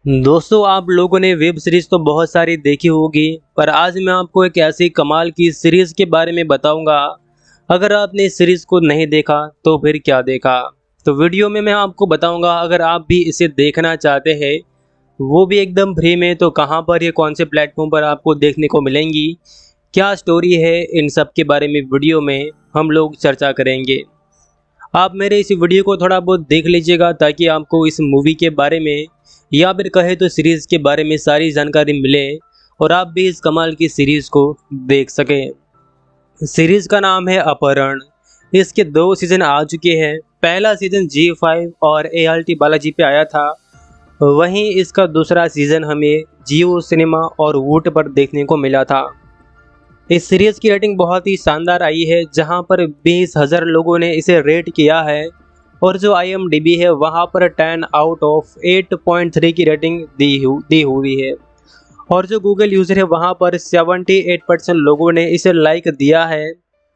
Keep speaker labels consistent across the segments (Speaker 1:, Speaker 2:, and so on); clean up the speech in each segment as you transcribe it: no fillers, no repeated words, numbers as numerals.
Speaker 1: दोस्तों, आप लोगों ने वेब सीरीज तो बहुत सारी देखी होगी, पर आज मैं आपको एक ऐसी कमाल की सीरीज के बारे में बताऊंगा। अगर आपने इस सीरीज को नहीं देखा तो फिर क्या देखा। तो वीडियो में मैं आपको बताऊंगा, अगर आप भी इसे देखना चाहते हैं, वो भी एकदम फ्री में, तो कहां पर, ये कौन से प्लेटफॉर्म पर आपको देखने को मिलेंगी, क्या स्टोरी है, इन सब के बारे में वीडियो में हम लोग चर्चा करेंगे। आप मेरे इस वीडियो को थोड़ा बहुत देख लीजिएगा, ताकि आपको इस मूवी के बारे में या फिर कहे तो सीरीज़ के बारे में सारी जानकारी मिले और आप भी इस कमाल की सीरीज़ को देख सकें। सीरीज़ का नाम है अपहरण। इसके 2 सीज़न आ चुके हैं। पहला सीज़न G5 और ALT बालाजी पे आया था। वहीं इसका दूसरा सीज़न हमें जियो सिनेमा और वूट पर देखने को मिला था। इस सीरीज़ की रेटिंग बहुत ही शानदार आई है, जहां पर 20,000 लोगों ने इसे रेट किया है और जो IMDb है वहां पर 10 आउट ऑफ 8.3 की रेटिंग दी हुई है। और जो गूगल यूज़र है वहां पर 78% लोगों ने इसे लाइक दिया है।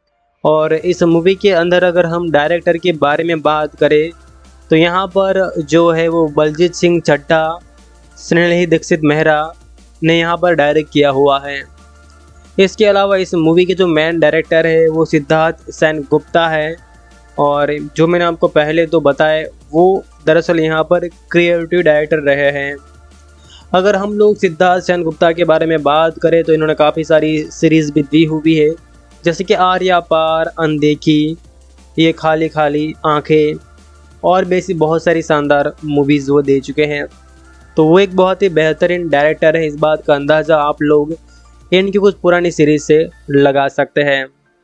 Speaker 1: और इस मूवी के अंदर अगर हम डायरेक्टर के बारे में बात करें, तो यहाँ पर जो है वो बलजीत सिंह चड्ढा, स्नेही दीक्षित मेहरा ने यहाँ पर डायरेक्ट किया हुआ है। इसके अलावा इस मूवी के जो मेन डायरेक्टर है वो सिद्धार्थ सेन गुप्ता है, और जो मैंने आपको पहले तो बताया, वो दरअसल यहाँ पर क्रिएटिव डायरेक्टर रहे हैं। अगर हम लोग सिद्धार्थ सेन गुप्ता के बारे में बात करें, तो इन्होंने काफ़ी सारी सीरीज़ भी दी हुई है, जैसे कि आर्या पार, अनदेखी, ये खाली खाली आंखें, और भी ऐसी बहुत सारी शानदार मूवीज़ वो दे चुके हैं। तो वो एक बहुत ही बेहतरीन डायरेक्टर है। इस बात का अंदाज़ा आप लोग इनकी कुछ पुरानी सीरीज़ से लगा सकते हैं।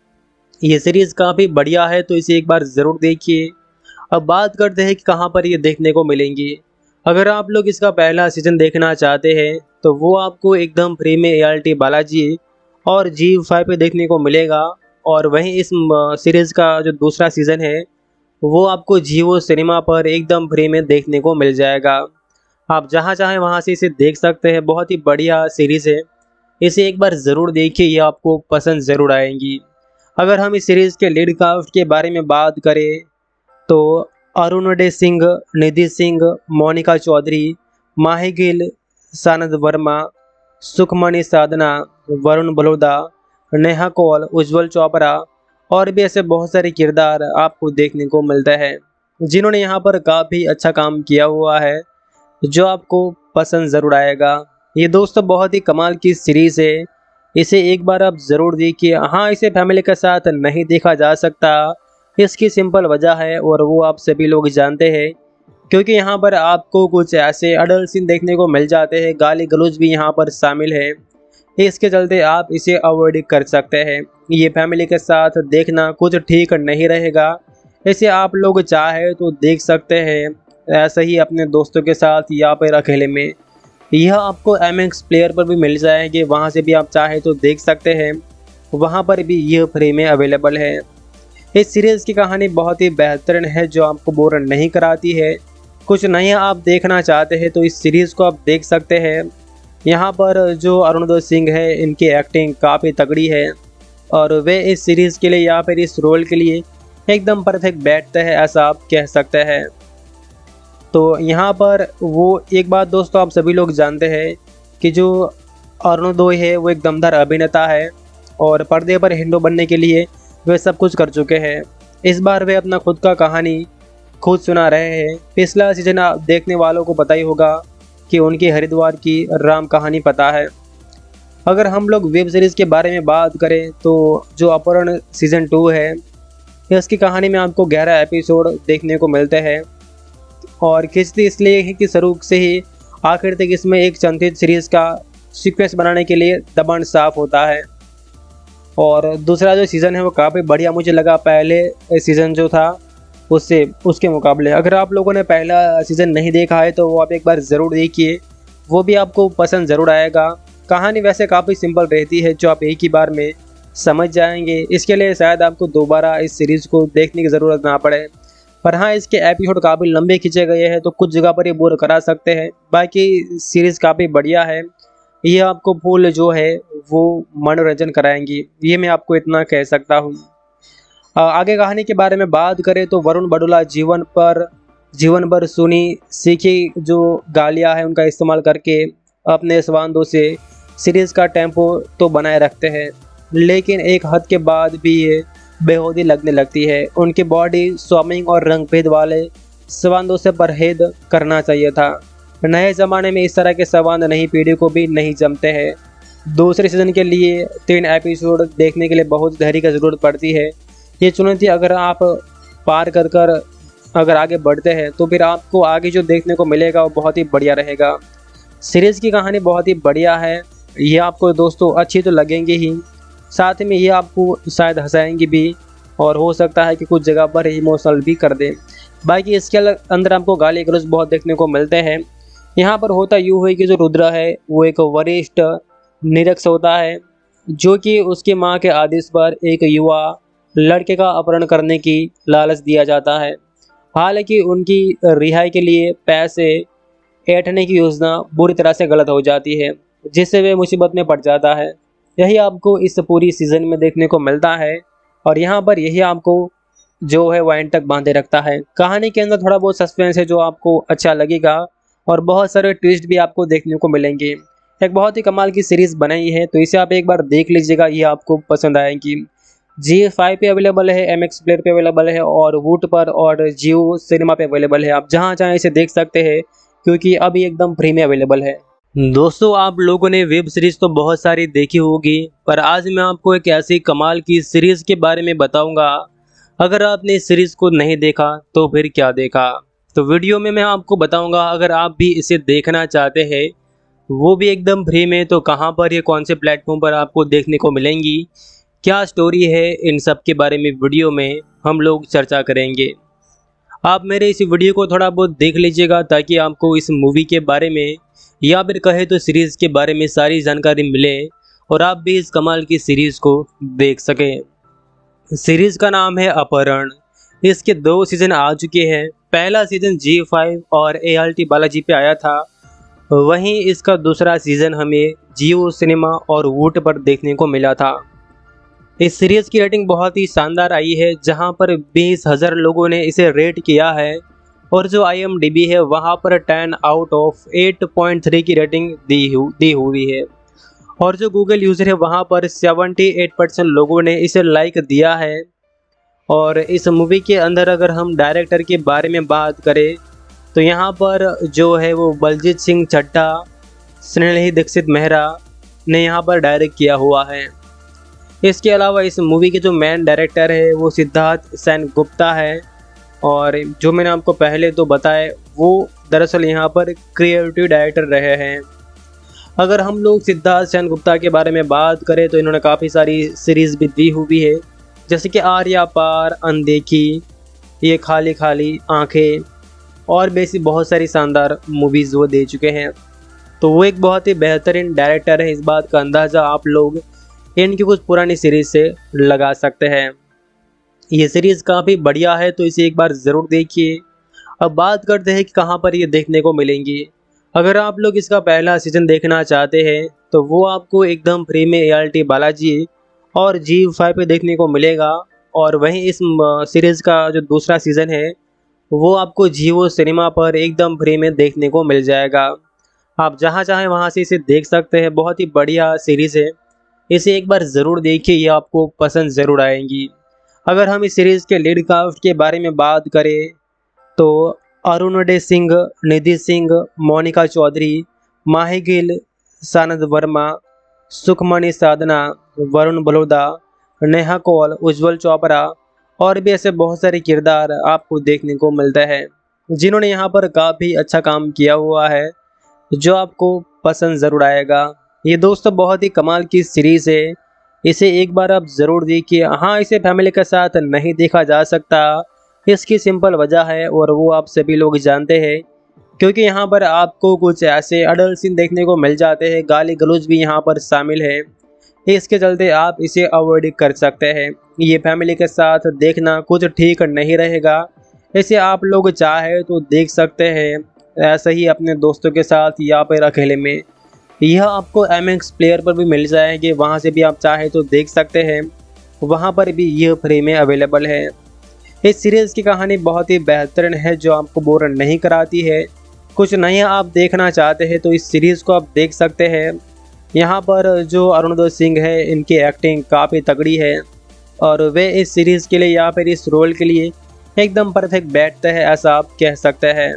Speaker 1: ये सीरीज़ काफ़ी बढ़िया है, तो इसे एक बार ज़रूर देखिए। अब बात करते हैं कि कहाँ पर ये देखने को मिलेंगी। अगर आप लोग इसका पहला सीज़न देखना चाहते हैं, तो वो आपको एकदम फ्री में ALT बालाजी और G5 पे देखने को मिलेगा। और वहीं इस सीरीज़ का जो दूसरा सीज़न है वो आपको जियो सिनेमा पर एकदम फ्री में देखने को मिल जाएगा। आप जहाँ चाहें वहाँ से इसे देख सकते हैं। बहुत ही बढ़िया सीरीज़ है, इसे एक बार ज़रूर देखिए, ये आपको पसंद ज़रूर आएंगी। अगर हम इस सीरीज़ के लीड कास्ट के बारे में बात करें, तो अरुणोदय सिंह, निधि सिंह, मोनिका चौधरी, माही गिल, सानद वर्मा, सुखमणि साधना, वरुण बलोदा, नेहा कौल, उज्जवल चोपड़ा, और भी ऐसे बहुत सारे किरदार आपको देखने को मिलते हैं, जिन्होंने यहाँ पर काफ़ी अच्छा काम किया हुआ है, जो आपको पसंद ज़रूर आएगा। ये दोस्तों बहुत ही कमाल की सीरीज़ है, इसे एक बार आप ज़रूर देखिए। हाँ, इसे फैमिली के साथ नहीं देखा जा सकता, इसकी सिंपल वजह है और वो आप सभी लोग जानते हैं, क्योंकि यहाँ पर आपको कुछ ऐसे अडल्ट सीन देखने को मिल जाते हैं, गाली गलौज भी यहाँ पर शामिल है। इसके चलते आप इसे अवॉइड कर सकते हैं। ये फैमिली के साथ देखना कुछ ठीक नहीं रहेगा। इसे आप लोग चाहे तो देख सकते हैं, ऐसे ही अपने दोस्तों के साथ या फिर अकेले में। यह आपको MX प्लेयर पर भी मिल जाएंगे, वहाँ से भी आप चाहे तो देख सकते हैं, वहाँ पर भी यह फ्री में अवेलेबल है। इस सीरीज़ की कहानी बहुत ही बेहतरीन है, जो आपको बोर नहीं कराती है। कुछ नया आप देखना चाहते हैं तो इस सीरीज़ को आप देख सकते हैं। यहाँ पर जो अरुणोदय सिंह है, इनकी एक्टिंग काफ़ी तगड़ी है और वे इस सीरीज़ के लिए या फिर इस रोल के लिए एकदम परफेक्ट बैठते हैं, ऐसा आप कह सकते हैं। तो यहाँ पर वो एक बात दोस्तों, आप सभी लोग जानते हैं कि जो अरुणोदय है वो एक दमदार अभिनेता है और पर्दे पर हीरो बनने के लिए वे सब कुछ कर चुके हैं। इस बार वे अपना खुद का कहानी खुद सुना रहे हैं। पिछला सीजन आप देखने वालों को पता ही होगा कि उनकी हरिद्वार की राम कहानी पता है। अगर हम लोग वेब सीरीज़ के बारे में बात करें, तो जो अपहरण सीज़न 2 है, इसकी कहानी में आपको 11 एपिसोड देखने को मिलते हैं और खिंचती इसलिए है कि शुरू से ही आखिर तक इसमें एक संतुलित सीरीज़ का सीक्वेंस बनाने के लिए दबाण साफ होता है। और दूसरा जो सीज़न है वो काफ़ी बढ़िया मुझे लगा, पहले सीज़न जो था उसके मुकाबले। अगर आप लोगों ने पहला सीज़न नहीं देखा है तो वो आप एक बार ज़रूर देखिए, वो भी आपको पसंद ज़रूर आएगा। कहानी वैसे काफ़ी सिंपल रहती है, जो आप एक ही बार में समझ जाएंगे। इसके लिए शायद आपको दोबारा इस सीरीज़ को देखने की ज़रूरत ना पड़े। पर हाँ, इसके एपिसोड काफ़ी लंबे खींचे गए हैं, तो कुछ जगह पर ये बोर करा सकते हैं। बाकी सीरीज़ काफ़ी बढ़िया है, ये आपको फुल जो है वो मनोरंजन कराएंगी, ये मैं आपको इतना कह सकता हूँ। आगे कहानी के बारे में बात करें तो वरुण बड़ोला जीवन पर जीवन भर सुनी सीखी जो गालियाँ हैं उनका इस्तेमाल करके अपने संवादों से सीरीज़ का टेम्पो तो बनाए रखते हैं, लेकिन एक हद के बाद भी ये बेहूदी लगने लगती है। उनकी बॉडी स्वामिंग और रंग भेद वाले संवादों से परहेज करना चाहिए था। नए ज़माने में इस तरह के संवाद नई पीढ़ी को भी नहीं जमते हैं। दूसरे सीज़न के लिए 3 एपिसोड देखने के लिए बहुत धैर्य की ज़रूरत पड़ती है। ये चुनौती अगर आप पार कर अगर आगे बढ़ते हैं तो फिर आपको आगे जो देखने को मिलेगा वो बहुत ही बढ़िया रहेगा। सीरीज़ की कहानी बहुत ही बढ़िया है, ये आपको दोस्तों अच्छी तो लगेंगी ही, साथ में ये आपको शायद हंसाएंगी भी और हो सकता है कि कुछ जगह पर इमोशनल भी कर दे। बाकी इसके अंदर आपको गाली गलौज बहुत देखने को मिलते हैं। यहाँ पर होता यूँ है कि जो रुद्र है वो एक वरिष्ठ निरीक्षक होता है जो कि उसकी माँ के आदेश पर एक युवा लड़के का अपहरण करने की लालच दिया जाता है। हालांकि उनकी रिहाई के लिए पैसे ऐंठने की योजना बुरी तरह से गलत हो जाती है, जिससे वे मुसीबत में पड़ जाता है। यही आपको इस पूरी सीज़न में देखने को मिलता है और यहाँ पर यही आपको जो है वो एंड तक बांधे रखता है। कहानी के अंदर थोड़ा बहुत सस्पेंस है जो आपको अच्छा लगेगा और बहुत सारे ट्विस्ट भी आपको देखने को मिलेंगे। एक बहुत ही कमाल की सीरीज़ बनाई है, तो इसे आप एक बार देख लीजिएगा, ये आपको पसंद आएगी। ZEE5 पे अवेलेबल है, MX प्लेयर पे अवेलेबल है और वूट पर और जियो सिनेमा पे अवेलेबल है। आप जहाँ चाहें इसे देख सकते हैं क्योंकि अभी एकदम फ्री में अवेलेबल है। दोस्तों, आप लोगों ने वेब सीरीज़ तो बहुत सारी देखी होगी, पर आज मैं आपको एक ऐसी कमाल की सीरीज़ के बारे में बताऊंगा। अगर आपने इस सीरीज़ को नहीं देखा तो फिर क्या देखा। तो वीडियो में मैं आपको बताऊंगा, अगर आप भी इसे देखना चाहते हैं वो भी एकदम फ्री में, तो कहां पर, ये कौन से प्लेटफॉर्म पर आपको देखने को मिलेंगी, क्या स्टोरी है, इन सब के बारे में वीडियो में हम लोग चर्चा करेंगे। आप मेरे इस वीडियो को थोड़ा बहुत देख लीजिएगा ताकि आपको इस मूवी के बारे में या फिर कहे तो सीरीज़ के बारे में सारी जानकारी मिले और आप भी इस कमाल की सीरीज़ को देख सकें। सीरीज़ का नाम है अपहरण। इसके 2 सीज़न आ चुके हैं। पहला सीज़न ZEE5 और ALT बालाजी पे आया था, वहीं इसका दूसरा सीज़न हमें जियो सिनेमा और वूट पर देखने को मिला था। इस सीरीज़ की रेटिंग बहुत ही शानदार आई है, जहां पर 20,000 लोगों ने इसे रेट किया है और जो IMDb है वहां पर 10 आउट ऑफ 8.3 की रेटिंग दी हुई है और जो गूगल यूज़र है वहां पर 78% लोगों ने इसे लाइक दिया है। और इस मूवी के अंदर अगर हम डायरेक्टर के बारे में बात करें तो यहाँ पर जो है वो बलजीत सिंह चड्ढा, स्नेही दीक्षित मेहरा ने यहाँ पर डायरेक्ट किया हुआ है। इसके अलावा इस मूवी के जो मेन डायरेक्टर है वो सिद्धार्थ सेन गुप्ता है और जो मैंने आपको पहले तो बताया वो दरअसल यहाँ पर क्रिएटिव डायरेक्टर रहे हैं। अगर हम लोग सिद्धार्थ सेन गुप्ता के बारे में बात करें तो इन्होंने काफ़ी सारी सीरीज़ भी दी हुई है, जैसे कि आर्या पार, अनदेखी, ये खाली खाली आंखें और भी ऐसी बहुत सारी शानदार मूवीज़ वो दे चुके हैं। तो वो एक बहुत ही बेहतरीन डायरेक्टर है, इस बात का अंदाज़ा आप लोग इनकी कुछ पुरानी सीरीज़ से लगा सकते हैं। ये सीरीज़ काफ़ी बढ़िया है, तो इसे एक बार ज़रूर देखिए। अब बात करते हैं कि कहाँ पर ये देखने को मिलेंगी। अगर आप लोग इसका पहला सीज़न देखना चाहते हैं तो वो आपको एकदम फ्री में ALT बालाजी और ZEE5 पे देखने को मिलेगा और वहीं इस सीरीज़ का जो दूसरा सीज़न है वो आपको जियो सिनेमा पर एकदम फ्री में देखने को मिल जाएगा। आप जहां चाहें वहां से इसे देख सकते हैं। बहुत ही बढ़िया सीरीज़ है, इसे एक बार ज़रूर देखिए, ये आपको पसंद ज़रूर आएंगी। अगर हम इस सीरीज़ के लीड कास्ट के बारे में बात करें तो अरुणोदय सिंह, निधि सिंह, मोनिका चौधरी, माही गिल, सानद वर्मा, सुखमणि साधना, वरुण बलोदा, नेहा कौल, उज्जवल चोपड़ा और भी ऐसे बहुत सारे किरदार आपको देखने को मिलते हैं जिन्होंने यहाँ पर काफ़ी अच्छा काम किया हुआ है, जो आपको पसंद ज़रूर आएगा। ये दोस्तों बहुत ही कमाल की सीरीज़ है, इसे एक बार आप ज़रूर देखिए। हाँ, इसे फैमिली के साथ नहीं देखा जा सकता, इसकी सिंपल वजह है और वो आप सभी लोग जानते हैं, क्योंकि यहाँ पर आपको कुछ ऐसे अडल्ट सीन देखने को मिल जाते हैं, गाली गलौज भी यहाँ पर शामिल है। इसके चलते आप इसे अवॉइड कर सकते हैं। ये फैमिली के साथ देखना कुछ ठीक नहीं रहेगा, इसे आप लोग चाहे तो देख सकते हैं ऐसे ही अपने दोस्तों के साथ या फिर अकेले में। यह आपको MX प्लेयर पर भी मिल जाएंगे, वहाँ से भी आप चाहे तो देख सकते हैं, वहाँ पर भी यह फ्री में अवेलेबल है। इस सीरीज़ की कहानी बहुत ही बेहतरीन है जो आपको बोर नहीं कराती है। कुछ नया आप देखना चाहते हैं तो इस सीरीज़ को आप देख सकते हैं। यहाँ पर जो अरुणोदय सिंह है इनकी एक्टिंग काफ़ी तगड़ी है और वे इस सीरीज़ के लिए या फिर इस रोल के लिए एकदम परफेक्ट बैठते हैं, ऐसा आप कह सकते हैं।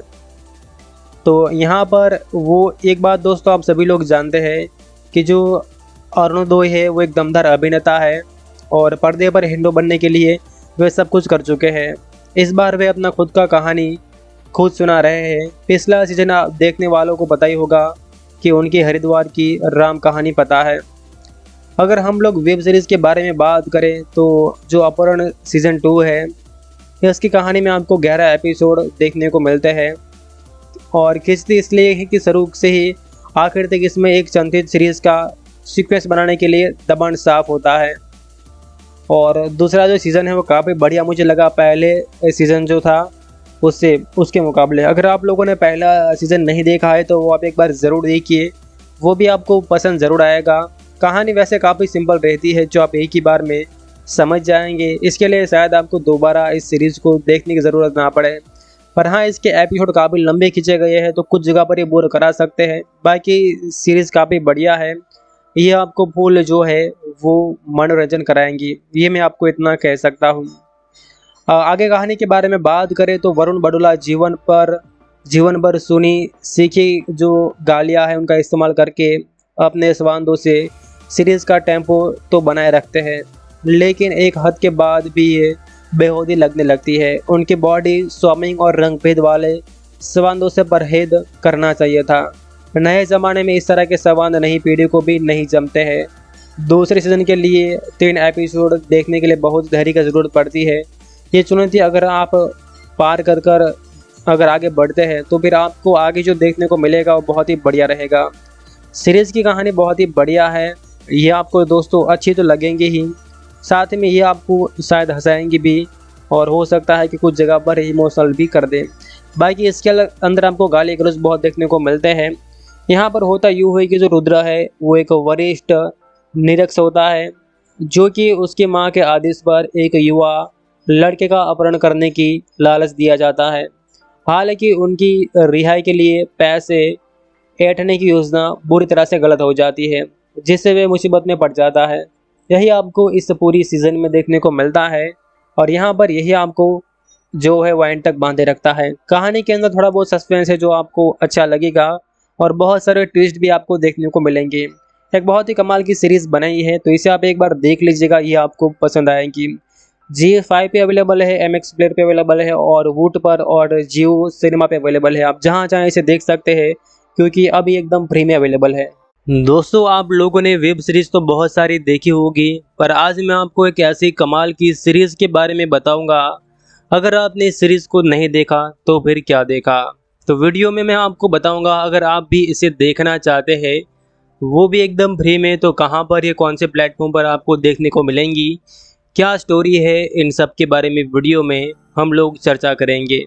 Speaker 1: तो यहाँ पर वो एक बात दोस्तों आप सभी लोग जानते हैं कि जो अरुणोदय है वो एक दमदार अभिनेता है और पर्दे पर हीरो बनने के लिए वे सब कुछ कर चुके हैं। इस बार वे अपना खुद का कहानी खुद सुना रहे हैं। पिछला सीजन आप देखने वालों को पता ही होगा कि उनकी हरिद्वार की राम कहानी पता है। अगर हम लोग वेब सीरीज़ के बारे में बात करें तो जो अपहरण सीज़न 2 है इसकी कहानी में आपको 11 एपिसोड देखने को मिलते हैं और खिंचती इसलिए है कि शुरू से ही आखिर तक इसमें एक संचित सीरीज़ का सीक्वेंस बनाने के लिए दबाण साफ होता है। और दूसरा जो सीज़न है वो काफ़ी बढ़िया मुझे लगा पहले सीज़न जो था उसके मुकाबले। अगर आप लोगों ने पहला सीज़न नहीं देखा है तो वो आप एक बार ज़रूर देखिए, वो भी आपको पसंद ज़रूर आएगा। कहानी वैसे काफ़ी सिंपल रहती है जो आप एक ही बार में समझ जाएंगे। इसके लिए शायद आपको दोबारा इस सीरीज़ को देखने की ज़रूरत ना पड़े। पर हाँ, इसके एपिसोड काफ़ी लंबे खींचे गए हैं तो कुछ जगह पर ये बोर करा सकते हैं। बाकी सीरीज़ काफ़ी बढ़िया है, ये आपको फुल जो है वो मनोरंजन कराएंगी, ये मैं आपको इतना कह सकता हूँ। आगे कहानी के बारे में बात करें तो वरुण बड़ोला जीवन भर सुनी सीखी जो गालियाँ हैं उनका इस्तेमाल करके अपने संवादों से सीरीज़ का टेम्पो तो बनाए रखते हैं, लेकिन एक हद के बाद भी ये बेहूदी लगने लगती है। उनकी बॉडी स्वामिंग और रंग भेद वाले संवादों से परहेज करना चाहिए था। नए ज़माने में इस तरह के संवाद नई पीढ़ी को भी नहीं जमते हैं। दूसरे सीज़न के लिए 3 एपिसोड देखने के लिए बहुत धैर्य की ज़रूरत पड़ती है। ये चुनौती अगर आप पार कर अगर आगे बढ़ते हैं तो फिर आपको आगे जो देखने को मिलेगा वो बहुत ही बढ़िया रहेगा। सीरीज़ की कहानी बहुत ही बढ़िया है, ये आपको दोस्तों अच्छी तो लगेंगी ही, साथ में ये आपको शायद हंसाएंगी भी और हो सकता है कि कुछ जगह पर इमोशनल भी कर दे। बाकी इसके अंदर आपको गाली गलौज बहुत देखने को मिलते हैं। यहाँ पर होता यूँ है कि जो रुद्र है वो एक वरिष्ठ निरीक्षक होता है जो कि उसकी माँ के आदेश पर एक युवा लड़के का अपहरण करने की लालच दिया जाता है। हालांकि उनकी रिहाई के लिए पैसे ऐंठने की योजना बुरी तरह से गलत हो जाती है, जिससे वे मुसीबत में पड़ जाता है। यही आपको इस पूरी सीज़न में देखने को मिलता है और यहाँ पर यही आपको जो है वो एंड तक बांधे रखता है। कहानी के अंदर थोड़ा बहुत सस्पेंस है जो आपको अच्छा लगेगा और बहुत सारे ट्विस्ट भी आपको देखने को मिलेंगे। एक बहुत ही कमाल की सीरीज़ बनाई है तो इसे आप एक बार देख लीजिएगा, ये आपको पसंद आएगी। ZEE5 पे अवेलेबल है, MX प्लेयर पे अवेलेबल है और वूट पर और जियो सिनेमा पे अवेलेबल है। आप जहाँ चाहें इसे देख सकते हैं क्योंकि अभी एकदम फ्री में अवेलेबल है। दोस्तों, आप लोगों ने वेब सीरीज़ तो बहुत सारी देखी होगी, पर आज मैं आपको एक ऐसी कमाल की सीरीज़ के बारे में बताऊंगा। अगर आपने इस सीरीज़ को नहीं देखा तो फिर क्या देखा। तो वीडियो में मैं आपको बताऊंगा अगर आप भी इसे देखना चाहते हैं, वो भी एकदम फ्री में, तो कहां पर, ये कौन से प्लेटफॉर्म पर आपको देखने को मिलेंगी, क्या स्टोरी है, इन सब के बारे में वीडियो में हम लोग चर्चा करेंगे।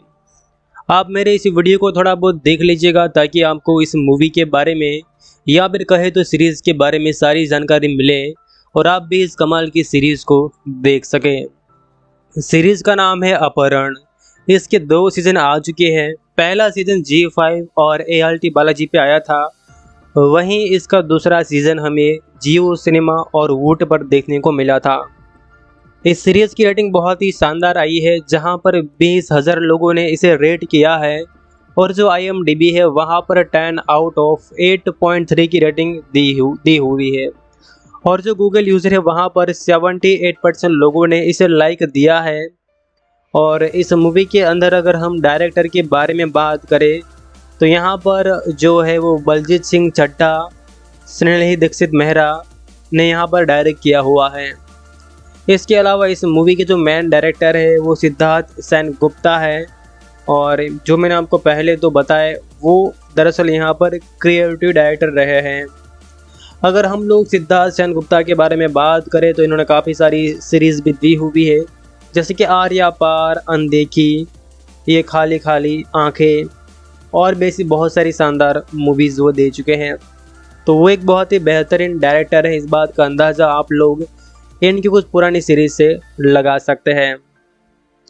Speaker 1: आप मेरे इस वीडियो को थोड़ा बहुत देख लीजिएगा ताकि आपको इस मूवी के बारे में या फिर कहे तो सीरीज़ के बारे में सारी जानकारी मिले और आप भी इस कमाल की सीरीज़ को देख सकें। सीरीज़ का नाम है अपहरण। इसके 2 सीज़न आ चुके हैं। पहला सीज़न ZEE5 और ALT बालाजी पे आया था, वहीं इसका दूसरा सीज़न हमें जियो सिनेमा और वूट पर देखने को मिला था। इस सीरीज़ की रेटिंग बहुत ही शानदार आई है, जहां पर 20,000 लोगों ने इसे रेट किया है और जो IMDb है वहां पर 10 आउट ऑफ 8.3 की रेटिंग दी हुई है और जो गूगल यूज़र है वहां पर 78% लोगों ने इसे लाइक दिया है। और इस मूवी के अंदर अगर हम डायरेक्टर के बारे में बात करें तो यहाँ पर जो है वो बलजीत सिंह चड्ढा, स्नेही दीक्षित मेहरा ने यहाँ पर डायरेक्ट किया हुआ है। इसके अलावा इस मूवी के जो मेन डायरेक्टर है वो सिद्धार्थ सेनगुप्ता है और जो मैंने आपको पहले तो बताया वो दरअसल यहाँ पर क्रिएटिव डायरेक्टर रहे हैं। अगर हम लोग सिद्धार्थ सेनगुप्ता के बारे में बात करें तो इन्होंने काफ़ी सारी सीरीज़ भी दी हुई है, जैसे कि आर्या पार, अनदेखी, ये खाली खाली आंखें और वैसी बहुत सारी शानदार मूवीज़ वो दे चुके हैं। तो वो एक बहुत ही बेहतरीन डायरेक्टर है, इस बात का अंदाज़ा आप लोग इनकी कुछ पुरानी सीरीज़ से लगा सकते हैं।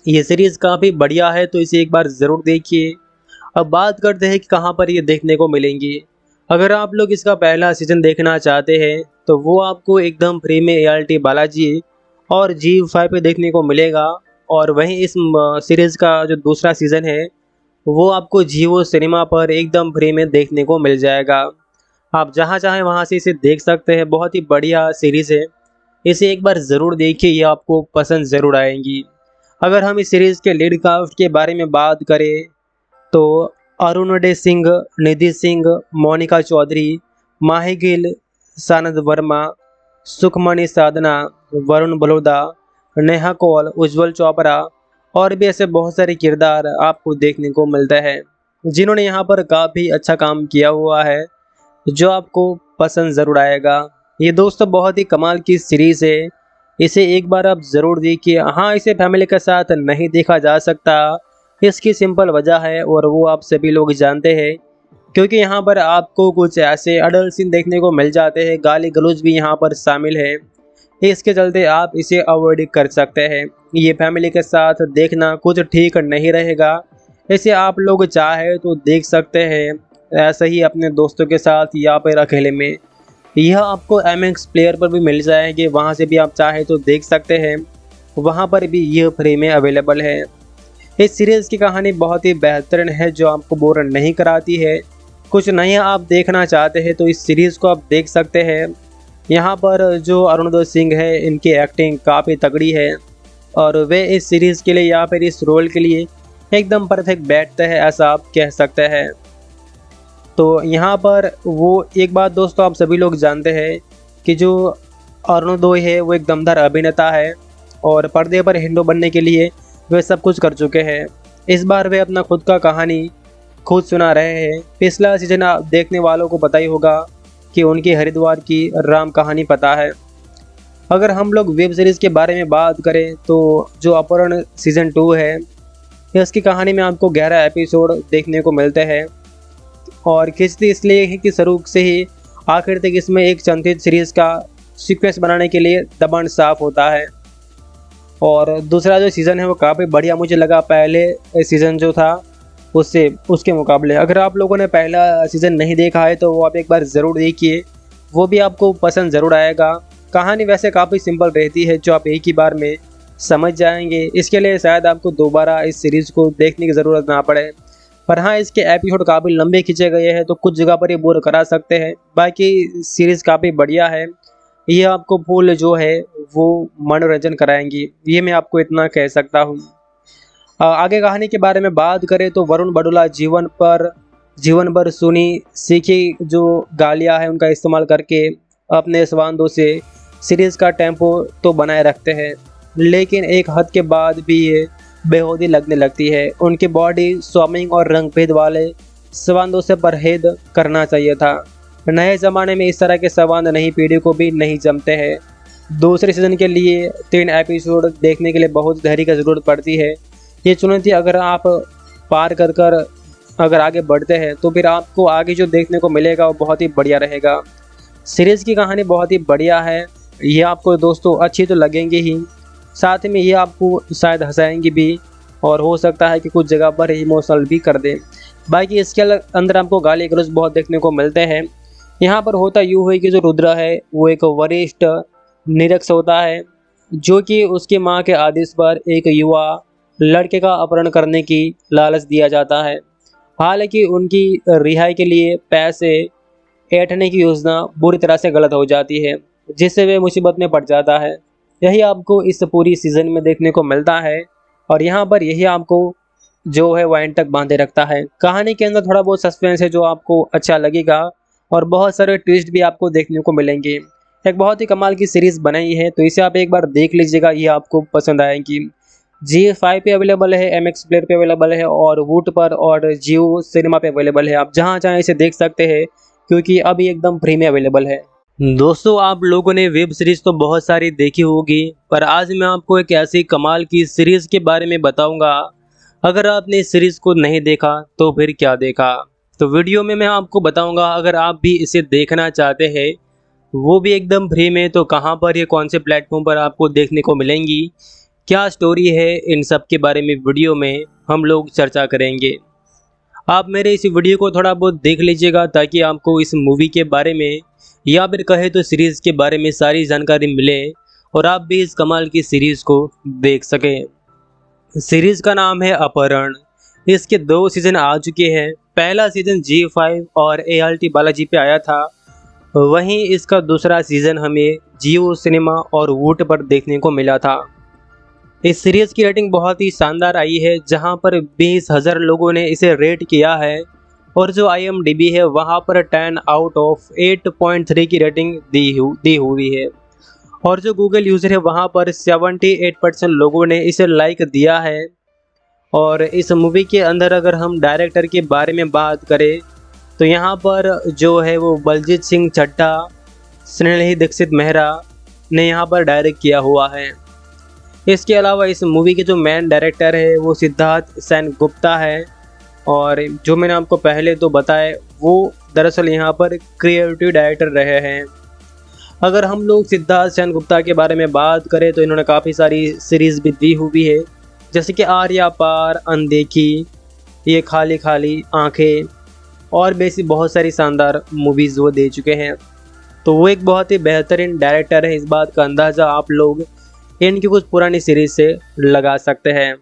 Speaker 1: ये सीरीज़ काफ़ी बढ़िया है, तो इसे एक बार ज़रूर देखिए। अब बात करते हैं कि कहाँ पर ये देखने को मिलेंगी। अगर आप लोग इसका पहला सीज़न देखना चाहते हैं तो वो आपको एकदम फ्री में ART बालाजी और ZEE5 पे देखने को मिलेगा। और वहीं इस सीरीज़ का जो दूसरा सीज़न है वो आपको जियो सिनेमा पर एकदम फ्री में देखने को मिल जाएगा। आप जहाँ चाहें वहाँ से इसे देख सकते हैं। बहुत ही बढ़िया सीरीज़ है, इसे एक बार ज़रूर देखिए, ये आपको पसंद ज़रूर आएंगी। अगर हम इस सीरीज़ के लीड कास्ट के बारे में बात करें तो अरुणोदय सिंह, निधि सिंह, मोनिका चौधरी, माही गिल, सानद वर्मा, सुखमणि साधना, वरुण बलोदा, नेहा कौल, उज्जवल चोपड़ा और भी ऐसे बहुत सारे किरदार आपको देखने को मिलते हैं जिन्होंने यहाँ पर काफ़ी अच्छा काम किया हुआ है, जो आपको पसंद ज़रूर आएगा। ये दोस्तों बहुत ही कमाल की सीरीज़ है, इसे एक बार आप ज़रूर देखिए। हाँ, इसे फैमिली के साथ नहीं देखा जा सकता, इसकी सिंपल वजह है और वो आप सभी लोग जानते हैं, क्योंकि यहाँ पर आपको कुछ ऐसे अडल्ट सीन देखने को मिल जाते हैं, गाली गलौज भी यहाँ पर शामिल है। इसके चलते आप इसे अवॉइड कर सकते हैं। ये फैमिली के साथ देखना कुछ ठीक नहीं रहेगा, इसे आप लोग चाहे तो देख सकते हैं ऐसे ही अपने दोस्तों के साथ या फिर अकेले में। यह आपको MX प्लेयर पर भी मिल जाएंगे, वहाँ से भी आप चाहे तो देख सकते हैं, वहाँ पर भी यह फ्री में अवेलेबल है। इस सीरीज़ की कहानी बहुत ही बेहतरीन है, जो आपको बोर नहीं कराती है। कुछ नया आप देखना चाहते हैं तो इस सीरीज़ को आप देख सकते हैं। यहाँ पर जो अरुणोदय सिंह है, इनकी एक्टिंग काफ़ी तगड़ी है और वे इस सीरीज़ के लिए या फिर इस रोल के लिए एकदम परफेक्ट बैठते हैं, ऐसा आप कह सकते हैं। तो यहाँ पर वो एक बात दोस्तों आप सभी लोग जानते हैं कि जो अरुणोदय है वो एक दमदार अभिनेता है और पर्दे पर हीरो बनने के लिए वे सब कुछ कर चुके हैं। इस बार वे अपना खुद का कहानी खुद सुना रहे हैं। पिछला सीजन आप देखने वालों को पता ही होगा कि उनकी हरिद्वार की राम कहानी पता है। अगर हम लोग वेब सीरीज़ के बारे में बात करें तो जो अपहरण सीज़न 2 है, इसकी कहानी में आपको 11 एपिसोड देखने को मिलते हैं और खिंचती इसलिए है कि शुरू से ही आखिर तक इसमें एक संचित सीरीज़ का सीक्वेंस बनाने के लिए दबाण साफ होता है। और दूसरा जो सीज़न है वो काफ़ी बढ़िया मुझे लगा पहले सीज़न जो था उसके मुकाबले। अगर आप लोगों ने पहला सीज़न नहीं देखा है तो वो आप एक बार ज़रूर देखिए, वो भी आपको पसंद ज़रूर आएगा। कहानी वैसे काफ़ी सिंपल रहती है, जो आप एक ही बार में समझ जाएंगे। इसके लिए शायद आपको दोबारा इस सीरीज़ को देखने की ज़रूरत ना पड़े। पर हाँ, इसके एपिसोड काफ़ी लंबे खींचे गए हैं तो कुछ जगह पर ये बोर करा सकते हैं। बाकी सीरीज़ काफ़ी बढ़िया है, ये आपको फुल जो है वो मनोरंजन कराएंगी, ये मैं आपको इतना कह सकता हूँ। आगे कहानी के बारे में बात करें तो वरुण बड़ोला जीवन भर सुनी सीखी जो गालियाँ हैं उनका इस्तेमाल करके अपने संवादों से सीरीज़ का टेम्पो तो बनाए रखते हैं, लेकिन एक हद के बाद भी ये बेहूदी लगने लगती है। उनकी बॉडी स्विमिंग और रंग भेद वाले संवादों से परहेज करना चाहिए था। नए ज़माने में इस तरह के संवाद नई पीढ़ी को भी नहीं जमते हैं। दूसरे सीज़न के लिए 3 एपिसोड देखने के लिए बहुत धैर्य की ज़रूरत पड़ती है। ये चुनौती अगर आप पार कर अगर आगे बढ़ते हैं तो फिर आपको आगे जो देखने को मिलेगा वो बहुत ही बढ़िया रहेगा। सीरीज़ की कहानी बहुत ही बढ़िया है, ये आपको दोस्तों अच्छी तो लगेंगी ही, साथ में ये आपको शायद हंसाएंगी भी और हो सकता है कि कुछ जगह पर इमोशनल भी कर दे। बाकी इसके अंदर आपको गाली गलौज बहुत देखने को मिलते हैं। यहाँ पर होता यूँ है कि जो रुद्रा है वो एक वरिष्ठ निरक्ष होता है, जो कि उसकी माँ के आदेश पर एक युवा लड़के का अपहरण करने की लालच दिया जाता है। हालांकि उनकी रिहाई के लिए पैसे ऐंठने की योजना बुरी तरह से गलत हो जाती है, जिससे वे मुसीबत में पड़ जाता है। यही आपको इस पूरी सीज़न में देखने को मिलता है और यहाँ पर यही आपको जो है वो एंड तक बांधे रखता है। कहानी के अंदर थोड़ा बहुत सस्पेंस है जो आपको अच्छा लगेगा और बहुत सारे ट्विस्ट भी आपको देखने को मिलेंगे। एक बहुत ही कमाल की सीरीज़ बनाई है, तो इसे आप एक बार देख लीजिएगा, ये आपको पसंद आएगी। ZEE5 पे अवेलेबल है, MX प्लेयर पे अवेलेबल है और वूट पर और जियो सिनेमा पे अवेलेबल है। आप जहाँ चाहें इसे देख सकते हैं क्योंकि अभी एकदम फ्री में अवेलेबल है। दोस्तों, आप लोगों ने वेब सीरीज़ तो बहुत सारी देखी होगी, पर आज मैं आपको एक ऐसी कमाल की सीरीज़ के बारे में बताऊंगा। अगर आपने इस सीरीज़ को नहीं देखा तो फिर क्या देखा। तो वीडियो में मैं आपको बताऊंगा, अगर आप भी इसे देखना चाहते हैं वो भी एकदम फ्री में, तो कहाँ पर, ये कौन से प्लेटफॉर्म पर आपको देखने को मिलेंगी, क्या स्टोरी है, इन सब के बारे में वीडियो में हम लोग चर्चा करेंगे। आप मेरे इस वीडियो को थोड़ा बहुत देख लीजिएगा ताकि आपको इस मूवी के बारे में या फिर कहे तो सीरीज़ के बारे में सारी जानकारी मिले और आप भी इस कमाल की सीरीज़ को देख सकें। सीरीज़ का नाम है अपहरण। इसके 2 सीज़न आ चुके हैं। पहला सीज़न ZEE5 और ALT बालाजी पे आया था, वहीं इसका दूसरा सीज़न हमें जियो सिनेमा और वूट पर देखने को मिला था। इस सीरीज़ की रेटिंग बहुत ही शानदार आई है, जहां पर 20,000 लोगों ने इसे रेट किया है और जो IMDb है वहां पर 10 आउट ऑफ 8.3 की रेटिंग दी हुई है और जो गूगल यूज़र है वहां पर 78% लोगों ने इसे लाइक दिया है। और इस मूवी के अंदर अगर हम डायरेक्टर के बारे में बात करें तो यहाँ पर जो है वो बलजीत सिंह चड्ढा, स्नेही दीक्षित मेहरा ने यहाँ पर डायरेक्ट किया हुआ है। इसके अलावा इस मूवी के जो मेन डायरेक्टर है वो सिद्धार्थ सेन गुप्ता है और जो मैंने आपको पहले तो बताया वो दरअसल यहाँ पर क्रिएटिव डायरेक्टर रहे हैं। अगर हम लोग सिद्धार्थ सेन गुप्ता के बारे में बात करें तो इन्होंने काफ़ी सारी सीरीज़ भी दी हुई है, जैसे कि आर्या पार, अनदेखी, ये खाली खाली आंखें और भी ऐसी बहुत सारी शानदार मूवीज़ वो दे चुके हैं। तो वो एक बहुत ही बेहतरीन डायरेक्टर है, इस बात का अंदाज़ा आप लोग इनकी कुछ पुरानी सीरीज़ से लगा सकते हैं।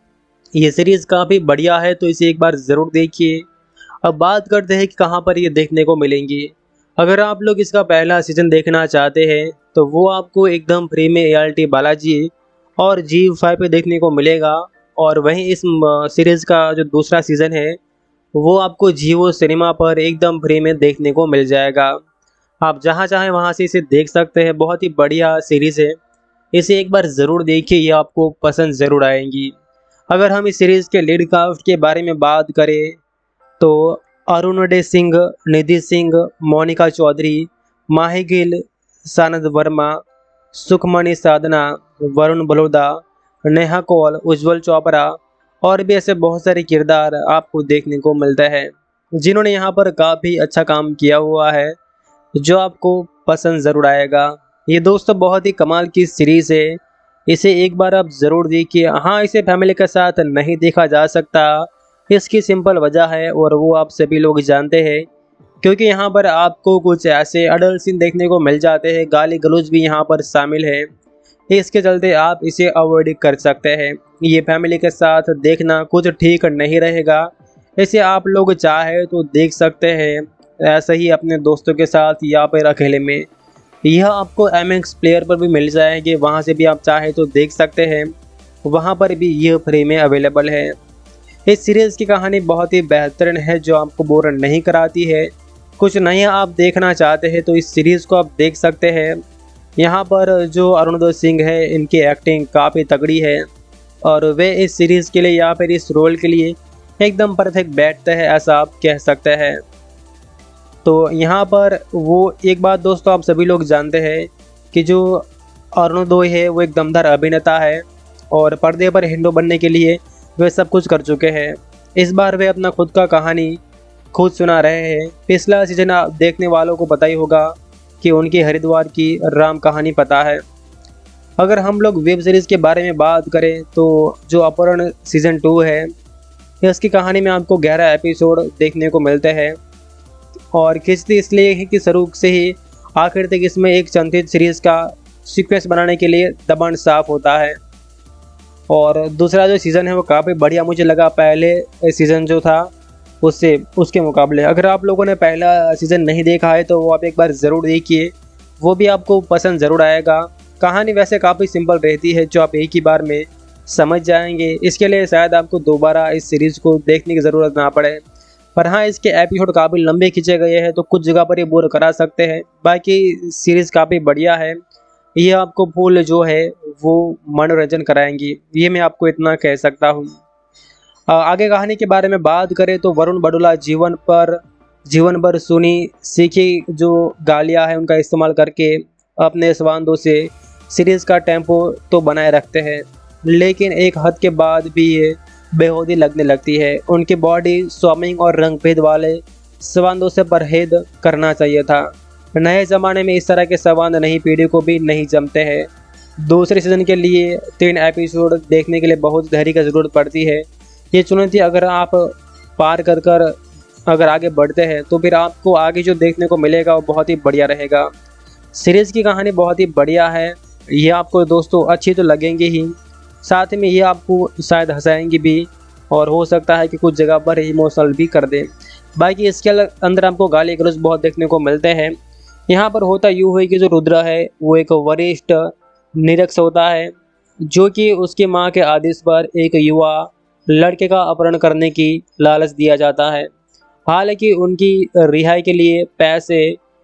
Speaker 1: ये सीरीज़ काफ़ी बढ़िया है तो इसे एक बार ज़रूर देखिए। अब बात करते हैं कि कहाँ पर ये देखने को मिलेंगी। अगर आप लोग इसका पहला सीज़न देखना चाहते हैं तो वो आपको एकदम फ्री में ALT बालाजी और ZEE5 पे देखने को मिलेगा और वहीं इस सीरीज़ का जो दूसरा सीज़न है वो आपको जियो सिनेमा पर एकदम फ्री में देखने को मिल जाएगा। आप जहाँ चाहें वहाँ से इसे देख सकते हैं। बहुत ही बढ़िया सीरीज़ है, इसे एक बार ज़रूर देखिए, ये आपको पसंद ज़रूर आएंगी। अगर हम इस सीरीज़ के लीड कास्ट के बारे में बात करें तो अरुणोदय सिंह, निधि सिंह, मोनिका चौधरी, माही गिल, सानद वर्मा, सुखमणि साधना, वरुण बलोदा, नेहा कौल, उज्जवल चोपड़ा और भी ऐसे बहुत सारे किरदार आपको देखने को मिलते हैं जिन्होंने यहाँ पर काफ़ी अच्छा काम किया हुआ है, जो आपको पसंद ज़रूर आएगा। ये दोस्तों बहुत ही कमाल की सीरीज़ है, इसे एक बार आप ज़रूर देखिए। हाँ, इसे फैमिली के साथ नहीं देखा जा सकता, इसकी सिंपल वजह है और वो आप सभी लोग जानते हैं, क्योंकि यहाँ पर आपको कुछ ऐसे अडल्ट सीन देखने को मिल जाते हैं, गाली गलौज भी यहाँ पर शामिल है, इसके चलते आप इसे अवॉइड कर सकते हैं। ये फैमिली के साथ देखना कुछ ठीक नहीं रहेगा, इसे आप लोग चाहे तो देख सकते हैं ऐसे ही अपने दोस्तों के साथ या फिर अकेले में। यह आपको MX प्लेयर पर भी मिल जाएंगे, वहां से भी आप चाहे तो देख सकते हैं, वहां पर भी यह फ्री में अवेलेबल है। इस सीरीज़ की कहानी बहुत ही बेहतरीन है जो आपको बोर नहीं कराती है। कुछ नया आप देखना चाहते हैं तो इस सीरीज़ को आप देख सकते हैं। यहाँ पर जो अरुणोदय सिंह है इनकी एक्टिंग काफ़ी तगड़ी है और वे इस सीरीज़ के लिए या फिर इस रोल के लिए एकदम परफेक्ट बैठते हैं, ऐसा आप कह सकते हैं। तो यहाँ पर वो एक बात दोस्तों आप सभी लोग जानते हैं कि जो अरुणोदय है वो एक दमदार अभिनेता है और पर्दे पर हीरो बनने के लिए वे सब कुछ कर चुके हैं। इस बार वे अपना खुद का कहानी खुद सुना रहे हैं। पिछला सीजन आप देखने वालों को पता ही होगा कि उनकी हरिद्वार की राम कहानी पता है। अगर हम लोग वेब सीरीज़ के बारे में बात करें तो जो अपहरण सीज़न 2 है इसकी कहानी में आपको 11 एपिसोड देखने को मिलते हैं और खिंचती इसलिए है कि शुरू से ही आखिर तक इसमें एक संचित सीरीज़ का सीक्वेंस बनाने के लिए दबाण साफ होता है। और दूसरा जो सीज़न है वो काफ़ी बढ़िया मुझे लगा पहले सीज़न जो था उसके मुकाबले। अगर आप लोगों ने पहला सीज़न नहीं देखा है तो वो आप एक बार ज़रूर देखिए, वो भी आपको पसंद ज़रूर आएगा। कहानी वैसे काफ़ी सिंपल रहती है जो आप एक ही बार में समझ जाएंगे, इसके लिए शायद आपको दोबारा इस सीरीज़ को देखने की ज़रूरत ना पड़े। पर हाँ, इसके एपिसोड काफ़ी लंबे खींचे गए हैं तो कुछ जगह पर ये बोर करा सकते हैं, बाकी सीरीज़ काफ़ी बढ़िया है। ये आपको फुल जो है वो मनोरंजन कराएंगी, ये मैं आपको इतना कह सकता हूँ। आगे कहानी के बारे में बात करें तो वरुण बड़ोला जीवन भर सुनी सीखी जो गालियाँ हैं उनका इस्तेमाल करके अपने संवादों से सीरीज़ का टेम्पो तो बनाए रखते हैं, लेकिन एक हद के बाद भी ये बेहूदी लगने लगती है। उनकी बॉडी स्विमिंग और रंग भेद वाले संवादों से परहेज करना चाहिए था। नए ज़माने में इस तरह के संवाद नई पीढ़ी को भी नहीं जमते हैं। दूसरे सीज़न के लिए 3 एपिसोड देखने के लिए बहुत धैर्य की ज़रूरत पड़ती है। ये चुनौती अगर आप पार कर कर अगर आगे बढ़ते हैं तो फिर आपको आगे जो देखने को मिलेगा वो बहुत ही बढ़िया रहेगा। सीरीज़ की कहानी बहुत ही बढ़िया है। ये आपको दोस्तों अच्छी तो लगेंगी ही, साथ में ये आपको शायद हंसाएंगी भी और हो सकता है कि कुछ जगह पर इमोशनल भी कर दे। बाकी इसके अंदर आपको गाली गलौज बहुत देखने को मिलते हैं। यहाँ पर होता यूँ है कि जो रुद्रा है वो एक वरिष्ठ निरक्ष होता है जो कि उसकी माँ के आदेश पर एक युवा लड़के का अपहरण करने की लालच दिया जाता है। हालांकि उनकी रिहाई के लिए पैसे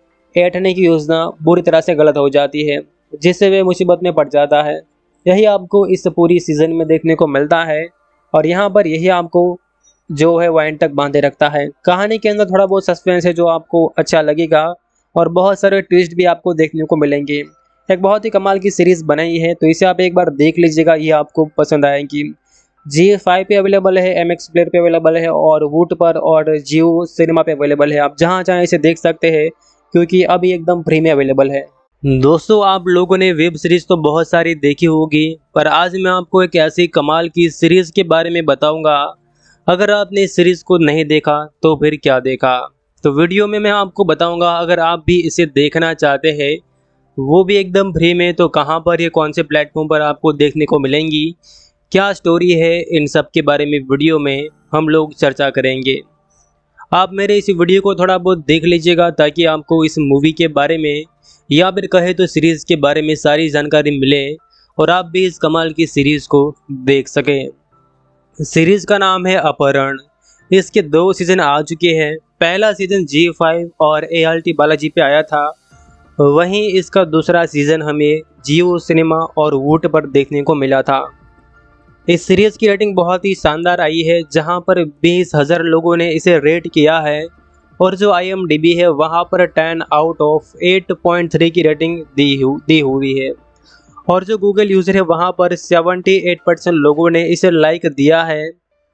Speaker 1: ऐंठने की योजना बुरी तरह से गलत हो जाती है, जिससे वे मुसीबत में पड़ जाता है। यही आपको इस पूरी सीज़न में देखने को मिलता है और यहाँ पर यही आपको जो है वो एंड तक बांधे रखता है। कहानी के अंदर थोड़ा बहुत सस्पेंस है जो आपको अच्छा लगेगा और बहुत सारे ट्विस्ट भी आपको देखने को मिलेंगे। एक बहुत ही कमाल की सीरीज़ बनाई है, तो इसे आप एक बार देख लीजिएगा, ये आपको पसंद आएगी। ZEE5 पे अवेलेबल है, MX प्लेयर पे अवेलेबल है और वूट पर और जियो सिनेमा पे अवेलेबल है। आप जहाँ चाहें इसे देख सकते हैं क्योंकि अभी एकदम फ्री में अवेलेबल है। दोस्तों, आप लोगों ने वेब सीरीज़ तो बहुत सारी देखी होगी, पर आज मैं आपको एक ऐसी कमाल की सीरीज़ के बारे में बताऊंगा। अगर आपने इस सीरीज़ को नहीं देखा तो फिर क्या देखा। तो वीडियो में मैं आपको बताऊंगा, अगर आप भी इसे देखना चाहते हैं वो भी एकदम फ्री में, तो कहां पर, ये कौन से प्लेटफॉर्म पर आपको देखने को मिलेंगी, क्या स्टोरी है, इन सब के बारे में वीडियो में हम लोग चर्चा करेंगे। आप मेरे इस वीडियो को थोड़ा बहुत देख लीजिएगा ताकि आपको इस मूवी के बारे में या फिर कहे तो सीरीज़ के बारे में सारी जानकारी मिले और आप भी इस कमाल की सीरीज़ को देख सकें। सीरीज़ का नाम है अपहरण। इसके 2 सीज़न आ चुके हैं। पहला सीज़न ZEE5 और ALT बालाजी पे आया था, वहीं इसका दूसरा सीज़न हमें जियो सिनेमा और वूट पर देखने को मिला था। इस सीरीज़ की रेटिंग बहुत ही शानदार आई है, जहां पर 20,000 लोगों ने इसे रेट किया है और जो IMDb है वहां पर 10 आउट ऑफ 8.3 की रेटिंग दी हुई है और जो गूगल यूज़र है वहां पर 78% लोगों ने इसे लाइक दिया है।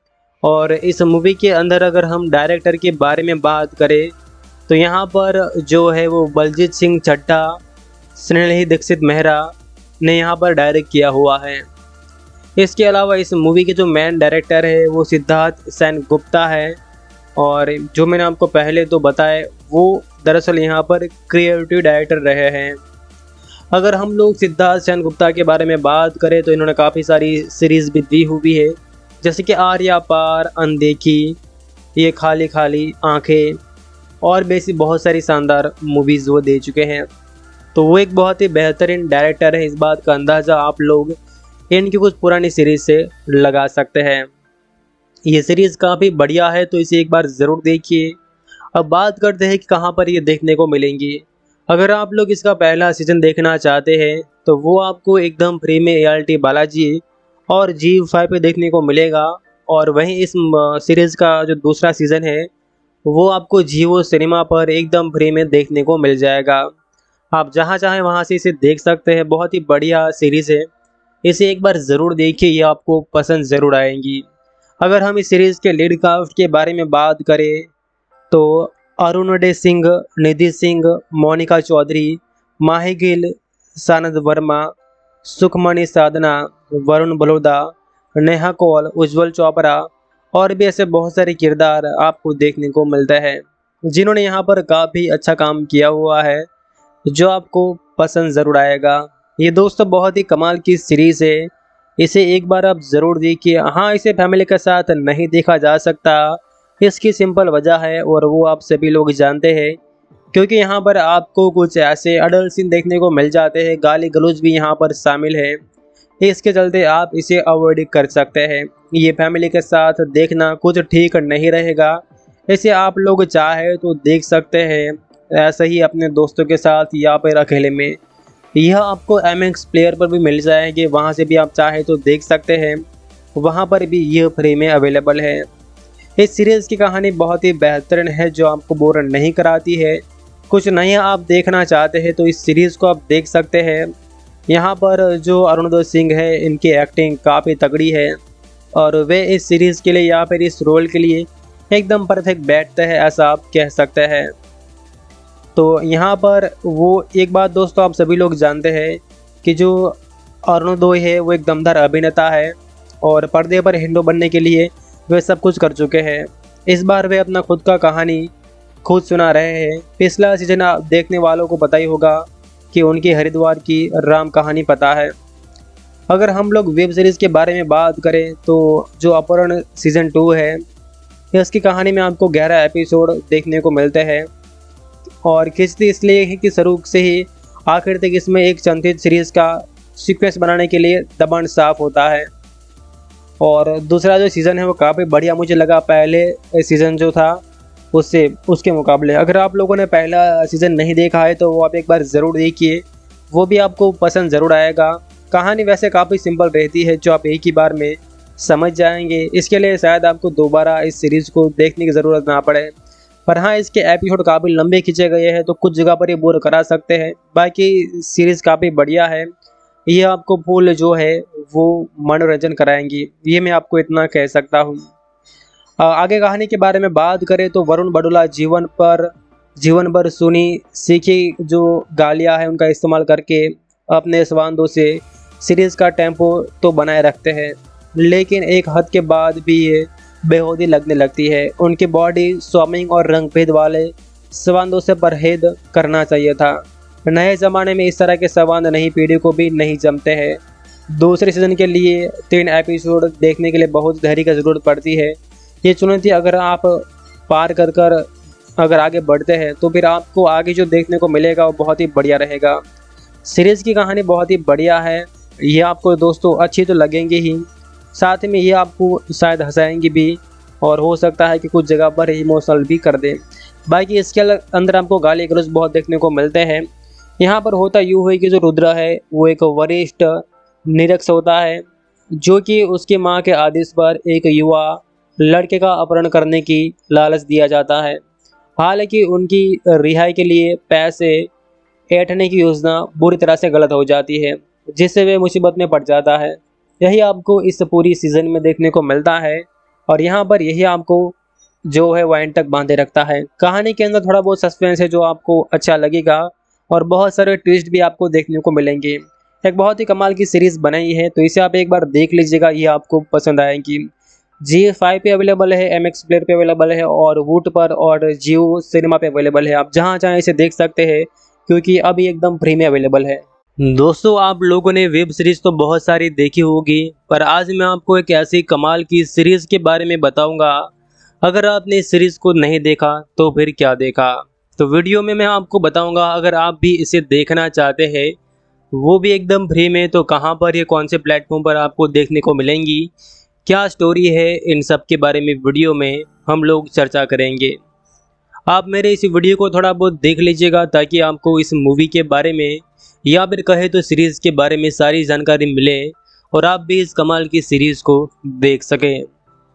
Speaker 1: और इस मूवी के अंदर अगर हम डायरेक्टर के बारे में बात करें तो यहाँ पर जो है वो बलजीत सिंह चड्ढा, स्नेही दीक्षित मेहरा ने यहाँ पर डायरेक्ट किया हुआ है। इसके अलावा इस मूवी के जो मेन डायरेक्टर है वो सिद्धार्थ सेन गुप्ता है और जो मैंने आपको पहले तो बताया वो दरअसल यहाँ पर क्रिएटिव डायरेक्टर रहे हैं। अगर हम लोग सिद्धार्थ सेन गुप्ता के बारे में बात करें तो इन्होंने काफ़ी सारी सीरीज़ भी दी हुई है, जैसे कि आर्या पार, अनदेखी, ये खाली खाली आंखें और भी ऐसी बहुत सारी शानदार मूवीज़ वो दे चुके हैं। तो वो एक बहुत ही बेहतरीन डायरेक्टर है, इस बात का अंदाज़ा आप लोग इनकी कुछ पुरानी सीरीज़ से लगा सकते हैं। ये सीरीज़ काफ़ी बढ़िया है, तो इसे एक बार ज़रूर देखिए। अब बात करते हैं कि कहाँ पर ये देखने को मिलेंगी। अगर आप लोग इसका पहला सीज़न देखना चाहते हैं तो वो आपको एकदम फ्री में ALT बालाजी और ZEE5 पे देखने को मिलेगा और वहीं इस सीरीज़ का जो दूसरा सीज़न है वो आपको जियो सिनेमा पर एकदम फ्री में देखने को मिल जाएगा। आप जहां चाहें वहां से इसे देख सकते हैं। बहुत ही बढ़िया सीरीज़ है, इसे एक बार ज़रूर देखिए, ये आपको पसंद ज़रूर आएंगी। अगर हम इस सीरीज़ के लीड कास्ट के बारे में बात करें तो अरुणोदय सिंह, निधि सिंह, मोनिका चौधरी, माही गिल, सानद वर्मा, सुखमणि साधना, वरुण बलोदा, नेहा कौल, उज्जवल चोपड़ा और भी ऐसे बहुत सारे किरदार आपको देखने को मिलते हैं जिन्होंने यहाँ पर काफ़ी अच्छा काम किया हुआ है, जो आपको पसंद ज़रूर आएगा। ये दोस्तों बहुत ही कमाल की सीरीज़ है, इसे एक बार आप ज़रूर देखिए। हाँ, इसे फैमिली के साथ नहीं देखा जा सकता, इसकी सिंपल वजह है और वो आप सभी लोग जानते हैं, क्योंकि यहाँ पर आपको कुछ ऐसे अडल्ट सीन देखने को मिल जाते हैं, गाली गलौज भी यहाँ पर शामिल है। इसके चलते आप इसे अवॉइड कर सकते हैं। ये फैमिली के साथ देखना कुछ ठीक नहीं रहेगा। इसे आप लोग चाहे तो देख सकते हैं, ऐसे ही अपने दोस्तों के साथ या फिर अकेले में। यह आपको MX प्लेयर पर भी मिल जाएंगे, वहाँ से भी आप चाहे तो देख सकते हैं, वहाँ पर भी यह फ्री में अवेलेबल है। इस सीरीज़ की कहानी बहुत ही बेहतरीन है, जो आपको बोर नहीं कराती है। कुछ नया आप देखना चाहते हैं तो इस सीरीज़ को आप देख सकते हैं। यहाँ पर जो अरुणोदय सिंह है, इनकी एक्टिंग काफ़ी तगड़ी है और वे इस सीरीज़ के लिए या फिर इस रोल के लिए एकदम परफेक्ट बैठते हैं, ऐसा आप कह सकते हैं। तो यहाँ पर वो एक बात दोस्तों आप सभी लोग जानते हैं कि जो अरुणोदय है वो एक दमदार अभिनेता है और पर्दे पर हीरो बनने के लिए वे सब कुछ कर चुके हैं। इस बार वे अपना खुद का कहानी खुद सुना रहे हैं। पिछला सीजन आप देखने वालों को पता ही होगा कि उनकी हरिद्वार की राम कहानी पता है। अगर हम लोग वेब सीरीज़ के बारे में बात करें तो जो अपहरण सीज़न 2 है, इसकी कहानी में आपको 11 एपिसोड देखने को मिलते हैं और खिंचती इसलिए है कि शुरू से ही आखिर तक इसमें एक संचित सीरीज़ का सीक्वेंस बनाने के लिए दबाण साफ होता है। और दूसरा जो सीज़न है वो काफ़ी बढ़िया मुझे लगा पहले सीज़न जो था उसके मुकाबले। अगर आप लोगों ने पहला सीज़न नहीं देखा है तो वो आप एक बार ज़रूर देखिए, वो भी आपको पसंद ज़रूर आएगा। कहानी वैसे काफ़ी सिंपल रहती है जो आप एक ही बार में समझ जाएंगे। इसके लिए शायद आपको दोबारा इस सीरीज़ को देखने की ज़रूरत ना पड़े। पर हाँ, इसके एपिसोड काफ़ी लंबे खींचे गए हैं तो कुछ जगह पर ये बोर करा सकते हैं। बाकी सीरीज़ काफ़ी बढ़िया है, ये आपको फुल जो है वो मनोरंजन कराएंगी, ये मैं आपको इतना कह सकता हूँ। आगे कहानी के बारे में बात करें तो वरुण बड़ोला जीवन भर सुनी सीखी जो गालियाँ हैं उनका इस्तेमाल करके अपने संवादों से सीरीज़ का टेम्पो तो बनाए रखते हैं, लेकिन एक हद के बाद भी ये बेहूदी लगने लगती है। उनकी बॉडी स्विमिंग और रंग भेद वाले संवादों से परहेज करना चाहिए था। नए ज़माने में इस तरह के संवाद नई पीढ़ी को भी नहीं जमते हैं। दूसरे सीज़न के लिए 3 एपिसोड देखने के लिए बहुत धैर्य की ज़रूरत पड़ती है। ये चुनौती अगर आप पार कर अगर आगे बढ़ते हैं तो फिर आपको आगे जो देखने को मिलेगा वो बहुत ही बढ़िया रहेगा। सीरीज़ की कहानी बहुत ही बढ़िया है, ये आपको दोस्तों अच्छी तो लगेंगी ही, साथ में ये आपको शायद हंसाएंगी भी और हो सकता है कि कुछ जगह पर इमोशनल भी कर दे। बाकी इसके अंदर आपको गाली गलौज बहुत देखने को मिलते हैं। यहाँ पर होता यूँ है कि जो रुद्रा है वो एक वरिष्ठ निरीक्षक होता है जो कि उसकी माँ के आदेश पर एक युवा लड़के का अपहरण करने की लालच दिया जाता है। हालांकि उनकी रिहाई के लिए पैसे ऐंठने की योजना बुरी तरह से गलत हो जाती है, जिससे वे मुसीबत में पड़ जाता है। यही आपको इस पूरी सीज़न में देखने को मिलता है और यहाँ पर यही आपको जो है वो एंड तक बांधे रखता है। कहानी के अंदर थोड़ा बहुत सस्पेंस है जो आपको अच्छा लगेगा और बहुत सारे ट्विस्ट भी आपको देखने को मिलेंगे। एक बहुत ही कमाल की सीरीज़ बनाई है तो इसे आप एक बार देख लीजिएगा, ये आपको पसंद आएगी। ZEE5 पे अवेलेबल है, MX प्लेयर पे अवेलेबल है और वूट पर और जियो सिनेमा पे अवेलेबल है। आप जहाँ चाहें इसे देख सकते हैं क्योंकि अभी एकदम फ्री में अवेलेबल है। दोस्तों, आप लोगों ने वेब सीरीज़ तो बहुत सारी देखी होगी, पर आज मैं आपको एक ऐसी कमाल की सीरीज़ के बारे में बताऊंगा। अगर आपने इस सीरीज़ को नहीं देखा तो फिर क्या देखा। तो वीडियो में मैं आपको बताऊंगा अगर आप भी इसे देखना चाहते हैं, वो भी एकदम फ्री में, तो कहां पर, ये कौन से प्लेटफॉर्म पर आपको देखने को मिलेंगी, क्या स्टोरी है, इन सब के बारे में वीडियो में हम लोग चर्चा करेंगे। आप मेरे इस वीडियो को थोड़ा बहुत देख लीजिएगा ताकि आपको इस मूवी के बारे में या फिर कहे तो सीरीज़ के बारे में सारी जानकारी मिले और आप भी इस कमाल की सीरीज़ को देख सकें।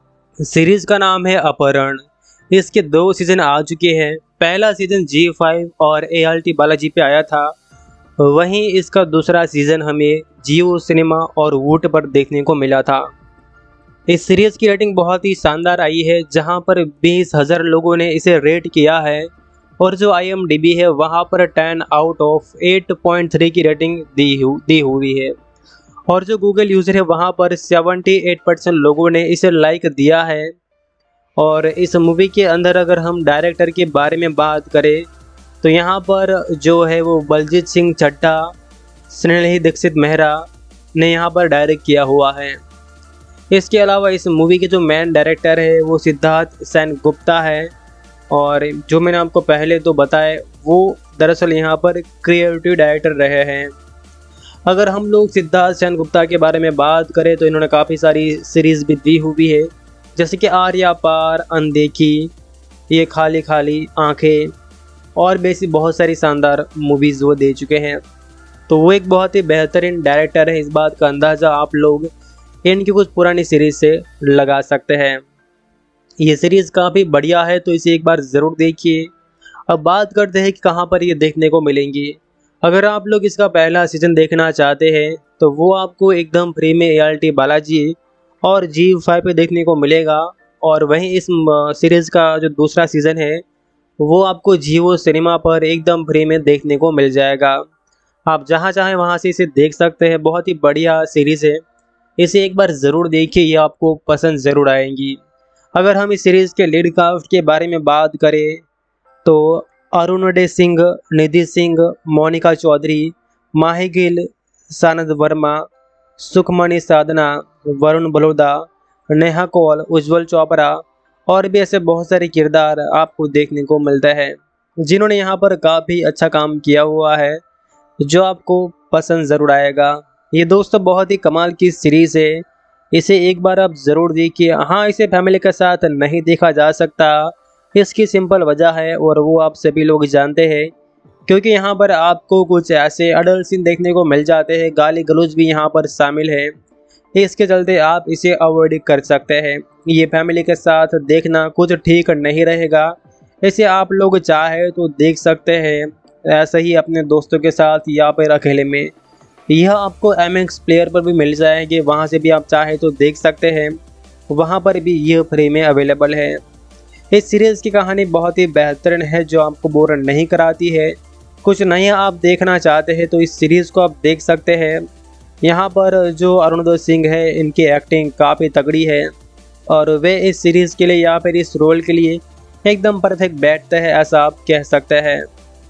Speaker 1: सीरीज़ का नाम है अपहरण। इसके 2 सीज़न आ चुके हैं। पहला सीज़न ZEE5 और ALT बालाजी पे आया था, वहीं इसका दूसरा सीज़न हमें जियो सिनेमा और वूट पर देखने को मिला था। इस सीरीज़ की रेटिंग बहुत ही शानदार आई है, जहां पर 20,000 लोगों ने इसे रेट किया है और जो IMDb है वहां पर 10 आउट ऑफ 8.3 की रेटिंग दी हुई है और जो गूगल यूज़र है वहां पर 78% लोगों ने इसे लाइक दिया है। और इस मूवी के अंदर अगर हम डायरेक्टर के बारे में बात करें तो यहाँ पर जो है वो बलजीत सिंह चड्ढा, स्नेही दीक्षित मेहरा ने यहाँ पर डायरेक्ट किया हुआ है। इसके अलावा इस मूवी के जो मेन डायरेक्टर है वो सिद्धार्थ सेन गुप्ता है और जो मैंने आपको पहले तो बताया वो दरअसल यहाँ पर क्रिएटिव डायरेक्टर रहे हैं। अगर हम लोग सिद्धार्थ सेन गुप्ता के बारे में बात करें तो इन्होंने काफ़ी सारी सीरीज़ भी दी हुई है, जैसे कि आर्या पार, अनदेखी, ये खाली खाली आंखें और भी ऐसी बहुत सारी शानदार मूवीज़ वो दे चुके हैं। तो वो एक बहुत ही बेहतरीन डायरेक्टर है, इस बात का अंदाज़ा आप लोग इनकी कुछ पुरानी सीरीज़ से लगा सकते हैं। ये सीरीज़ काफ़ी बढ़िया है तो इसे एक बार ज़रूर देखिए। अब बात करते हैं कि कहाँ पर ये देखने को मिलेंगी। अगर आप लोग इसका पहला सीज़न देखना चाहते हैं तो वो आपको एकदम फ्री में ALT बालाजी और ZEE5 पे देखने को मिलेगा और वहीं इस सीरीज़ का जो दूसरा सीज़न है वो आपको जियो सिनेमा पर एकदम फ्री में देखने को मिल जाएगा। आप जहां चाहें वहां से इसे देख सकते हैं। बहुत ही बढ़िया सीरीज़ है, इसे एक बार ज़रूर देखिए, ये आपको पसंद ज़रूर आएंगी। अगर हम इस सीरीज़ के लीड कास्ट के बारे में बात करें तो अरुणोदय सिंह, निधि सिंह, मोनिका चौधरी, माही गिल, सानंद वर्मा, सुखमणि साधना, वरुण बलोदा, नेहा कौल, उज्जवल चोपड़ा और भी ऐसे बहुत सारे किरदार आपको देखने को मिलते हैं जिन्होंने यहाँ पर काफ़ी अच्छा काम किया हुआ है, जो आपको पसंद ज़रूर आएगा। ये दोस्तों बहुत ही कमाल की सीरीज़ है, इसे एक बार आप ज़रूर देखिए। हाँ, इसे फैमिली के साथ नहीं देखा जा सकता, इसकी सिंपल वजह है और वो आप सभी लोग जानते हैं, क्योंकि यहाँ पर आपको कुछ ऐसे अडल्ट सीन देखने को मिल जाते हैं, गाली गलौज भी यहाँ पर शामिल है। इसके चलते आप इसे अवॉइड कर सकते हैं। ये फैमिली के साथ देखना कुछ ठीक नहीं रहेगा, इसे आप लोग चाहे तो देख सकते हैं ऐसे ही अपने दोस्तों के साथ या फिर अकेले में। यह आपको MX प्लेयर पर भी मिल जाएंगे, वहाँ से भी आप चाहे तो देख सकते हैं, वहाँ पर भी यह फ्री में अवेलेबल है। इस सीरीज़ की कहानी बहुत ही बेहतरीन है, जो आपको बोर नहीं कराती है। कुछ नया आप देखना चाहते हैं तो इस सीरीज़ को आप देख सकते हैं। यहाँ पर जो अरुणोदय सिंह है, इनकी एक्टिंग काफ़ी तगड़ी है और वे इस सीरीज़ के लिए या फिर इस रोल के लिए एकदम परफेक्ट बैठते हैं, ऐसा आप कह सकते हैं।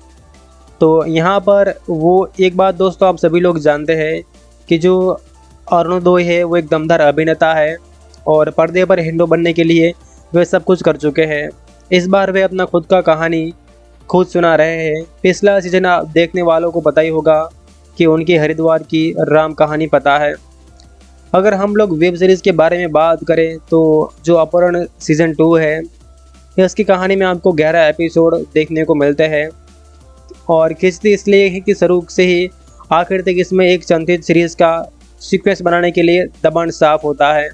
Speaker 1: तो यहाँ पर वो एक बात दोस्तों आप सभी लोग जानते हैं कि जो अरुणोदय है वो एक दमदार अभिनेता है और पर्दे पर हीरो बनने के लिए वे सब कुछ कर चुके हैं। इस बार वे अपना खुद का कहानी खुद सुना रहे हैं। पिछला सीजन देखने वालों को पता ही होगा कि उनकी हरिद्वार की राम कहानी पता है। अगर हम लोग वेब सीरीज़ के बारे में बात करें तो जो अपहरण सीज़न 2 है, इसकी कहानी में आपको 11 एपिसोड देखने को मिलते हैं और खिंचती इसलिए है कि शुरू से ही आखिर तक इसमें एक संचित सीरीज़ का सीक्वेंस बनाने के लिए दबाण साफ होता है।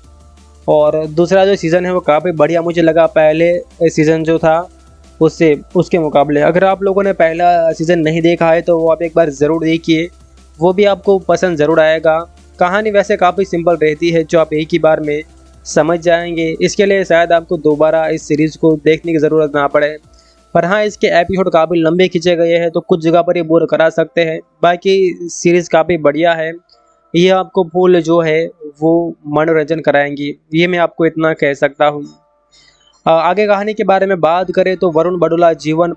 Speaker 1: और दूसरा जो सीज़न है वो काफ़ी बढ़िया मुझे लगा पहले सीज़न जो था उसके मुकाबले। अगर आप लोगों ने पहला सीज़न नहीं देखा है तो वो आप एक बार ज़रूर देखिए, वो भी आपको पसंद ज़रूर आएगा। कहानी वैसे काफ़ी सिंपल रहती है, जो आप एक ही बार में समझ जाएंगे। इसके लिए शायद आपको दोबारा इस सीरीज़ को देखने की ज़रूरत ना पड़े। पर हाँ, इसके एपिसोड काफ़ी लंबे खींचे गए हैं तो कुछ जगह पर ये बोर करा सकते हैं, बाकी सीरीज़ काफ़ी बढ़िया है। ये आपको फुल जो है वो मनोरंजन कराएंगी, ये मैं आपको इतना कह सकता हूँ। आगे कहानी के बारे में बात करें तो वरुण बडोला जीवन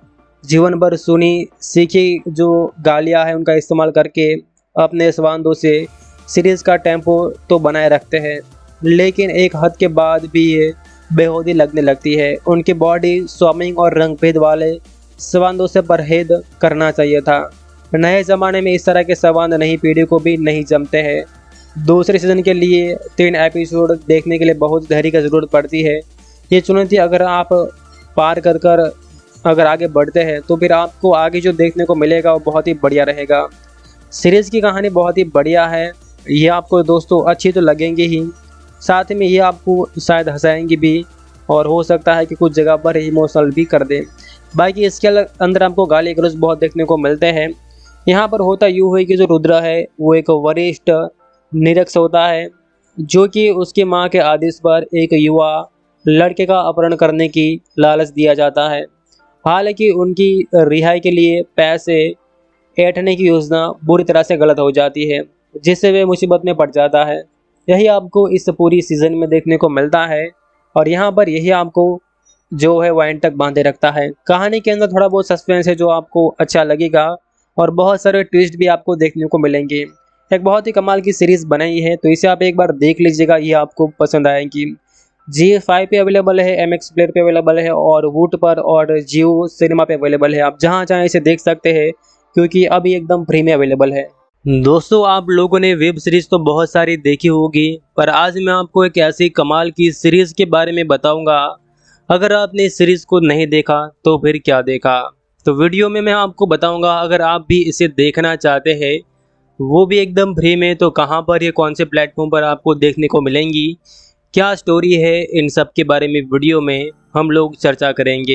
Speaker 1: भर सुनी सीखी जो गालियाँ हैं उनका इस्तेमाल करके अपने संवादों से सीरीज़ का टेम्पो तो बनाए रखते हैं, लेकिन एक हद के बाद भी ये बेहूदी लगने लगती है। उनकी बॉडी स्विमिंग और रंग भेद वाले संवादों से परहेज करना चाहिए था। नए ज़माने में इस तरह के संवाद नई पीढ़ी को भी नहीं जमते हैं। दूसरे सीज़न के लिए 3 एपिसोड देखने के लिए बहुत धैर्य की ज़रूरत पड़ती है। ये चुनौती अगर आप पार कर अगर आगे बढ़ते हैं तो फिर आपको आगे जो देखने को मिलेगा वो बहुत ही बढ़िया रहेगा। सीरीज़ की कहानी बहुत ही बढ़िया है, ये आपको दोस्तों अच्छी तो लगेंगी ही, साथ में ये आपको शायद हंसाएंगी भी और हो सकता है कि कुछ जगह पर इमोशनल भी कर दे। बाकी इसके अंदर आपको गाली गलौज बहुत देखने को मिलते हैं। यहाँ पर होता यूँ है कि जो रुद्रा है वो एक वरिष्ठ निरीक्षक होता है, जो कि उसकी माँ के आदेश पर एक युवा लड़के का अपहरण करने की लालच दिया जाता है। हालांकि उनकी रिहाई के लिए पैसे ऐंठने की योजना बुरी तरह से गलत हो जाती है, जिससे वे मुसीबत में पड़ जाता है। यही आपको इस पूरी सीज़न में देखने को मिलता है और यहाँ पर यही आपको जो है वो एंड तक बांधे रखता है। कहानी के अंदर थोड़ा बहुत सस्पेंस है जो आपको अच्छा लगेगा और बहुत सारे ट्विस्ट भी आपको देखने को मिलेंगे। एक बहुत ही कमाल की सीरीज़ बनाई है, तो इसे आप एक बार देख लीजिएगा, ये आपको पसंद आएगी। ZEE5 पे अवेलेबल है, MX प्लेयर पे अवेलेबल है और वूट पर और जियो सिनेमा पे अवेलेबल है। आप जहाँ चाहें इसे देख सकते हैं, क्योंकि अभी एकदम फ्री में अवेलेबल है। दोस्तों, आप लोगों ने वेब सीरीज़ तो बहुत सारी देखी होगी, पर आज मैं आपको एक ऐसी कमाल की सीरीज़ के बारे में बताऊंगा। अगर आपने इस सीरीज़ को नहीं देखा तो फिर क्या देखा। तो वीडियो में मैं आपको बताऊंगा, अगर आप भी इसे देखना चाहते हैं वो भी एकदम फ्री में, तो कहाँ पर, ये कौन से प्लेटफॉर्म पर आपको देखने को मिलेंगी, क्या स्टोरी है, इन सब के बारे में वीडियो में हम लोग चर्चा करेंगे।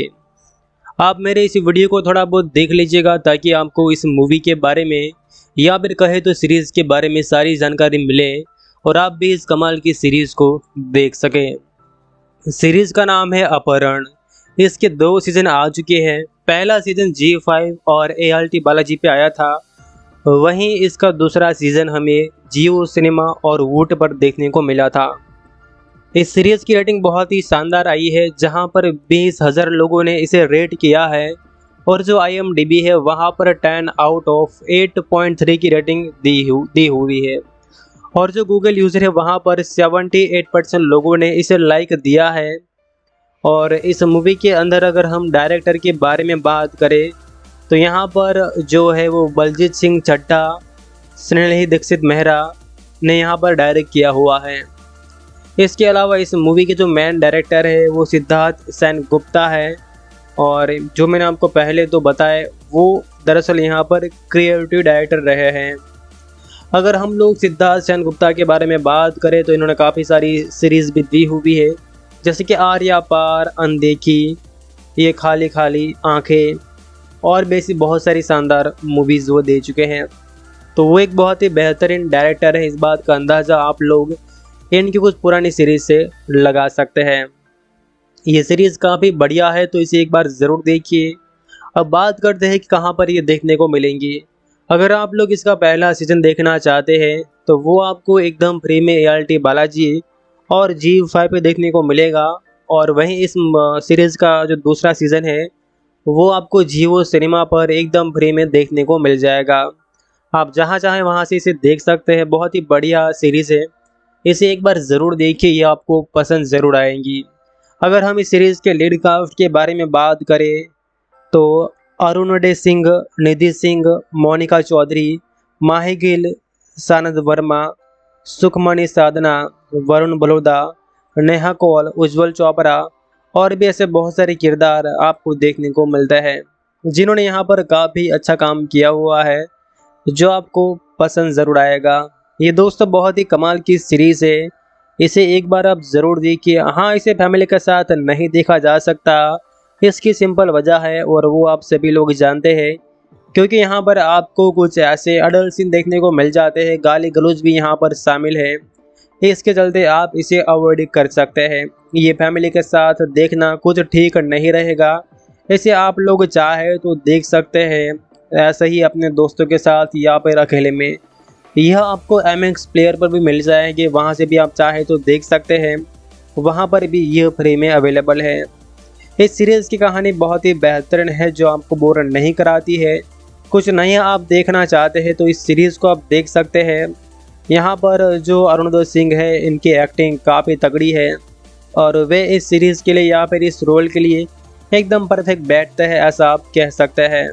Speaker 1: आप मेरे इस वीडियो को थोड़ा बहुत देख लीजिएगा ताकि आपको इस मूवी के बारे में या फिर कहे तो सीरीज़ के बारे में सारी जानकारी मिले और आप भी इस कमाल की सीरीज़ को देख सकें। सीरीज़ का नाम है अपहरण। इसके 2 सीज़न आ चुके हैं। पहला सीज़न ZEE5 और ALT बालाजी पे आया था वहीं इसका दूसरा सीज़न हमें जियो सिनेमा और वूट पर देखने को मिला था। इस सीरीज़ की रेटिंग बहुत ही शानदार आई है, जहां पर 20,000 लोगों ने इसे रेट किया है और जो IMDb है वहां पर 10 आउट ऑफ 8.3 की रेटिंग दी हुई है और जो गूगल यूज़र है वहां पर 78% लोगों ने इसे लाइक दिया है। और इस मूवी के अंदर अगर हम डायरेक्टर के बारे में बात करें तो यहाँ पर जो है वो बलजीत सिंह चड्ढा, स्नेही दीक्षित मेहरा ने यहाँ पर डायरेक्ट किया हुआ है। इसके अलावा इस मूवी के जो मेन डायरेक्टर है वो सिद्धार्थ सेन गुप्ता है और जो मैंने आपको पहले तो बताया वो दरअसल यहाँ पर क्रिएटिव डायरेक्टर रहे हैं। अगर हम लोग सिद्धार्थ सेन गुप्ता के बारे में बात करें तो इन्होंने काफ़ी सारी सीरीज़ भी दी हुई है, जैसे कि आर्या पार, अनदेखी, ये खाली खाली आंखें और भी ऐसी बहुत सारी शानदार मूवीज़ वो दे चुके हैं। तो वो एक बहुत ही बेहतरीन डायरेक्टर है, इस बात का अंदाज़ा आप लोग इनकी कुछ पुरानी सीरीज़ से लगा सकते हैं। ये सीरीज़ काफ़ी बढ़िया है तो इसे एक बार ज़रूर देखिए। अब बात करते हैं कि कहाँ पर ये देखने को मिलेंगी। अगर आप लोग इसका पहला सीज़न देखना चाहते हैं तो वो आपको एकदम फ्री में ALT बालाजी और ZEE5 पे देखने को मिलेगा और वहीं इस सीरीज़ का जो दूसरा सीज़न है वो आपको जियो सिनेमा पर एकदम फ्री में देखने को मिल जाएगा। आप जहां चाहें वहां से इसे देख सकते हैं। बहुत ही बढ़िया सीरीज़ है, इसे एक बार ज़रूर देखिए, ये आपको पसंद ज़रूर आएंगी। अगर हम इस सीरीज़ के लीड कास्ट के बारे में बात करें तो अरुणोदय सिंह, निधि सिंह, मोनिका चौधरी, माही गिल, सानद वर्मा, सुखमणि साधना, वरुण बलोदा, नेहा कौल, उज्जवल चोपड़ा और भी ऐसे बहुत सारे किरदार आपको देखने को मिलते हैं जिन्होंने यहाँ पर काफ़ी अच्छा काम किया हुआ है, जो आपको पसंद ज़रूर आएगा। ये दोस्तों बहुत ही कमाल की सीरीज़ है, इसे एक बार आप ज़रूर देखिए। हाँ, इसे फैमिली के साथ नहीं देखा जा सकता, इसकी सिंपल वजह है और वो आप सभी लोग जानते हैं, क्योंकि यहाँ पर आपको कुछ ऐसे अडल्ट सीन देखने को मिल जाते हैं, गाली गलौज भी यहाँ पर शामिल है। इसके चलते आप इसे अवॉइड कर सकते हैं। ये फैमिली के साथ देखना कुछ ठीक नहीं रहेगा, इसे आप लोग चाहे तो देख सकते हैं ऐसे ही अपने दोस्तों के साथ या फिर अकेले में। यह आपको MX प्लेयर पर भी मिल जाएंगे, वहाँ से भी आप चाहे तो देख सकते हैं, वहाँ पर भी यह फ्री में अवेलेबल है। इस सीरीज़ की कहानी बहुत ही बेहतरीन है, जो आपको बोर नहीं कराती है। कुछ नया आप देखना चाहते हैं तो इस सीरीज़ को आप देख सकते हैं। यहाँ पर जो अरुणोदय सिंह है, इनकी एक्टिंग काफ़ी तगड़ी है और वे इस सीरीज़ के लिए या फिर इस रोल के लिए एकदम परफेक्ट बैठते हैं, ऐसा आप कह सकते हैं।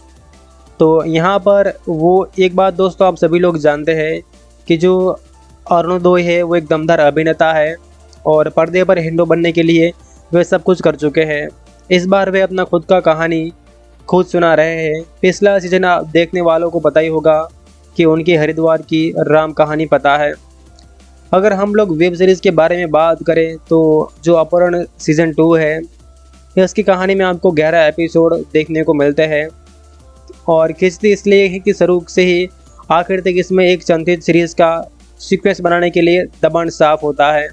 Speaker 1: तो यहाँ पर वो एक बात दोस्तों आप सभी लोग जानते हैं कि जो अरुणोदय है वो एक दमदार अभिनेता है और पर्दे पर हीरो बनने के लिए वे सब कुछ कर चुके हैं। इस बार वे अपना खुद का कहानी खुद सुना रहे हैं। पिछला सीजन देखने वालों को पता ही होगा कि उनकी हरिद्वार की राम कहानी पता है। अगर हम लोग वेब सीरीज़ के बारे में बात करें तो जो अपहरण सीज़न 2 है, इसकी कहानी में आपको 11 एपिसोड देखने को मिलते हैं और खिंचती इसलिए है कि शुरू से ही आखिर तक इसमें एक संचित सीरीज़ का सीक्वेंस बनाने के लिए दबान साफ होता है।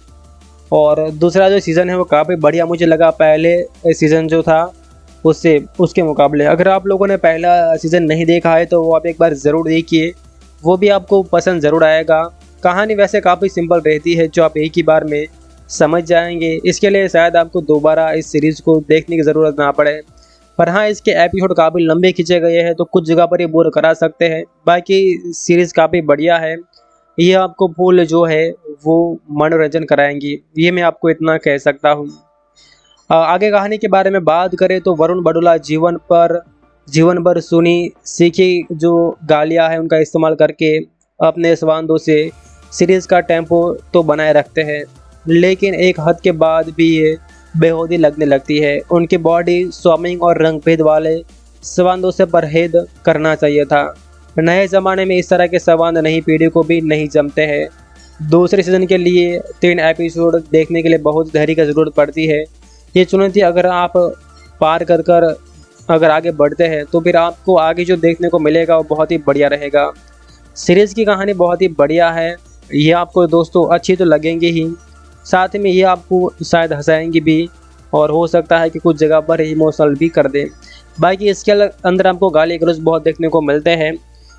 Speaker 1: और दूसरा जो सीज़न है वो काफ़ी बढ़िया मुझे लगा पहले सीज़न जो था उसके मुकाबले। अगर आप लोगों ने पहला सीज़न नहीं देखा है तो वो आप एक बार ज़रूर देखिए, वो भी आपको पसंद ज़रूर आएगा। कहानी वैसे काफ़ी सिंपल रहती है, जो आप एक ही बार में समझ जाएंगे। इसके लिए शायद आपको दोबारा इस सीरीज़ को देखने की ज़रूरत ना पड़े। पर हाँ, इसके एपिसोड काफ़ी लंबे खींचे गए हैं तो कुछ जगह पर ये बोर करा सकते हैं, बाकी सीरीज़ काफ़ी बढ़िया है। ये आपको फुल जो है वो मनोरंजन कराएंगी, ये मैं आपको इतना कह सकता हूँ। आगे कहानी के बारे में बात करें तो वरुण बडोला जीवन भर सुनी सीखी जो गालियाँ हैं उनका इस्तेमाल करके अपने स्वांदों से सीरीज़ का टेम्पो तो बनाए रखते हैं, लेकिन एक हद के बाद भी ये बेहूदी लगने लगती है। उनकी बॉडी स्वामिंग और रंग भेद वाले स्वांदों से परहेज करना चाहिए था। नए ज़माने में इस तरह के स्वांद नई पीढ़ी को भी नहीं जमते हैं। दूसरे सीज़न के लिए 3 एपिसोड देखने के लिए बहुत धैर्य की ज़रूरत पड़ती है। ये चुनौती अगर आप पार कर अगर आगे बढ़ते हैं तो फिर आपको आगे जो देखने को मिलेगा वो बहुत ही बढ़िया रहेगा। सीरीज़ की कहानी बहुत ही बढ़िया है, ये आपको दोस्तों अच्छी तो लगेंगी ही, साथ में ये आपको शायद हंसाएंगी भी और हो सकता है कि कुछ जगह पर इमोशनल भी कर दे। बाकी इसके अंदर आपको गाली गलौज बहुत देखने को मिलते हैं,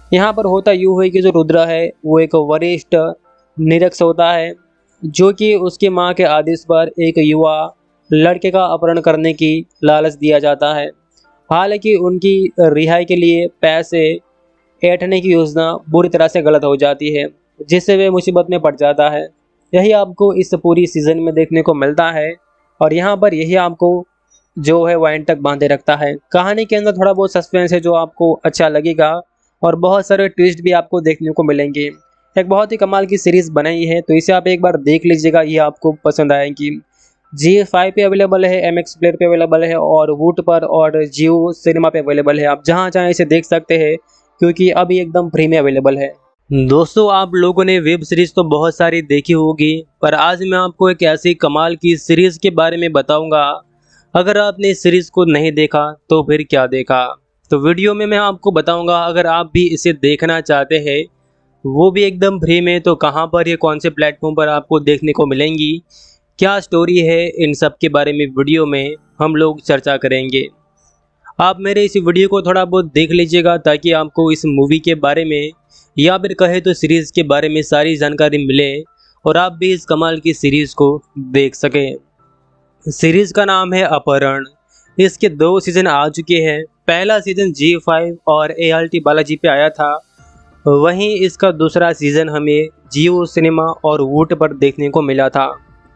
Speaker 1: यहाँ पर होता यूँ है कि जो रुद्र है वो एक वरिष्ठ निरीक्षक होता है, जो कि उसकी माँ के आदेश पर एक युवा लड़के का अपहरण करने की लालच दिया जाता है। हालांकि उनकी रिहाई के लिए पैसे ऐंठने की योजना बुरी तरह से गलत हो जाती है, जिससे वे मुसीबत में पड़ जाता है। यही आपको इस पूरी सीज़न में देखने को मिलता है और यहाँ पर यही आपको जो है वो एंड तक बांधे रखता है। कहानी के अंदर थोड़ा बहुत सस्पेंस है जो आपको अच्छा लगेगा और बहुत सारे ट्विस्ट भी आपको देखने को मिलेंगे। एक बहुत ही कमाल की सीरीज़ बनाई है, तो इसे आप एक बार देख लीजिएगा, ये आपको पसंद आएगी। जी5 पे अवेलेबल है, एमएक्स प्लेयर पे अवेलेबल है और वूट पर और जियो सिनेमा पे अवेलेबल है। आप जहाँ चाहें इसे देख सकते हैं क्योंकि अभी एकदम फ्री में अवेलेबल है। दोस्तों, आप लोगों ने वेब सीरीज तो बहुत सारी देखी होगी, पर आज मैं आपको एक ऐसी कमाल की सीरीज के बारे में बताऊंगा। अगर आपने इस सीरीज को नहीं देखा तो फिर क्या देखा। तो वीडियो में मैं आपको बताऊंगा, अगर आप भी इसे देखना चाहते हैं वो भी एकदम फ्री में, तो कहां पर, ये कौन से प्लेटफॉर्म पर आपको देखने को मिलेंगी, क्या स्टोरी है, इन सब के बारे में वीडियो में हम लोग चर्चा करेंगे। आप मेरे इस वीडियो को थोड़ा बहुत देख लीजिएगा ताकि आपको इस मूवी के बारे में या फिर कहे तो सीरीज़ के बारे में सारी जानकारी मिले और आप भी इस कमाल की सीरीज़ को देख सकें। सीरीज़ का नाम है अपहरण। इसके 2 सीज़न आ चुके हैं। पहला सीज़न जी5 और ALT बालाजी पे आया था, वहीं इसका दूसरा सीज़न हमें जियो सिनेमा और वूट पर देखने को मिला था।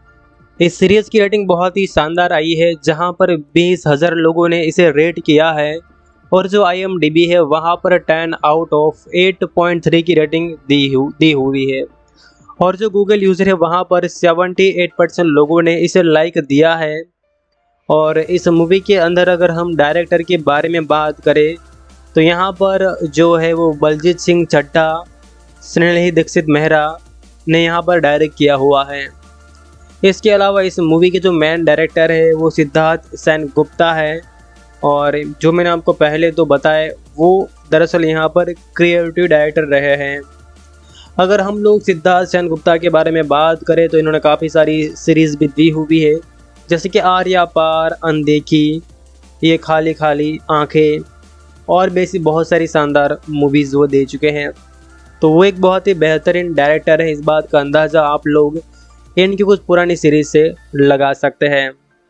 Speaker 1: इस सीरीज़ की रेटिंग बहुत ही शानदार आई है, जहां पर 20,000 लोगों ने इसे रेट किया है और जो IMDb है वहां पर 10 आउट ऑफ 8.3 की रेटिंग दी हुई है और जो गूगल यूज़र है वहां पर 78% लोगों ने इसे लाइक दिया है। और इस मूवी के अंदर अगर हम डायरेक्टर के बारे में बात करें तो यहाँ पर जो है वो बलजीत सिंह चड्ढा, स्नेही दीक्षित मेहरा ने यहाँ पर डायरेक्ट किया हुआ है। इसके अलावा इस मूवी के जो मेन डायरेक्टर है वो सिद्धार्थ सेन गुप्ता है और जो मैंने आपको पहले तो बताया वो दरअसल यहाँ पर क्रिएटिव डायरेक्टर रहे हैं। अगर हम लोग सिद्धार्थ सेन गुप्ता के बारे में बात करें तो इन्होंने काफ़ी सारी सीरीज़ भी दी हुई है, जैसे कि आर्या पार, अनदेखी, ये खाली खाली आंखें और भी ऐसी बहुत सारी शानदार मूवीज़ वो दे चुके हैं। तो वो एक बहुत ही बेहतरीन डायरेक्टर है, इस बात का अंदाज़ा आप लोग इनकी कुछ पुरानी सीरीज़ से लगा सकते हैं।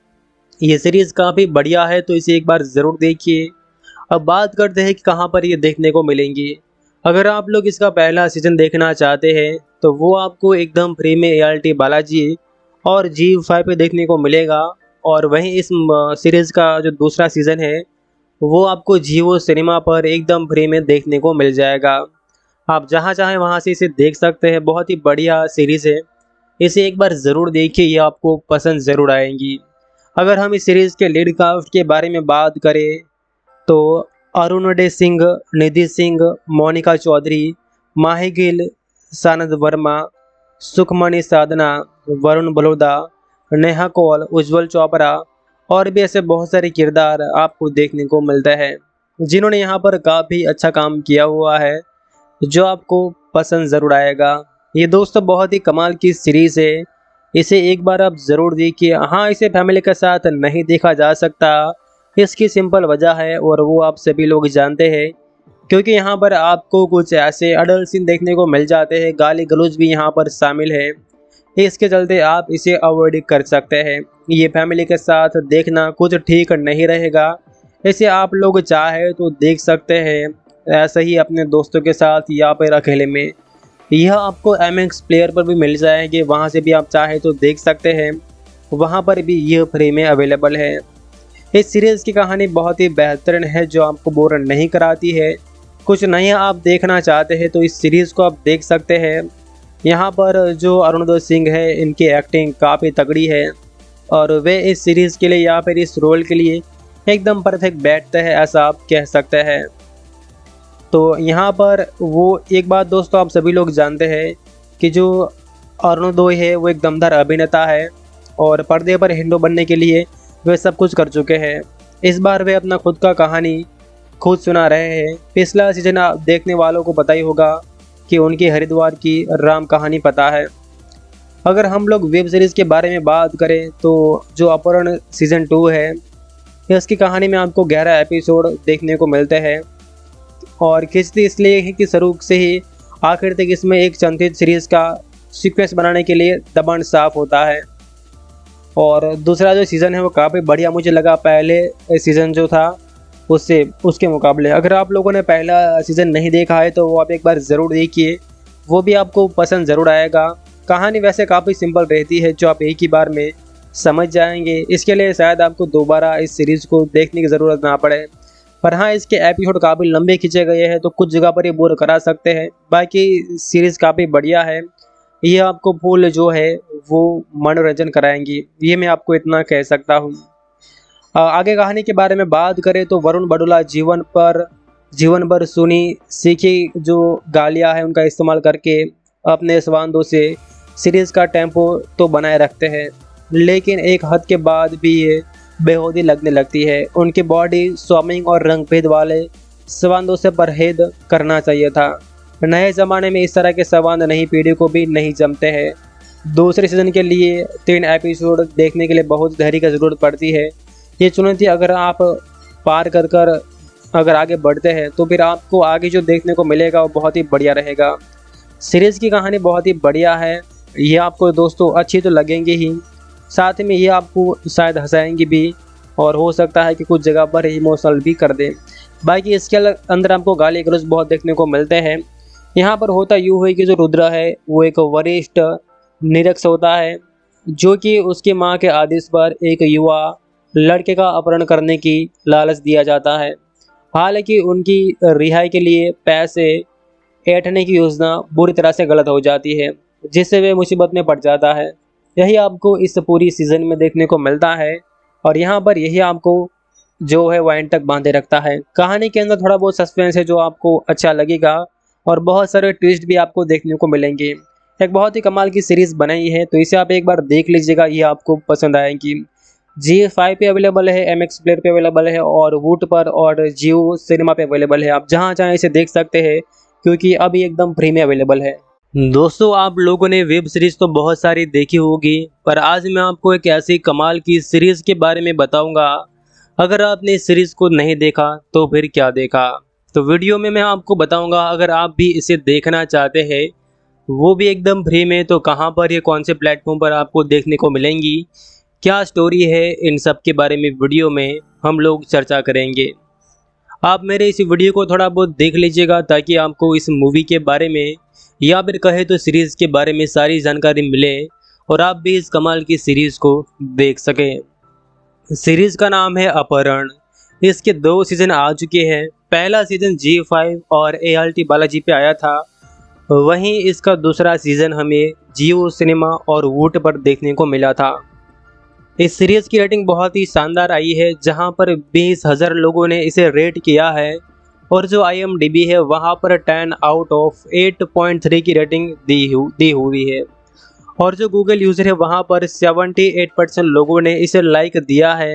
Speaker 1: ये सीरीज़ काफ़ी बढ़िया है, तो इसे एक बार ज़रूर देखिए। अब बात करते हैं कि कहाँ पर ये देखने को मिलेंगी। अगर आप लोग इसका पहला सीज़न देखना चाहते हैं तो वो आपको एकदम फ्री में ALT बालाजी और जी5 पे देखने को मिलेगा और वहीं इस सीरीज़ का जो दूसरा सीज़न है वो आपको जियो सिनेमा पर एकदम फ्री में देखने को मिल जाएगा। आप जहाँ चाहें वहाँ से इसे देख सकते हैं। बहुत ही बढ़िया सीरीज़ है, इसे एक बार ज़रूर देखिए, ये आपको पसंद ज़रूर आएंगी। अगर हम इस सीरीज़ के लीड कास्ट के बारे में बात करें तो अरुणोदय सिंह, निधि सिंह, मोनिका चौधरी, माही गिल, सानद वर्मा, सुखमणि साधना, वरुण बलोदा, नेहा कौल, उज्जवल चोपड़ा और भी ऐसे बहुत सारे किरदार आपको देखने को मिलते हैं जिन्होंने यहाँ पर काफ़ी अच्छा काम किया हुआ है, जो आपको पसंद ज़रूर आएगा। ये दोस्तों बहुत ही कमाल की सीरीज़ है, इसे एक बार आप ज़रूर देखिए। हाँ, इसे फैमिली के साथ नहीं देखा जा सकता, इसकी सिंपल वजह है और वो आप सभी लोग जानते हैं, क्योंकि यहाँ पर आपको कुछ ऐसे अडल्ट सीन देखने को मिल जाते हैं, गाली गलौज भी यहाँ पर शामिल है। इसके चलते आप इसे अवॉइड कर सकते हैं। ये फैमिली के साथ देखना कुछ ठीक नहीं रहेगा, इसे आप लोग चाहे तो देख सकते हैं ऐसे ही अपने दोस्तों के साथ या फिर अकेले में। यह आपको MX प्लेयर पर भी मिल जाएंगे, वहाँ से भी आप चाहे तो देख सकते हैं, वहाँ पर भी यह फ्री में अवेलेबल है। इस सीरीज़ की कहानी बहुत ही बेहतरीन है, जो आपको बोर नहीं कराती है। कुछ नया आप देखना चाहते हैं तो इस सीरीज़ को आप देख सकते हैं। यहाँ पर जो अरुणोदय सिंह है, इनकी एक्टिंग काफ़ी तगड़ी है और वे इस सीरीज़ के लिए या फिर इस रोल के लिए एकदम परफेक्ट बैठते हैं, ऐसा आप कह सकते हैं। तो यहाँ पर वो एक बात दोस्तों आप सभी लोग जानते हैं कि जो अरुणोदय है वो एक दमदार अभिनेता है और पर्दे पर हीरो बनने के लिए वे सब कुछ कर चुके हैं। इस बार वे अपना खुद का कहानी खुद सुना रहे हैं। पिछला सीजन आप देखने वालों को पता ही होगा कि उनकी हरिद्वार की राम कहानी पता है। अगर हम लोग वेब सीरीज़ के बारे में बात करें तो जो अपहरण सीज़न 2 है, इसकी कहानी में आपको 11 एपिसोड देखने को मिलते हैं और खींचती इसलिए है कि शुरू से ही आखिर तक इसमें एक संतुलित सीरीज़ का सीक्वेंस बनाने के लिए दबाण साफ होता है। और दूसरा जो सीज़न है वो काफ़ी बढ़िया मुझे लगा पहले सीज़न जो था उसके मुकाबले। अगर आप लोगों ने पहला सीज़न नहीं देखा है तो वो आप एक बार ज़रूर देखिए, वो भी आपको पसंद ज़रूर आएगा। कहानी वैसे काफ़ी सिंपल रहती है जो आप एक ही बार में समझ जाएंगे। इसके लिए शायद आपको दोबारा इस सीरीज़ को देखने की ज़रूरत ना पड़े। पर हाँ, इसके एपिसोड काफ़ी लंबे खींचे गए हैं तो कुछ जगह पर ये बोर करा सकते हैं। बाकी सीरीज़ काफ़ी बढ़िया है, ये आपको फुल जो है वो मनोरंजन कराएंगी, ये मैं आपको इतना कह सकता हूँ। आगे कहानी के बारे में बात करें तो वरुण बड़ोला जीवन भर सुनी सीखी जो गालियाँ हैं उनका इस्तेमाल करके अपने संवादों से सीरीज़ का टेम्पो तो बनाए रखते हैं, लेकिन एक हद के बाद भी ये बेहूदी लगने लगती है। उनकी बॉडी स्वामिंग और रंग-भेद वाले संवादों से परहेज करना चाहिए था। नए ज़माने में इस तरह के संवाद नई पीढ़ी को भी नहीं जमते हैं। दूसरे सीज़न के लिए 3 एपिसोड देखने के लिए बहुत धैर्य की ज़रूरत पड़ती है। ये चुनौती अगर आप पार कर अगर आगे बढ़ते हैं तो फिर आपको आगे जो देखने को मिलेगा वो बहुत ही बढ़िया रहेगा। सीरीज़ की कहानी बहुत ही बढ़िया है, ये आपको दोस्तों अच्छी तो लगेंगी ही, साथ में ये आपको शायद हंसाएंगी भी और हो सकता है कि कुछ जगह पर इमोशनल भी कर दे। बाकी इसके अंदर आपको गाली गलौज बहुत देखने को मिलते हैं। यहाँ पर होता यूँ है कि जो रुद्रा है वो एक वरिष्ठ निरीक्षक होता है जो कि उसकी माँ के आदेश पर एक युवा लड़के का अपहरण करने की लालच दिया जाता है। हालांकि उनकी रिहाई के लिए पैसे ऐंठने की योजना बुरी तरह से गलत हो जाती है, जिससे वे मुसीबत में पड़ जाता है। यही आपको इस पूरी सीज़न में देखने को मिलता है और यहाँ पर यही आपको जो है वो एंड तक बांधे रखता है। कहानी के अंदर थोड़ा बहुत सस्पेंस है जो आपको अच्छा लगेगा और बहुत सारे ट्विस्ट भी आपको देखने को मिलेंगे। एक बहुत ही कमाल की सीरीज़ बनाई है तो इसे आप एक बार देख लीजिएगा, ये आपको पसंद आएगी। G5 पे अवेलेबल है, MX प्लेयर पे अवेलेबल है और वूट पर और जियो सिनेमा पे अवेलेबल है। आप जहाँ चाहें इसे देख सकते हैं क्योंकि अभी एकदम फ्री में अवेलेबल है। दोस्तों, आप लोगों ने वेब सीरीज़ तो बहुत सारी देखी होगी, पर आज मैं आपको एक ऐसी कमाल की सीरीज़ के बारे में बताऊंगा। अगर आपने इस सीरीज़ को नहीं देखा तो फिर क्या देखा। तो वीडियो में मैं आपको बताऊंगा अगर आप भी इसे देखना चाहते हैं, वो भी एकदम फ्री में, तो कहाँ पर, ये कौन से प्लेटफॉर्म पर आपको देखने को मिलेंगी, क्या स्टोरी है, इन सब के बारे में वीडियो में हम लोग चर्चा करेंगे। आप मेरे इस वीडियो को थोड़ा बहुत देख लीजिएगा ताकि आपको इस मूवी के बारे में या फिर कहे तो सीरीज़ के बारे में सारी जानकारी मिले और आप भी इस कमाल की सीरीज़ को देख सकें। सीरीज़ का नाम है अपहरण। इसके 2 सीज़न आ चुके हैं। पहला सीज़न G5 और ALT बालाजी पे आया था, वहीं इसका दूसरा सीज़न हमें जियो सिनेमा और वूट पर देखने को मिला था। इस सीरीज़ की रेटिंग बहुत ही शानदार आई है, जहां पर 20,000 लोगों ने इसे रेट किया है और जो IMDb है वहां पर 10 आउट ऑफ 8.3 की रेटिंग दी हुई है और जो गूगल यूज़र है वहां पर 78% लोगों ने इसे लाइक दिया है।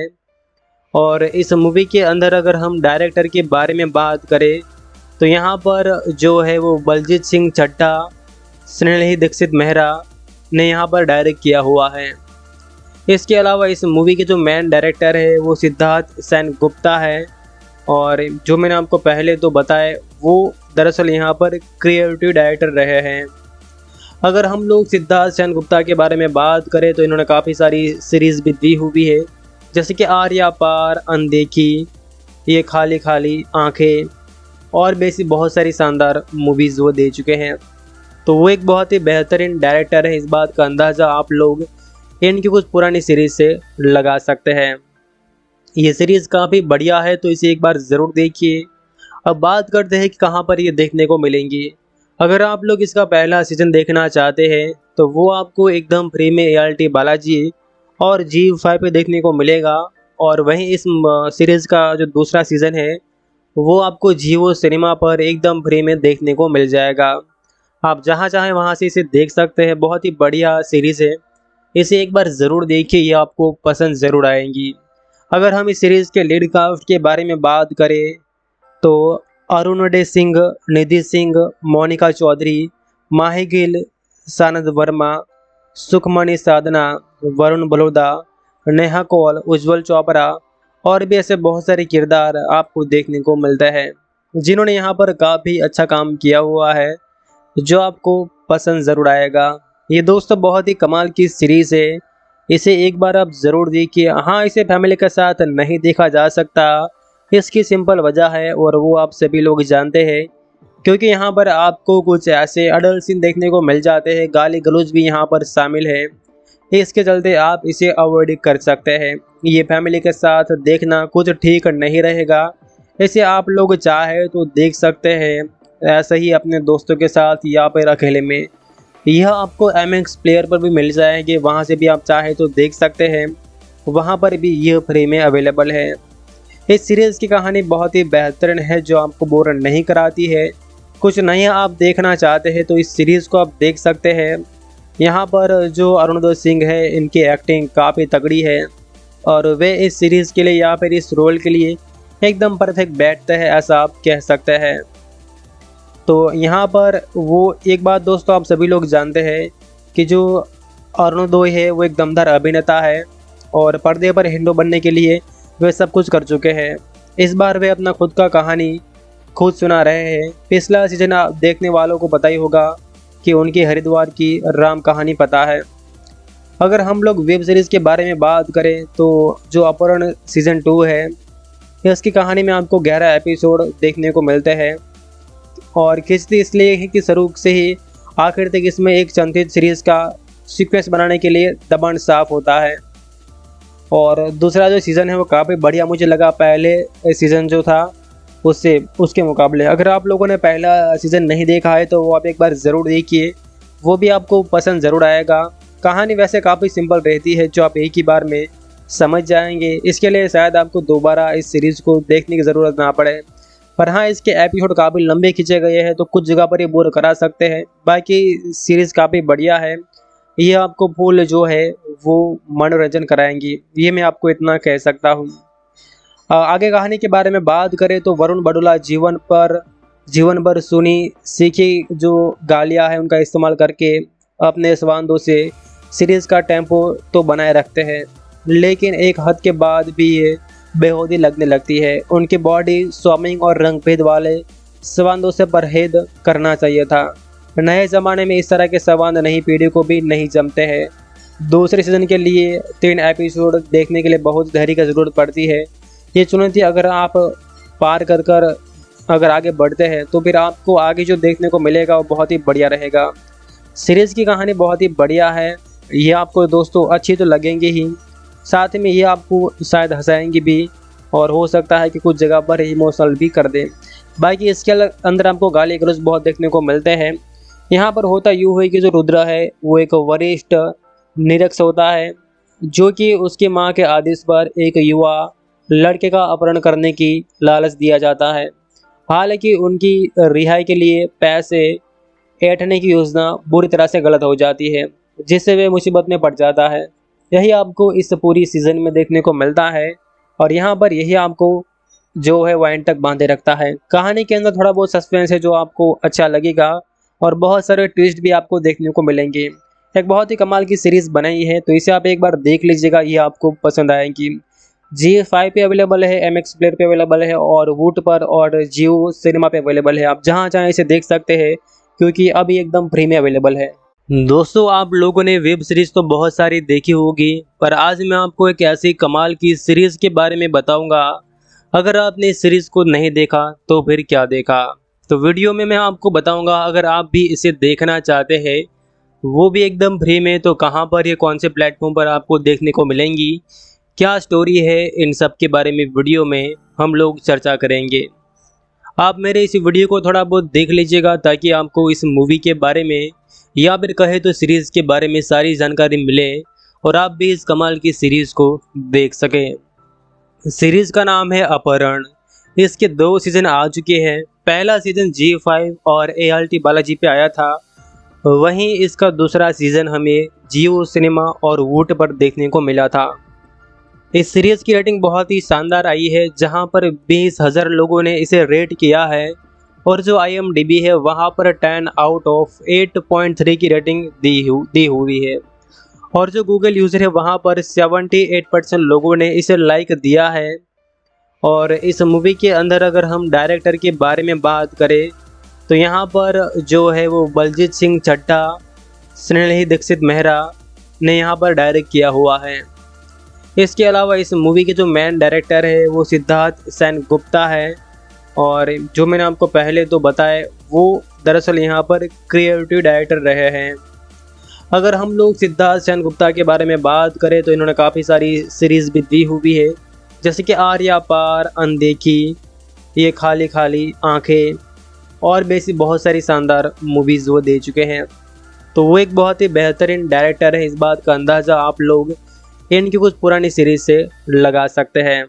Speaker 1: और इस मूवी के अंदर अगर हम डायरेक्टर के बारे में बात करें तो यहाँ पर जो है वो बलजीत सिंह चड्ढा, स्नेही दीक्षित मेहरा ने यहाँ पर डायरेक्ट किया हुआ है। इसके अलावा इस मूवी के जो मेन डायरेक्टर है वो सिद्धार्थ सेनगुप्ता है और जो मैंने आपको पहले तो बताया वो दरअसल यहाँ पर क्रिएटिव डायरेक्टर रहे हैं। अगर हम लोग सिद्धार्थ सेनगुप्ता के बारे में बात करें तो इन्होंने काफ़ी सारी सीरीज़ भी दी हुई है, जैसे कि आर्या पार, अनदेखी, ये खाली खाली आंखें और वैसी बहुत सारी शानदार मूवीज़ वो दे चुके हैं। तो वो एक बहुत ही बेहतरीन डायरेक्टर है, इस बात का अंदाज़ा आप लोग इनकी कुछ पुरानी सीरीज़ से लगा सकते हैं। ये सीरीज़ काफ़ी बढ़िया है तो इसे एक बार ज़रूर देखिए। अब बात करते हैं कि कहाँ पर ये देखने को मिलेंगी। अगर आप लोग इसका पहला सीज़न देखना चाहते हैं तो वो आपको एकदम फ्री में ALT बालाजी और G5 पे देखने को मिलेगा और वहीं इस सीरीज़ का जो दूसरा सीज़न है वो आपको जियो सिनेमा पर एकदम फ्री में देखने को मिल जाएगा। आप जहाँ चाहें वहाँ से इसे देख सकते हैं। बहुत ही बढ़िया सीरीज़ है, इसे एक बार ज़रूर देखिए, ये आपको पसंद ज़रूर आएंगी। अगर हम इस सीरीज़ के लीड कास्ट के बारे में बात करें तो अरुणोदय सिंह, निधि सिंह, मोनिका चौधरी, माही गिल, सानंद वर्मा, सुखमणि साधना, वरुण बलोदा, नेहा कौल, उज्जवल चोपड़ा और भी ऐसे बहुत सारे किरदार आपको देखने को मिलते हैं। जिन्होंने यहाँ पर काफ़ी अच्छा काम किया हुआ है, जो आपको पसंद ज़रूर आएगा। ये दोस्तों बहुत ही कमाल की सीरीज़ है, इसे एक बार आप ज़रूर देखिए। हाँ, इसे फैमिली के साथ नहीं देखा जा सकता, इसकी सिंपल वजह है और वो आप सभी लोग जानते हैं, क्योंकि यहाँ पर आपको कुछ ऐसे अडल्ट सीन देखने को मिल जाते हैं, गाली गलौज भी यहाँ पर शामिल है। इसके चलते आप इसे अवॉइड कर सकते हैं। ये फैमिली के साथ देखना कुछ ठीक नहीं रहेगा। इसे आप लोग चाहे तो देख सकते हैं, ऐसे ही अपने दोस्तों के साथ या फिर अकेले में। यह आपको MX प्लेयर पर भी मिल जाएंगे, वहाँ से भी आप चाहे तो देख सकते हैं, वहाँ पर भी यह फ्री में अवेलेबल है। इस सीरीज़ की कहानी बहुत ही बेहतरीन है, जो आपको बोर नहीं कराती है। कुछ नया आप देखना चाहते हैं तो इस सीरीज़ को आप देख सकते हैं। यहाँ पर जो अरुणोदय सिंह है, इनकी एक्टिंग काफ़ी तगड़ी है और वे इस सीरीज़ के लिए या फिर इस रोल के लिए एकदम परफेक्ट बैठते हैं, ऐसा आप कह सकते हैं। तो यहाँ पर वो एक बात दोस्तों आप सभी लोग जानते हैं कि जो अरुणोदय है वो एक दमदार अभिनेता है और पर्दे पर हीरो बनने के लिए वे सब कुछ कर चुके हैं। इस बार वे अपना खुद का कहानी खुद सुना रहे हैं। पिछला सीजन आप देखने वालों को पता ही होगा कि उनकी हरिद्वार की राम कहानी पता है। अगर हम लोग वेब सीरीज़ के बारे में बात करें तो जो अपहरण सीज़न 2 है, इसकी कहानी में आपको 11 एपिसोड देखने को मिलते हैं और खिंचती इसलिए है कि शुरू से ही आखिर तक इसमें एक संतुलित सीरीज़ का सीक्वेंस बनाने के लिए दबाण साफ होता है। और दूसरा जो सीज़न है वो काफ़ी बढ़िया मुझे लगा पहले सीज़न जो था उसके मुकाबले। अगर आप लोगों ने पहला सीज़न नहीं देखा है तो वो आप एक बार ज़रूर देखिए, वो भी आपको पसंद ज़रूर आएगा। कहानी वैसे काफ़ी सिंपल रहती है, जो आप एक ही बार में समझ जाएंगे। इसके लिए शायद आपको दोबारा इस सीरीज़ को देखने की ज़रूरत ना पड़े। पर हाँ, इसके एपिसोड काफ़ी लंबे खींचे गए हैं तो कुछ जगह पर ये बोर करा सकते हैं। बाकी सीरीज़ काफ़ी बढ़िया है, ये आपको फुल जो है वो मनोरंजन कराएंगी, ये मैं आपको इतना कह सकता हूँ। आगे कहानी के बारे में बात करें तो वरुण बडोला जीवन भर सुनी सीखी जो गालियाँ हैं उनका इस्तेमाल करके अपने स्वांदों से सीरीज़ का टेम्पो तो बनाए रखते हैं, लेकिन एक हद के बाद भी ये बेहूदी लगने लगती है। उनकी बॉडी स्वामिंग और रंग भेद वाले स्वांदों से परहेज करना चाहिए था। नए ज़माने में इस तरह के स्वांद नई पीढ़ी को भी नहीं जमते हैं। दूसरे सीज़न के लिए 3 एपिसोड देखने के लिए बहुत धैर्य की ज़रूरत पड़ती है। ये चुनौती अगर आप पार कर अगर आगे बढ़ते हैं तो फिर आपको आगे जो देखने को मिलेगा वो बहुत ही बढ़िया रहेगा। सीरीज़ की कहानी बहुत ही बढ़िया है, ये आपको दोस्तों अच्छी तो लगेंगी ही, साथ में ये आपको शायद हंसाएंगी भी और हो सकता है कि कुछ जगह पर इमोशनल भी कर दे। बाकी इसके अंदर आपको गाली गलौज बहुत देखने को मिलते हैं। यहाँ पर होता यूँ है कि जो रुद्रा है वो एक वरिष्ठ निरीक्षक होता है, जो कि उसकी माँ के आदेश पर एक युवा लड़के का अपहरण करने की लालच दिया जाता है। हालांकि उनकी रिहाई के लिए पैसे ऐंठने की योजना बुरी तरह से गलत हो जाती है, जिससे वे मुसीबत में पड़ जाता है। यही आपको इस पूरी सीज़न में देखने को मिलता है और यहाँ पर यही आपको जो है वो एंड तक बांधे रखता है। कहानी के अंदर थोड़ा बहुत सस्पेंस है जो आपको अच्छा लगेगा और बहुत सारे ट्विस्ट भी आपको देखने को मिलेंगे। एक बहुत ही कमाल की सीरीज़ बनाई है, तो इसे आप एक बार देख लीजिएगा, ये आपको पसंद आएगी। ZEE5 पे अवेलेबल है, MX प्लेयर पे अवेलेबल है और वूट पर और जियो सिनेमा पे अवेलेबल है। आप जहाँ चाहें इसे देख सकते हैं, क्योंकि अभी एकदम फ्री में अवेलेबल है। दोस्तों, आप लोगों ने वेब सीरीज़ तो बहुत सारी देखी होगी, पर आज मैं आपको एक ऐसी कमाल की सीरीज़ के बारे में बताऊंगा। अगर आपने इस सीरीज़ को नहीं देखा तो फिर क्या देखा। तो वीडियो में मैं आपको बताऊंगा, अगर आप भी इसे देखना चाहते हैं वो भी एकदम फ्री में, तो कहाँ पर, ये कौन से प्लेटफॉर्म पर आपको देखने को मिलेंगी, क्या स्टोरी है, इन सब के बारे में वीडियो में हम लोग चर्चा करेंगे। आप मेरे इस वीडियो को थोड़ा बहुत देख लीजिएगा ताकि आपको इस मूवी के बारे में या फिर कहे तो सीरीज़ के बारे में सारी जानकारी मिले और आप भी इस कमाल की सीरीज़ को देख सकें। सीरीज़ का नाम है अपहरण। इसके 2 सीज़न आ चुके हैं। पहला सीज़न ZEE5 और ALT बालाजी पे आया था, वहीं इसका दूसरा सीज़न हमें जियो सिनेमा और वूट पर देखने को मिला था। इस सीरीज़ की रेटिंग बहुत ही शानदार आई है, जहां पर 20,000 लोगों ने इसे रेट किया है और जो IMDb है वहां पर 10 आउट ऑफ 8.3 की रेटिंग दी हुई है और जो गूगल यूज़र है वहां पर 78% लोगों ने इसे लाइक दिया है और इस मूवी के अंदर अगर हम डायरेक्टर के बारे में बात करें तो यहाँ पर जो है वो बलजीत सिंह चड्ढा, स्नेही दीक्षित मेहरा ने यहाँ पर डायरेक्ट किया हुआ है। इसके अलावा इस मूवी के जो मेन डायरेक्टर है वो सिद्धार्थ सेन गुप्ता है, और जो मैंने आपको पहले तो बताया वो दरअसल यहाँ पर क्रिएटिव डायरेक्टर रहे हैं। अगर हम लोग सिद्धार्थ सेन गुप्ता के बारे में बात करें तो इन्होंने काफ़ी सारी सीरीज़ भी दी हुई है, जैसे कि आर्या पार, अनदेखी, ये खाली खाली आंखें और भी ऐसी बहुत सारी शानदार मूवीज़ वो दे चुके हैं। तो वो एक बहुत ही बेहतरीन डायरेक्टर है, इस बात का अंदाज़ा आप लोग इनकी कुछ पुरानी सीरीज़ से लगा सकते हैं।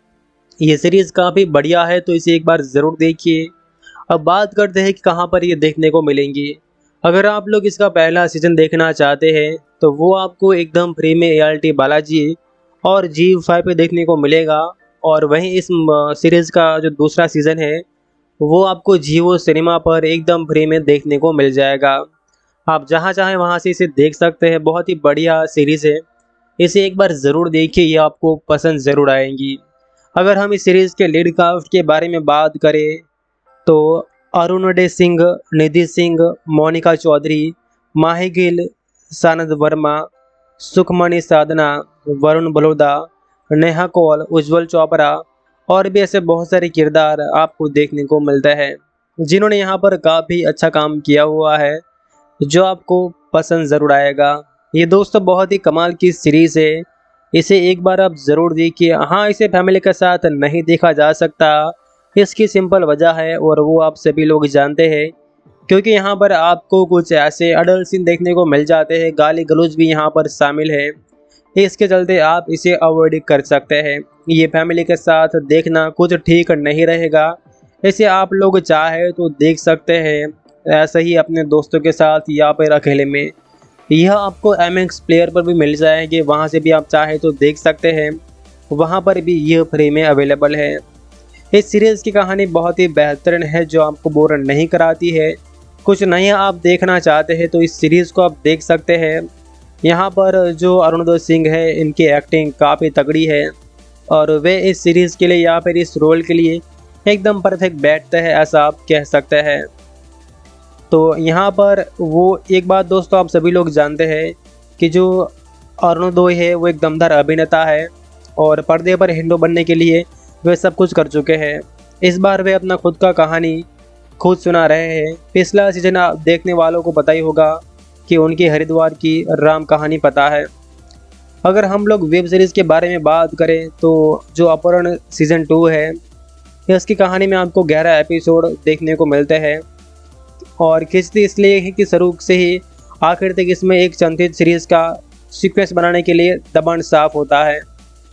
Speaker 1: ये सीरीज़ काफ़ी बढ़िया है, तो इसे एक बार ज़रूर देखिए। अब बात करते हैं कि कहाँ पर ये देखने को मिलेंगी। अगर आप लोग इसका पहला सीज़न देखना चाहते हैं तो वो आपको एकदम फ्री में ART बालाजी और ZEE5 पे देखने को मिलेगा, और वहीं इस सीरीज़ का जो दूसरा सीज़न है वो आपको जियो सिनेमा पर एकदम फ्री में देखने को मिल जाएगा। आप जहाँ चाहें वहाँ से इसे देख सकते हैं। बहुत ही बढ़िया सीरीज़ है, इसे एक बार ज़रूर देखिए, ये आपको पसंद ज़रूर आएंगी। अगर हम इस सीरीज़ के लीड कास्ट के बारे में बात करें तो अरुणोदय सिंह, निधि सिंह, मोनिका चौधरी, माही गिल, सानद वर्मा, सुखमणि साधना, वरुण बलोदा, नेहा कौल, उज्जवल चोपड़ा और भी ऐसे बहुत सारे किरदार आपको देखने को मिलते हैं जिन्होंने यहाँ पर काफ़ी अच्छा काम किया हुआ है, जो आपको पसंद ज़रूर आएगा। ये दोस्तों बहुत ही कमाल की सीरीज़ है, इसे एक बार आप ज़रूर देखिए। हाँ, इसे फैमिली के साथ नहीं देखा जा सकता, इसकी सिंपल वजह है और वो आप सभी लोग जानते हैं, क्योंकि यहाँ पर आपको कुछ ऐसे अडल्ट सीन देखने को मिल जाते हैं, गाली गलौज भी यहाँ पर शामिल है, इसके चलते आप इसे अवॉइड कर सकते हैं। ये फैमिली के साथ देखना कुछ ठीक नहीं रहेगा, इसे आप लोग चाहे तो देख सकते हैं ऐसे ही अपने दोस्तों के साथ या फिर अकेले में। यह आपको MX प्लेयर पर भी मिल जाएंगे, वहाँ से भी आप चाहे तो देख सकते हैं, वहाँ पर भी यह फ्री में अवेलेबल है। इस सीरीज़ की कहानी बहुत ही बेहतरीन है, जो आपको बोर नहीं कराती है। कुछ नया आप देखना चाहते हैं तो इस सीरीज़ को आप देख सकते हैं। यहाँ पर जो अरुणोदय सिंह है, इनकी एक्टिंग काफ़ी तगड़ी है और वे इस सीरीज़ के लिए या फिर इस रोल के लिए एकदम परफेक्ट बैठते हैं, ऐसा आप कह सकते हैं। तो यहाँ पर वो एक बात दोस्तों आप सभी लोग जानते हैं कि जो अरुणोदय है वो एक दमदार अभिनेता है और पर्दे पर हीरो बनने के लिए वे सब कुछ कर चुके हैं। इस बार वे अपना खुद का कहानी खुद सुना रहे हैं। पिछला सीजन आप देखने वालों को पता ही होगा कि उनकी हरिद्वार की राम कहानी पता है। अगर हम लोग वेब सीरीज़ के बारे में बात करें तो जो अपहरण सीज़न 2 है, इसकी कहानी में आपको 11 एपिसोड देखने को मिलते हैं और खिंचती इसलिए है कि शुरू से ही आखिर तक इसमें एक संतुलित सीरीज़ का सीक्वेंस बनाने के लिए दबाण साफ होता है।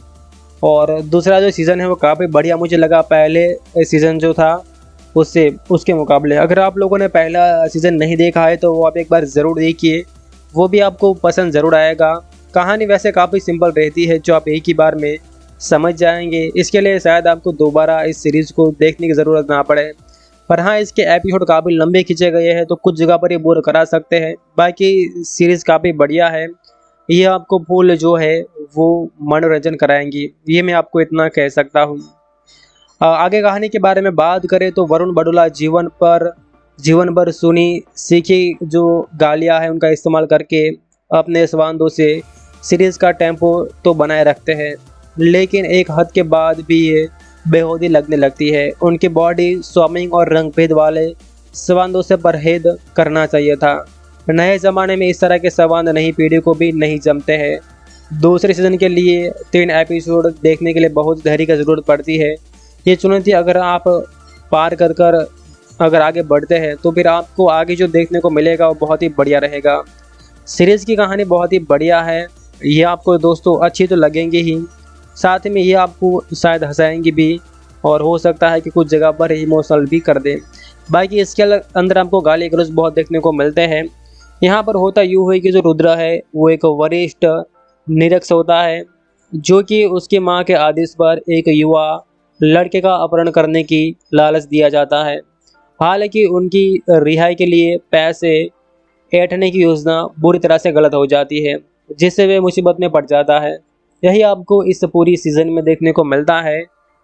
Speaker 1: और दूसरा जो सीज़न है वो काफ़ी बढ़िया मुझे लगा पहले सीज़न जो था उसके मुकाबले। अगर आप लोगों ने पहला सीज़न नहीं देखा है तो वो आप एक बार ज़रूर देखिए, वो भी आपको पसंद ज़रूर आएगा। कहानी वैसे काफ़ी सिंपल रहती है, जो आप एक ही बार में समझ जाएंगे। इसके लिए शायद आपको दोबारा इस सीरीज़ को देखने की ज़रूरत ना पड़े। पर हाँ, इसके एपिसोड काफ़ी लंबे खींचे गए हैं तो कुछ जगह पर ये बोर करा सकते हैं, बाकी सीरीज़ काफ़ी बढ़िया है। ये आपको फुल जो है वो मनोरंजन कराएंगी, ये मैं आपको इतना कह सकता हूँ। आगे कहानी के बारे में बात करें तो वरुण बड़ोला जीवन भर सुनी सीखी जो गालियाँ हैं उनका इस्तेमाल करके अपने स्वांदों से सीरीज़ का टेम्पो तो बनाए रखते हैं, लेकिन एक हद के बाद भी ये बेहूदी लगने लगती है। उनकी बॉडी स्वामिंग और रंग भेद वाले स्वांदों से परहेज करना चाहिए था। नए ज़माने में इस तरह के स्वांद नई पीढ़ी को भी नहीं जमते हैं। दूसरे सीज़न के लिए 3 एपिसोड देखने के लिए बहुत धैर्य की ज़रूरत पड़ती है। ये चुनौती अगर आप पार कर अगर आगे बढ़ते हैं तो फिर आपको आगे जो देखने को मिलेगा वो बहुत ही बढ़िया रहेगा। सीरीज़ की कहानी बहुत ही बढ़िया है, ये आपको दोस्तों अच्छी तो लगेंगी ही, साथ में ये आपको शायद हंसाएंगी भी और हो सकता है कि कुछ जगह पर इमोशनल भी कर दें। बाकी इसके अंदर आपको गाली गलौज बहुत देखने को मिलते हैं। यहाँ पर होता यूँ है कि जो रुद्रा है वो एक वरिष्ठ निरीक्षक होता है, जो कि उसकी माँ के आदेश पर एक युवा लड़के का अपहरण करने की लालच दिया जाता है। हालांकि उनकी रिहाई के लिए पैसे ऐंठने की योजना बुरी तरह से गलत हो जाती है, जिससे वे मुसीबत में पड़ जाता है। यही आपको इस पूरी सीज़न में देखने को मिलता है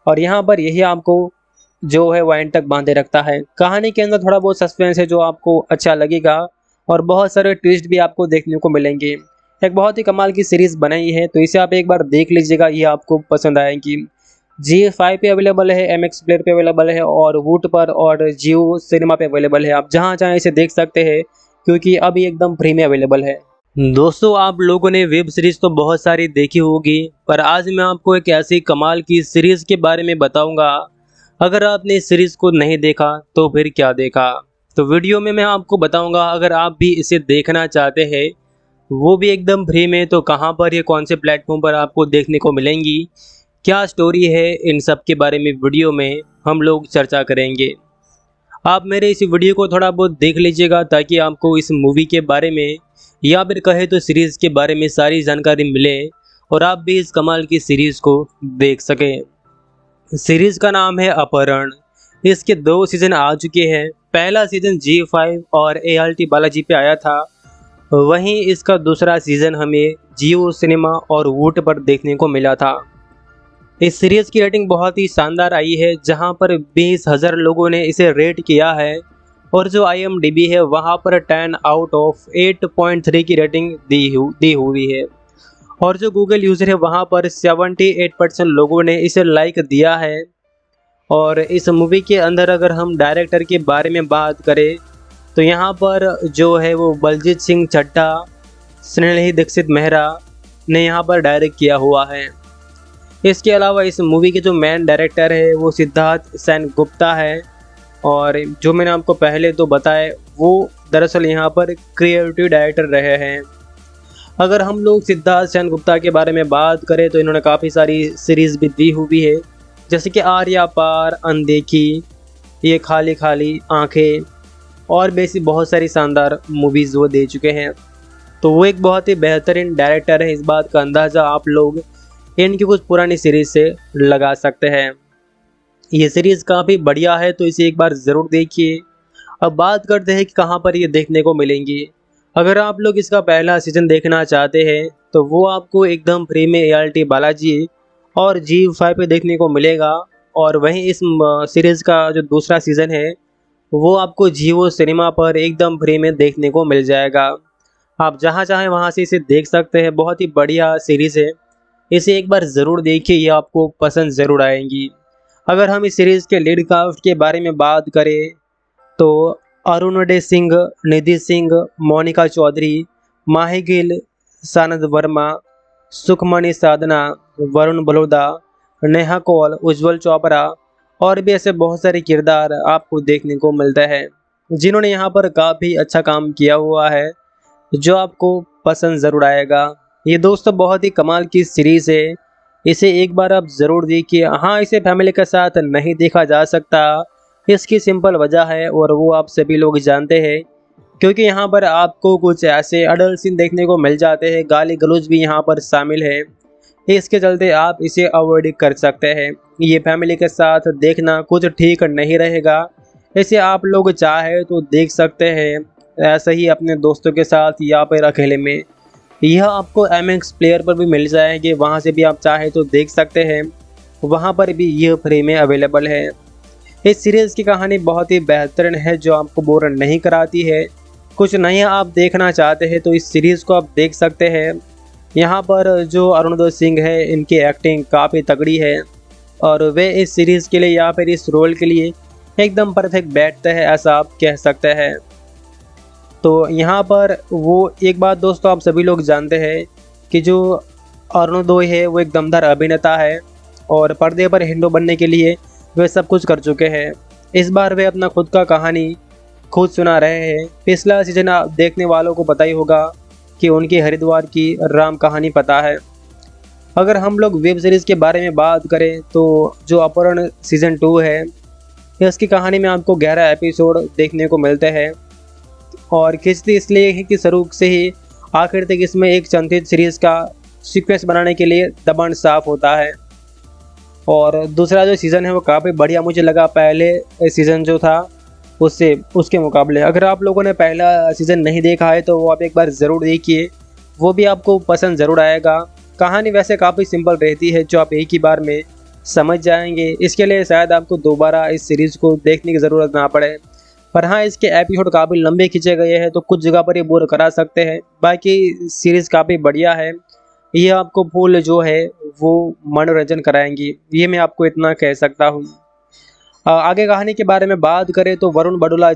Speaker 1: और यहाँ पर यही आपको जो है वो एंड तक बांधे रखता है। कहानी के अंदर थोड़ा बहुत सस्पेंस है जो आपको अच्छा लगेगा और बहुत सारे ट्विस्ट भी आपको देखने को मिलेंगे। एक बहुत ही कमाल की सीरीज़ बनाई है, तो इसे आप एक बार देख लीजिएगा, ये आपको पसंद आएगी। जी5 पे अवेलेबल है, MX प्लेयर पे अवेलेबल है और वूट पर और जियो सिनेमा पे अवेलेबल है। आप जहाँ चाहें इसे देख सकते हैं क्योंकि अभी एकदम फ्री में अवेलेबल है। दोस्तों, आप लोगों ने वेब सीरीज तो बहुत सारी देखी होगी, पर आज मैं आपको एक ऐसी कमाल की सीरीज के बारे में बताऊंगा। अगर आपने इस सीरीज को नहीं देखा तो फिर क्या देखा। तो वीडियो में मैं आपको बताऊंगा, अगर आप भी इसे देखना चाहते हैं वो भी एकदम फ्री में, तो कहां पर, ये कौन से प्लेटफॉर्म पर आपको देखने को मिलेंगी, क्या स्टोरी है, इन सब के बारे में वीडियो में हम लोग चर्चा करेंगे। आप मेरे इस वीडियो को थोड़ा बहुत देख लीजिएगा ताकि आपको इस मूवी के बारे में या फिर कहे तो सीरीज़ के बारे में सारी जानकारी मिले और आप भी इस कमाल की सीरीज़ को देख सकें। सीरीज़ का नाम है अपहरण। इसके 2 सीज़न आ चुके हैं। पहला सीज़न जी5 और ALT बालाजी पे आया था, वहीं इसका दूसरा सीज़न हमें जियो सिनेमा और वूट पर देखने को मिला था। इस सीरीज़ की रेटिंग बहुत ही शानदार आई है, जहां पर 20,000 लोगों ने इसे रेट किया है और जो IMDb है वहां पर 10 आउट ऑफ 8.3 की रेटिंग दी हुई है और जो गूगल यूज़र है वहां पर 78% लोगों ने इसे लाइक दिया है। और इस मूवी के अंदर अगर हम डायरेक्टर के बारे में बात करें तो यहाँ पर जो है वो बलजीत सिंह चड्ढा, स्नेही दीक्षित मेहरा ने यहाँ पर डायरेक्ट किया हुआ है। इसके अलावा इस मूवी के जो मेन डायरेक्टर है वो सिद्धार्थ सेन गुप्ता है और जो मैंने आपको पहले तो बताया वो दरअसल यहाँ पर क्रिएटिव डायरेक्टर रहे हैं। अगर हम लोग सिद्धार्थ सेन गुप्ता के बारे में बात करें तो इन्होंने काफ़ी सारी सीरीज़ भी दी हुई है, जैसे कि आर्या पार, अनदेखी, ये खाली खाली आंखें और भी ऐसी बहुत सारी शानदार मूवीज़ वो दे चुके हैं। तो वो एक बहुत ही बेहतरीन डायरेक्टर है, इस बात का अंदाज़ा आप लोग इनकी कुछ पुरानी सीरीज़ से लगा सकते हैं। ये सीरीज़ काफ़ी बढ़िया है, तो इसे एक बार ज़रूर देखिए। अब बात करते हैं कि कहाँ पर ये देखने को मिलेंगी। अगर आप लोग इसका पहला सीज़न देखना चाहते हैं तो वो आपको एकदम फ्री में ALT बालाजी और जी5 पे देखने को मिलेगा और वहीं इस सीरीज़ का जो दूसरा सीज़न है वो आपको जियो सिनेमा पर एकदम फ्री में देखने को मिल जाएगा। आप जहाँ चाहें वहाँ से इसे देख सकते हैं। बहुत ही बढ़िया सीरीज़ है, इसे एक बार ज़रूर देखिए, ये आपको पसंद ज़रूर आएंगी। अगर हम इस सीरीज़ के लीड कास्ट के बारे में बात करें तो अरुणोदय सिंह, निधि सिंह, मोनिका चौधरी, माही गिल, सानद वर्मा, सुखमणि साधना, वरुण बलोदा, नेहा कौल, उज्जवल चोपड़ा और भी ऐसे बहुत सारे किरदार आपको देखने को मिलते हैं जिन्होंने यहाँ पर काफ़ी अच्छा काम किया हुआ है, जो आपको पसंद ज़रूर आएगा। ये दोस्तों बहुत ही कमाल की सीरीज़ है, इसे एक बार आप ज़रूर देखिए। हाँ, इसे फैमिली के साथ नहीं देखा जा सकता, इसकी सिंपल वजह है और वो आप सभी लोग जानते हैं, क्योंकि यहाँ पर आपको कुछ ऐसे अडल्ट सीन देखने को मिल जाते हैं, गाली गलौज भी यहाँ पर शामिल है। इसके चलते आप इसे अवॉइड कर सकते हैं। ये फैमिली के साथ देखना कुछ ठीक नहीं रहेगा। इसे आप लोग चाहे तो देख सकते हैं ऐसे ही अपने दोस्तों के साथ या फिर अकेले में। यह आपको MX प्लेयर पर भी मिल जाएंगे, वहाँ से भी आप चाहे तो देख सकते हैं, वहाँ पर भी यह फ्री में अवेलेबल है। इस सीरीज़ की कहानी बहुत ही बेहतरीन है, जो आपको बोर नहीं कराती है। कुछ नया आप देखना चाहते हैं तो इस सीरीज़ को आप देख सकते हैं। यहाँ पर जो अरुणोदय सिंह है, इनकी एक्टिंग काफ़ी तगड़ी है और वे इस सीरीज़ के लिए या फिर इस रोल के लिए एकदम परफेक्ट बैठते हैं, ऐसा आप कह सकते हैं। तो यहाँ पर वो एक बात दोस्तों आप सभी लोग जानते हैं कि जो अरुणोदय है वो एक दमदार अभिनेता है और पर्दे पर हीरो बनने के लिए वे सब कुछ कर चुके हैं। इस बार वे अपना खुद का कहानी खुद सुना रहे हैं। पिछला सीजन आप देखने वालों को पता ही होगा कि उनकी हरिद्वार की राम कहानी पता है। अगर हम लोग वेब सीरीज़ के बारे में बात करें तो जो अपहरण सीज़न 2 है, इसकी कहानी में आपको 11 एपिसोड देखने को मिलते हैं और खिंचती इसलिए है कि शुरू से ही आखिर तक इसमें एक संतुलित सीरीज़ का सीक्वेंस बनाने के लिए दबाण साफ होता है। और दूसरा जो सीज़न है वो काफ़ी बढ़िया मुझे लगा पहले सीज़न जो था उसके मुकाबले। अगर आप लोगों ने पहला सीज़न नहीं देखा है तो वो आप एक बार ज़रूर देखिए, वो भी आपको पसंद ज़रूर आएगा। कहानी वैसे काफ़ी सिंपल रहती है, जो आप एक ही बार में समझ जाएंगे। इसके लिए शायद आपको दोबारा इस सीरीज़ को देखने की ज़रूरत ना पड़े। पर हाँ, इसके एपिसोड काफ़ी लंबे खींचे गए हैं तो कुछ जगह पर ये बोर करा सकते हैं। बाकी सीरीज़ काफ़ी बढ़िया है, ये आपको फुल जो है वो मनोरंजन कराएंगी, ये मैं आपको इतना कह सकता हूँ। आगे कहानी के बारे में बात करें तो वरुण बड़ोला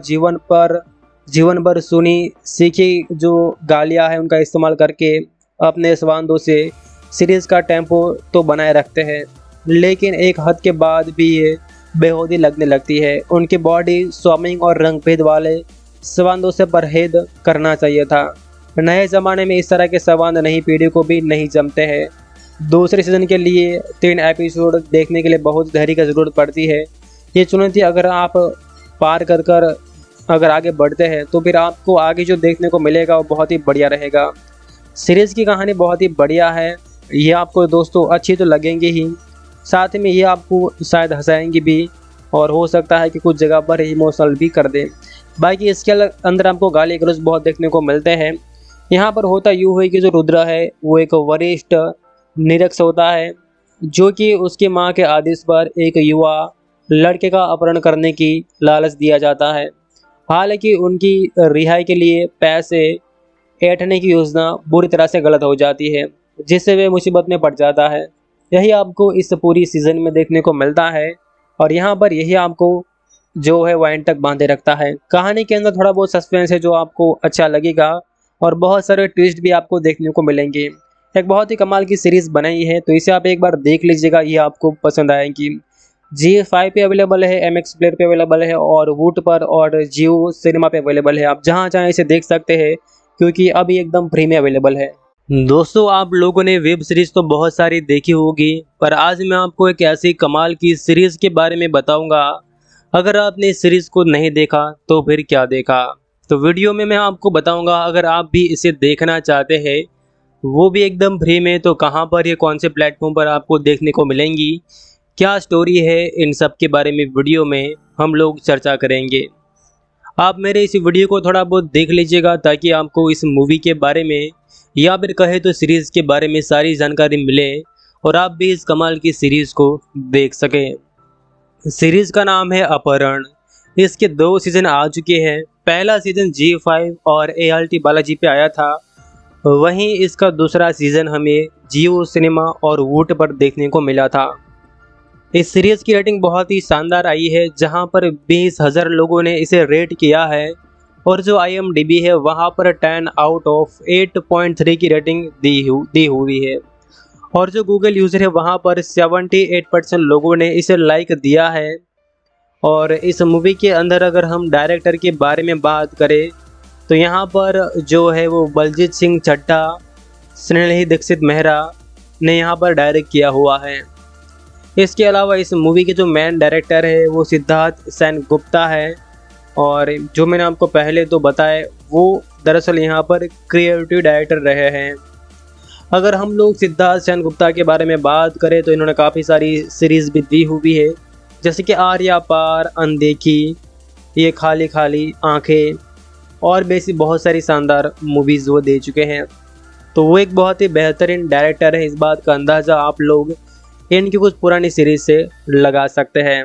Speaker 1: जीवन भर सुनी सीखी जो गालियाँ हैं उनका इस्तेमाल करके अपने संवादों से सीरीज़ का टेम्पो तो बनाए रखते हैं, लेकिन एक हद के बाद भी ये बेहूदी लगने लगती है। उनकी बॉडी स्विमिंग और रंग भेद वाले संवादों से परहेज करना चाहिए था। नए ज़माने में इस तरह के संवाद नई पीढ़ी को भी नहीं जमते हैं। दूसरे सीज़न के लिए 3 एपिसोड देखने के लिए बहुत धैर्य की ज़रूरत पड़ती है। ये चुनौती अगर आप पार कर अगर आगे बढ़ते हैं तो फिर आपको आगे जो देखने को मिलेगा वो बहुत ही बढ़िया रहेगा। सीरीज़ की कहानी बहुत ही बढ़िया है, ये आपको दोस्तों अच्छी तो लगेंगी ही, साथ में ये आपको शायद हंसाएंगी भी और हो सकता है कि कुछ जगह पर इमोशनल भी कर दे। बाकी इसके अंदर आपको गाली गलौज बहुत देखने को मिलते हैं। यहाँ पर होता यूँ है कि जो रुद्र है वो एक वरिष्ठ निरीक्षक होता है जो कि उसकी माँ के आदेश पर एक युवा लड़के का अपहरण करने की लालच दिया जाता है। हालांकि उनकी रिहाई के लिए पैसे ऐंठने की योजना बुरी तरह से गलत हो जाती है, जिससे वे मुसीबत में पड़ जाता है। यही आपको इस पूरी सीज़न में देखने को मिलता है और यहाँ पर यही आपको जो है वो एंड तक बांधे रखता है। कहानी के अंदर थोड़ा बहुत सस्पेंस है जो आपको अच्छा लगेगा और बहुत सारे ट्विस्ट भी आपको देखने को मिलेंगे। एक बहुत ही कमाल की सीरीज़ बनाई है तो इसे आप एक बार देख लीजिएगा, ये आपको पसंद आएगी। ZEE5 पे अवेलेबल है, MX प्लेयर पे अवेलेबल है और वूट पर और जियो सिनेमा पे अवेलेबल है। आप जहाँ चाहें इसे देख सकते हैं क्योंकि अभी एकदम फ्री में अवेलेबल है। दोस्तों, आप लोगों ने वेब सीरीज़ तो बहुत सारी देखी होगी, पर आज मैं आपको एक ऐसी कमाल की सीरीज़ के बारे में बताऊंगा। अगर आपने इस सीरीज़ को नहीं देखा तो फिर क्या देखा। तो वीडियो में मैं आपको बताऊंगा, अगर आप भी इसे देखना चाहते हैं वो भी एकदम फ्री में, तो कहां पर, ये कौन से प्लेटफॉर्म पर आपको देखने को मिलेंगी, क्या स्टोरी है, इन सब के बारे में वीडियो में हम लोग चर्चा करेंगे। आप मेरे इस वीडियो को थोड़ा बहुत देख लीजिएगा ताकि आपको इस मूवी के बारे में या फिर कहे तो सीरीज़ के बारे में सारी जानकारी मिले और आप भी इस कमाल की सीरीज़ को देख सकें। सीरीज़ का नाम है अपहरण। इसके 2 सीज़न आ चुके हैं। पहला सीज़न ZEE5 और ALT बालाजी पे आया था, वहीं इसका दूसरा सीज़न हमें जियो सिनेमा और वूट पर देखने को मिला था। इस सीरीज़ की रेटिंग बहुत ही शानदार आई है, जहां पर 20,000 लोगों ने इसे रेट किया है और जो IMDb है वहां पर 10 आउट ऑफ 8.3 की रेटिंग दी हुई है और जो गूगल यूज़र है वहां पर 78% लोगों ने इसे लाइक दिया है। और इस मूवी के अंदर अगर हम डायरेक्टर के बारे में बात करें तो यहाँ पर जो है वो बलजीत सिंह चड्ढा, स्नेही दीक्षित मेहरा ने यहाँ पर डायरेक्ट किया हुआ है। इसके अलावा इस मूवी के जो मेन डायरेक्टर है वो सिद्धार्थ सेन गुप्ता है और जो मैंने आपको पहले तो बताया वो दरअसल यहाँ पर क्रिएटिव डायरेक्टर रहे हैं। अगर हम लोग सिद्धार्थ सेन गुप्ता के बारे में बात करें तो इन्होंने काफ़ी सारी सीरीज़ भी दी हुई है, जैसे कि आर्या पार, अनदेखी, ये खाली खाली आंखें और भी ऐसी बहुत सारी शानदार मूवीज़ वो दे चुके हैं। तो वो एक बहुत ही बेहतरीन डायरेक्टर है, इस बात का अंदाज़ा आप लोग इनकी कुछ पुरानी सीरीज़ से लगा सकते हैं।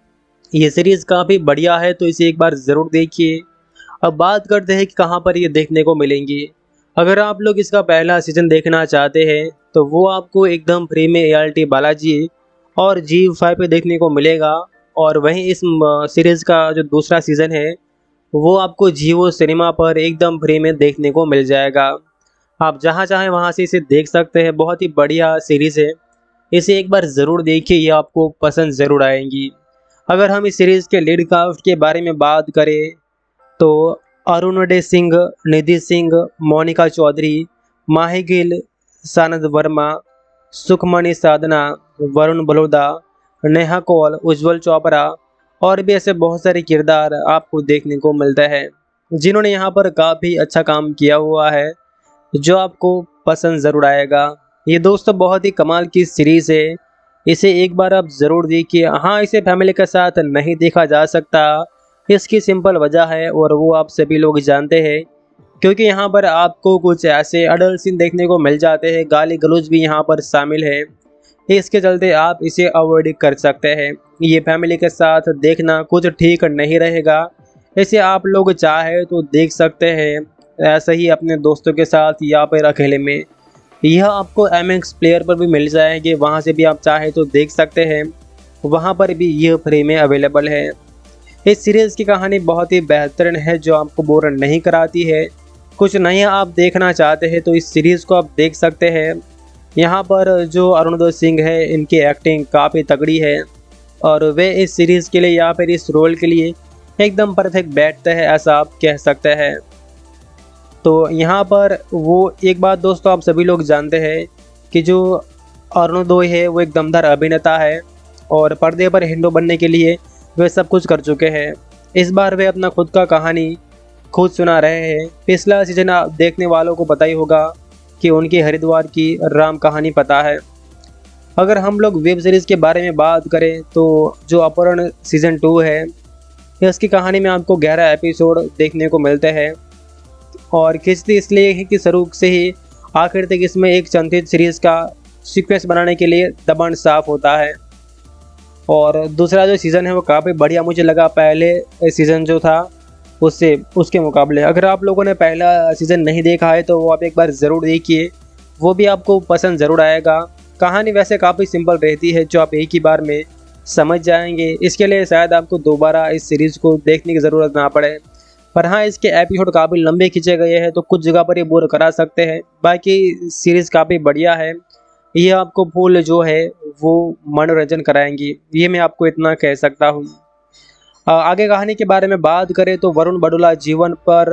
Speaker 1: ये सीरीज़ काफ़ी बढ़िया है तो इसे एक बार ज़रूर देखिए। अब बात करते हैं कि कहाँ पर ये देखने को मिलेंगी। अगर आप लोग इसका पहला सीज़न देखना चाहते हैं तो वो आपको एकदम फ्री में ALT बालाजी और ZEE5 पे देखने को मिलेगा और वहीं इस सीरीज़ का जो दूसरा सीज़न है वो आपको जियो सिनेमा पर एकदम फ्री में देखने को मिल जाएगा। आप जहां चाहें वहां से इसे देख सकते हैं। बहुत ही बढ़िया सीरीज़ है, इसे एक बार ज़रूर देखिए, ये आपको पसंद ज़रूर आएंगी। अगर हम इस सीरीज़ के लीड कास्ट के बारे में बात करें तो अरुणोदय सिंह, निधि सिंह, मोनिका चौधरी, माही गिल, सानद वर्मा, सुखमणि साधना, वरुण बड़ोला, नेहा कौल, उज्जवल चोपड़ा और भी ऐसे बहुत सारे किरदार आपको देखने को मिलते हैं जिन्होंने यहाँ पर काफ़ी अच्छा काम किया हुआ है, जो आपको पसंद ज़रूर आएगा। ये दोस्तों बहुत ही कमाल की सीरीज़ है, इसे एक बार आप ज़रूर देखिए। हाँ, इसे फैमिली के साथ नहीं देखा जा सकता, इसकी सिंपल वजह है और वो आप सभी लोग जानते हैं, क्योंकि यहाँ पर आपको कुछ ऐसे अडल्ट सीन देखने को मिल जाते हैं, गाली गलौज भी यहाँ पर शामिल है। इसके चलते आप इसे अवॉइड कर सकते हैं। ये फैमिली के साथ देखना कुछ ठीक नहीं रहेगा। इसे आप लोग चाहे तो देख सकते हैं, ऐसे ही अपने दोस्तों के साथ या फिर अकेले में। यह आपको MX प्लेयर पर भी मिल जाएंगे, वहाँ से भी आप चाहे तो देख सकते हैं, वहाँ पर भी यह फ्री में अवेलेबल है। इस सीरीज़ की कहानी बहुत ही बेहतरीन है जो आपको बोर नहीं कराती है। कुछ नया आप देखना चाहते हैं तो इस सीरीज़ को आप देख सकते हैं। यहाँ पर जो अरुणोदय सिंह है, इनकी एक्टिंग काफ़ी तगड़ी है और वे इस सीरीज़ के लिए या फिर इस रोल के लिए एकदम परफेक्ट बैठते हैं, ऐसा आप कह सकते हैं। तो यहाँ पर वो एक बात दोस्तों आप सभी लोग जानते हैं कि जो अरुणोदय है वो एक दमदार अभिनेता है और पर्दे पर हीरो बनने के लिए वे सब कुछ कर चुके हैं। इस बार वे अपना खुद का कहानी खुद सुना रहे हैं। पिछला सीजन आप देखने वालों को पता ही होगा कि उनकी हरिद्वार की राम कहानी पता है। अगर हम लोग वेब सीरीज़ के बारे में बात करें तो जो अपहरण सीज़न 2 है, इसकी कहानी में आपको 11 एपिसोड देखने को मिलते हैं और खिंचती इसलिए है कि शुरू से ही आखिर तक इसमें एक संतुलित सीरीज़ का सीक्वेंस बनाने के लिए दबाण साफ होता है। और दूसरा जो सीज़न है वो काफ़ी बढ़िया मुझे लगा पहले सीज़न जो था उसके मुकाबले। अगर आप लोगों ने पहला सीज़न नहीं देखा है तो वो आप एक बार ज़रूर देखिए, वो भी आपको पसंद ज़रूर आएगा। कहानी वैसे काफ़ी सिंपल रहती है जो आप एक ही बार में समझ जाएंगे। इसके लिए शायद आपको दोबारा इस सीरीज़ को देखने की ज़रूरत ना पड़े। पर हाँ, इसके एपिसोड काफ़ी लंबे खींचे गए हैं तो कुछ जगह पर ये बोर करा सकते हैं। बाकी सीरीज़ काफ़ी बढ़िया है, ये आपको फुल जो है वो मनोरंजन कराएंगी, ये मैं आपको इतना कह सकता हूँ। आगे कहानी के बारे में बात करें तो वरुण बड़ोला जीवन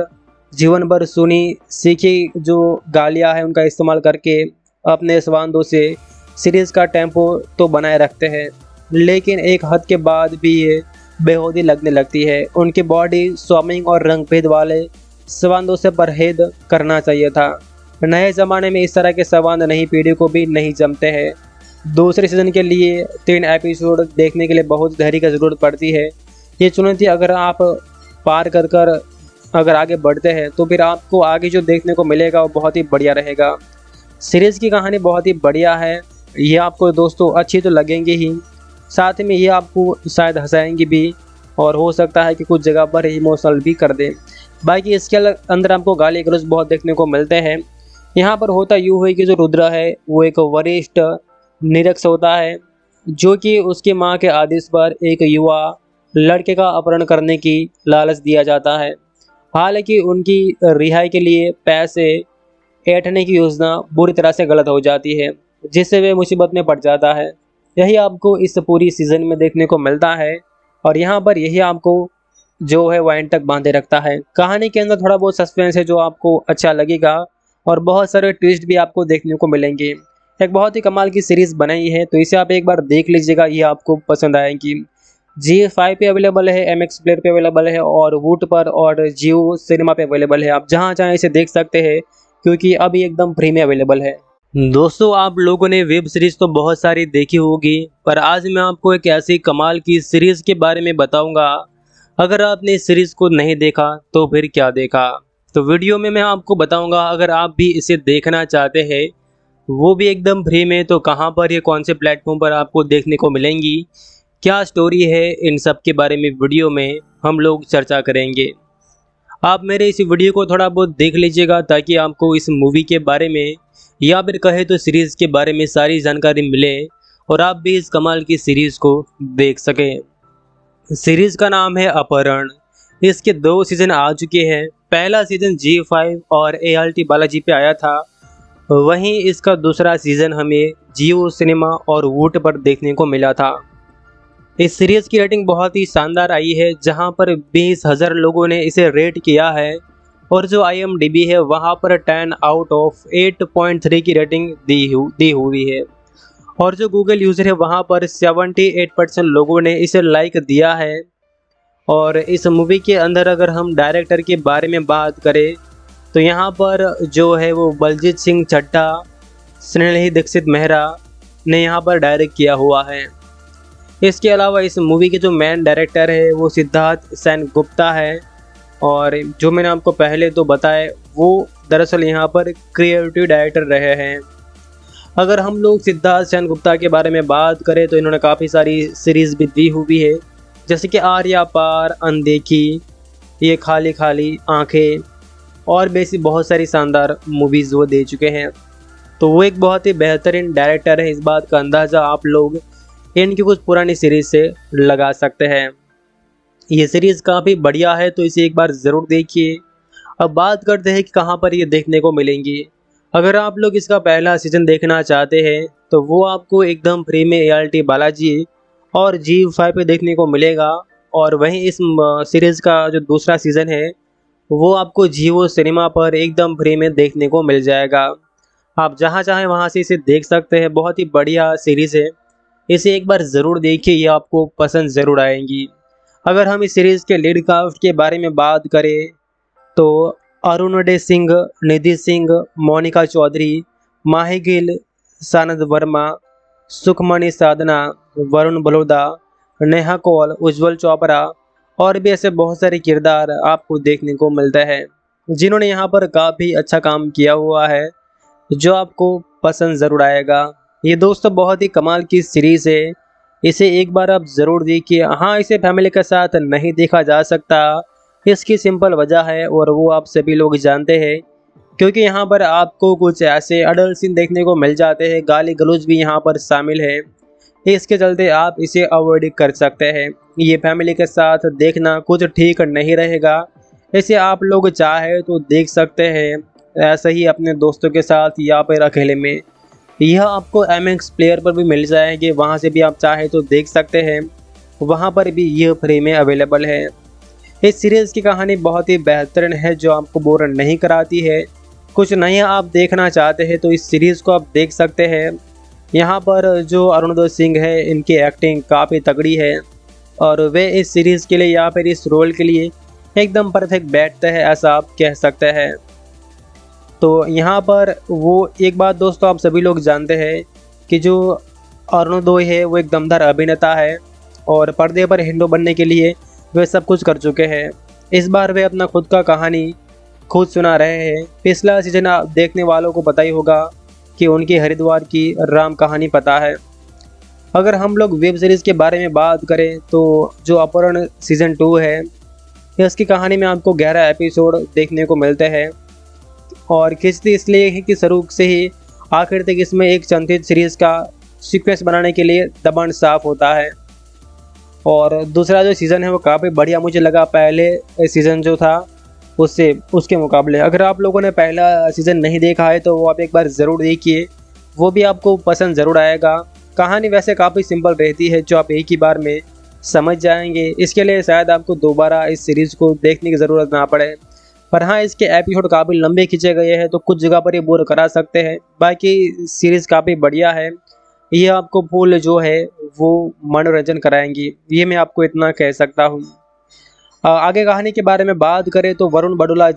Speaker 1: भर सुनी सीखी जो गालियाँ हैं उनका इस्तेमाल करके अपने संवादों से सीरीज़ का टेम्पो तो बनाए रखते हैं, लेकिन एक हद के बाद भी ये बेहूदी लगने लगती है। उनकी बॉडी स्वामिंग और रंग भेद वाले संवादों से परहेज करना चाहिए था। नए ज़माने में इस तरह के संवाद नई पीढ़ी को भी नहीं जमते हैं। दूसरे सीज़न के लिए 3 एपिसोड देखने के लिए बहुत धैर्य की ज़रूरत पड़ती है। ये चुनौती अगर आप पार कर अगर आगे बढ़ते हैं तो फिर आपको आगे जो देखने को मिलेगा वो बहुत ही बढ़िया रहेगा। सीरीज़ की कहानी बहुत ही बढ़िया है, ये आपको दोस्तों अच्छी तो लगेंगी ही, साथ में ये आपको शायद हंसाएंगी भी और हो सकता है कि कुछ जगह पर इमोशनल भी कर दे। बाकी इसके अंदर आपको गाली गलौज बहुत देखने को मिलते हैं। यहाँ पर होता यूँ है कि जो रुद्र है वो एक वरिष्ठ निरीक्षक होता है जो कि उसकी माँ के आदेश पर एक युवा लड़के का अपहरण करने की लालच दिया जाता है। हालांकि उनकी रिहाई के लिए पैसे ऐंठने की योजना बुरी तरह से गलत हो जाती है, जिससे वे मुसीबत में पड़ जाता है। यही आपको इस पूरी सीज़न में देखने को मिलता है और यहाँ पर यही आपको जो है वो एंड तक बांधे रखता है। कहानी के अंदर थोड़ा बहुत सस्पेंस है जो आपको अच्छा लगेगा और बहुत सारे ट्विस्ट भी आपको देखने को मिलेंगे। एक बहुत ही कमाल की सीरीज़ बनाई है तो इसे आप एक बार देख लीजिएगा, ये आपको पसंद आएगी। ZEE5 पे अवेलेबल है, MX प्लेयर पे अवेलेबल है और वूट पर और जियो सिनेमा पे अवेलेबल है। आप जहाँ चाहें इसे देख सकते हैं क्योंकि अभी एकदम फ्री में अवेलेबल है। दोस्तों, आप लोगों ने वेब सीरीज़ तो बहुत सारी देखी होगी, पर आज मैं आपको एक ऐसी कमाल की सीरीज़ के बारे में बताऊंगा। अगर आपने इस सीरीज़ को नहीं देखा तो फिर क्या देखा। तो वीडियो में मैं आपको बताऊंगा, अगर आप भी इसे देखना चाहते हैं वो भी एकदम फ्री में, तो कहां पर, ये कौन से प्लेटफॉर्म पर आपको देखने को मिलेंगी, क्या स्टोरी है, इन सब के बारे में वीडियो में हम लोग चर्चा करेंगे। आप मेरे इस वीडियो को थोड़ा बहुत देख लीजिएगा ताकि आपको इस मूवी के बारे में या फिर कहे तो सीरीज़ के बारे में सारी जानकारी मिले और आप भी इस कमाल की सीरीज़ को देख सकें। सीरीज़ का नाम है अपहरण। इसके 2 सीज़न आ चुके हैं। पहला सीज़न ZEE5 और ALT बालाजी पे आया था, वहीं इसका दूसरा सीज़न हमें जियो सिनेमा और वूट पर देखने को मिला था। इस सीरीज़ की रेटिंग बहुत ही शानदार आई है, जहां पर 20,000 लोगों ने इसे रेट किया है और जो IMDb है वहां पर 10 आउट ऑफ 8.3 की रेटिंग दी हुई है और जो गूगल यूज़र है वहां पर 78% लोगों ने इसे लाइक दिया है। और इस मूवी के अंदर अगर हम डायरेक्टर के बारे में बात करें तो यहाँ पर जो है वो बलजीत सिंह चड्ढा, स्नेही दीक्षित मेहरा ने यहाँ पर डायरेक्ट किया हुआ है। इसके अलावा इस मूवी के जो मेन डायरेक्टर है वो सिद्धार्थ सेन गुप्ता है और जो मैंने आपको पहले तो बताया वो दरअसल यहाँ पर क्रिएटिव डायरेक्टर रहे हैं। अगर हम लोग सिद्धार्थ सेनगुप्ता के बारे में बात करें तो इन्होंने काफ़ी सारी सीरीज़ भी दी हुई है, जैसे कि आर्या पार, अनदेखी, ये खाली खाली आंखें और भी ऐसी बहुत सारी शानदार मूवीज़ वो दे चुके हैं। तो वो एक बहुत ही बेहतरीन डायरेक्टर है, इस बात का अंदाज़ा आप लोग इनकी कुछ पुरानी सीरीज़ से लगा सकते हैं। ये सीरीज़ काफ़ी बढ़िया है, तो इसे एक बार ज़रूर देखिए। अब बात करते हैं कि कहाँ पर ये देखने को मिलेंगी। अगर आप लोग इसका पहला सीज़न देखना चाहते हैं तो वो आपको एकदम फ्री में ART बालाजी और ZEE5 पे देखने को मिलेगा, और वहीं इस सीरीज़ का जो दूसरा सीज़न है वो आपको जियो सिनेमा पर एकदम फ्री में देखने को मिल जाएगा। आप जहाँ चाहें वहाँ से इसे देख सकते हैं। बहुत ही बढ़िया सीरीज़ है, इसे एक बार ज़रूर देखिए, ये आपको पसंद ज़रूर आएंगी। अगर हम इस सीरीज़ के लीड कास्ट के बारे में बात करें तो अरुणोदय सिंह, निधि सिंह, मोनिका चौधरी, माही गिल, सानद वर्मा, सुखमणि साधना, वरुण बलोदा, नेहा कौल, उज्जवल चोपड़ा और भी ऐसे बहुत सारे किरदार आपको देखने को मिलते हैं, जिन्होंने यहाँ पर काफ़ी अच्छा काम किया हुआ है, जो आपको पसंद ज़रूर आएगा। ये दोस्तों बहुत ही कमाल की सीरीज़ है, इसे एक बार आप ज़रूर देखिए। हाँ, इसे फैमिली के साथ नहीं देखा जा सकता, इसकी सिंपल वजह है और वो आप सभी लोग जानते हैं, क्योंकि यहाँ पर आपको कुछ ऐसे अडल्ट सीन देखने को मिल जाते हैं, गाली गलौज भी यहाँ पर शामिल है, इसके चलते आप इसे अवॉइड कर सकते हैं। ये फैमिली के साथ देखना कुछ ठीक नहीं रहेगा, इसे आप लोग चाहे तो देख सकते हैं ऐसे ही अपने दोस्तों के साथ या फिर अकेले में। यह आपको MX प्लेयर पर भी मिल जाएंगे, वहाँ से भी आप चाहे तो देख सकते हैं, वहाँ पर भी यह फ्री में अवेलेबल है। इस सीरीज़ की कहानी बहुत ही बेहतरीन है, जो आपको बोर नहीं कराती है। कुछ नया आप देखना चाहते हैं तो इस सीरीज़ को आप देख सकते हैं। यहाँ पर जो अरुणोदय सिंह है, इनकी एक्टिंग काफ़ी तगड़ी है और वे इस सीरीज़ के लिए या फिर इस रोल के लिए एकदम परफेक्ट बैठते हैं, ऐसा आप कह सकते हैं। तो यहाँ पर वो एक बात दोस्तों आप सभी लोग जानते हैं कि जो अरुणोदय है वो एक दमदार अभिनेता है और पर्दे पर हीरो बनने के लिए वे सब कुछ कर चुके हैं। इस बार वे अपना खुद का कहानी खुद सुना रहे हैं। पिछला सीजन आप देखने वालों को पता ही होगा कि उनकी हरिद्वार की राम कहानी पता है। अगर हम लोग वेब सीरीज़ के बारे में बात करें तो जो अपहरण सीज़न 2 है, इसकी कहानी में आपको 11 एपिसोड देखने को मिलते हैं और खिंचती इसलिए है कि शुरू से ही आखिर तक इसमें एक संचित सीरीज़ का सीक्वेंस बनाने के लिए दबाण साफ होता है। और दूसरा जो सीज़न है वो काफ़ी बढ़िया मुझे लगा पहले सीज़न जो था उसके मुकाबले। अगर आप लोगों ने पहला सीज़न नहीं देखा है तो वो आप एक बार ज़रूर देखिए, वो भी आपको पसंद ज़रूर आएगा। कहानी वैसे काफ़ी सिंपल रहती है, जो आप एक ही बार में समझ जाएंगे। इसके लिए शायद आपको दोबारा इस सीरीज़ को देखने की ज़रूरत ना पड़े। पर हाँ, इसके एपिसोड काफ़ी लंबे खींचे गए हैं तो कुछ जगह पर ये बोर करा सकते हैं, बाकी सीरीज़ काफ़ी बढ़िया है। ये आपको फुल जो है वो मनोरंजन कराएंगी, ये मैं आपको इतना कह सकता हूँ। आगे कहानी के बारे में बात करें तो वरुण बड़ोला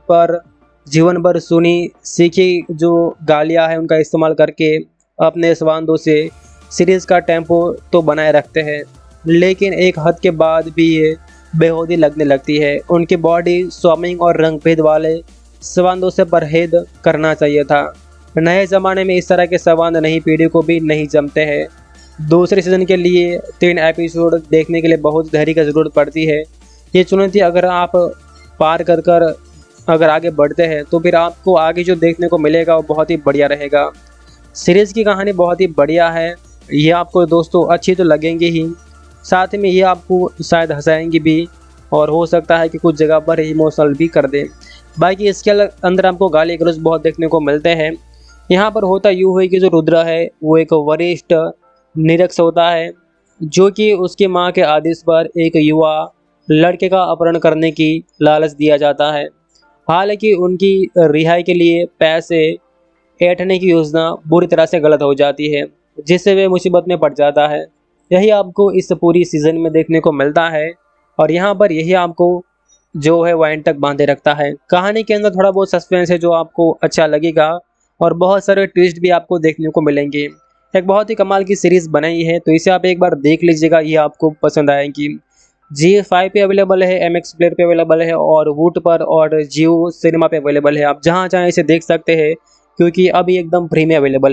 Speaker 1: जीवन भर सुनी सीखी जो गालियाँ हैं उनका इस्तेमाल करके अपने संवादों से सीरीज़ का टेम्पो तो बनाए रखते हैं, लेकिन एक हद के बाद भी ये बेहूदी लगने लगती है। उनकी बॉडी स्विमिंग और रंग भेद वाले संवादों से परहेज करना चाहिए था। नए ज़माने में इस तरह के संवाद नई पीढ़ी को भी नहीं जमते हैं। दूसरे सीज़न के लिए 3 एपिसोड देखने के लिए बहुत धैर्य की ज़रूरत पड़ती है। ये चुनौती अगर आप पार कर अगर आगे बढ़ते हैं तो फिर आपको आगे जो देखने को मिलेगा वो बहुत ही बढ़िया रहेगा। सीरीज़ की कहानी बहुत ही बढ़िया है, ये आपको दोस्तों अच्छी तो लगेंगी ही, साथ में ये आपको शायद हंसाएंगी भी और हो सकता है कि कुछ जगह पर इमोशनल भी कर दे। बाकी इसके अंदर आपको गाली गलौज बहुत देखने को मिलते हैं। यहाँ पर होता यूँ है कि जो रुद्र है वो एक वरिष्ठ निरक्ष होता है, जो कि उसकी माँ के आदेश पर एक युवा लड़के का अपहरण करने की लालच दिया जाता है। हालांकि उनकी रिहाई के लिए पैसे ऐंठने की योजना बुरी तरह से गलत हो जाती है, जिससे वे मुसीबत में पड़ जाता है। यही आपको इस पूरी सीज़न में देखने को मिलता है और यहाँ पर यही आपको जो है वो एंड तक बांधे रखता है। कहानी के अंदर थोड़ा बहुत सस्पेंस है जो आपको अच्छा लगेगा और बहुत सारे ट्विस्ट भी आपको देखने को मिलेंगे। एक बहुत ही कमाल की सीरीज़ बनाई है, तो इसे आप एक बार देख लीजिएगा, ये आपको पसंद आएगी। ZEE5 पे अवेलेबल है, MX प्लेयर पे अवेलेबल है और वूट पर और जियो सिनेमा पे अवेलेबल है। आप जहाँ चाहें इसे देख सकते हैं, क्योंकि अभी एकदम फ्री में अवेलेबल है।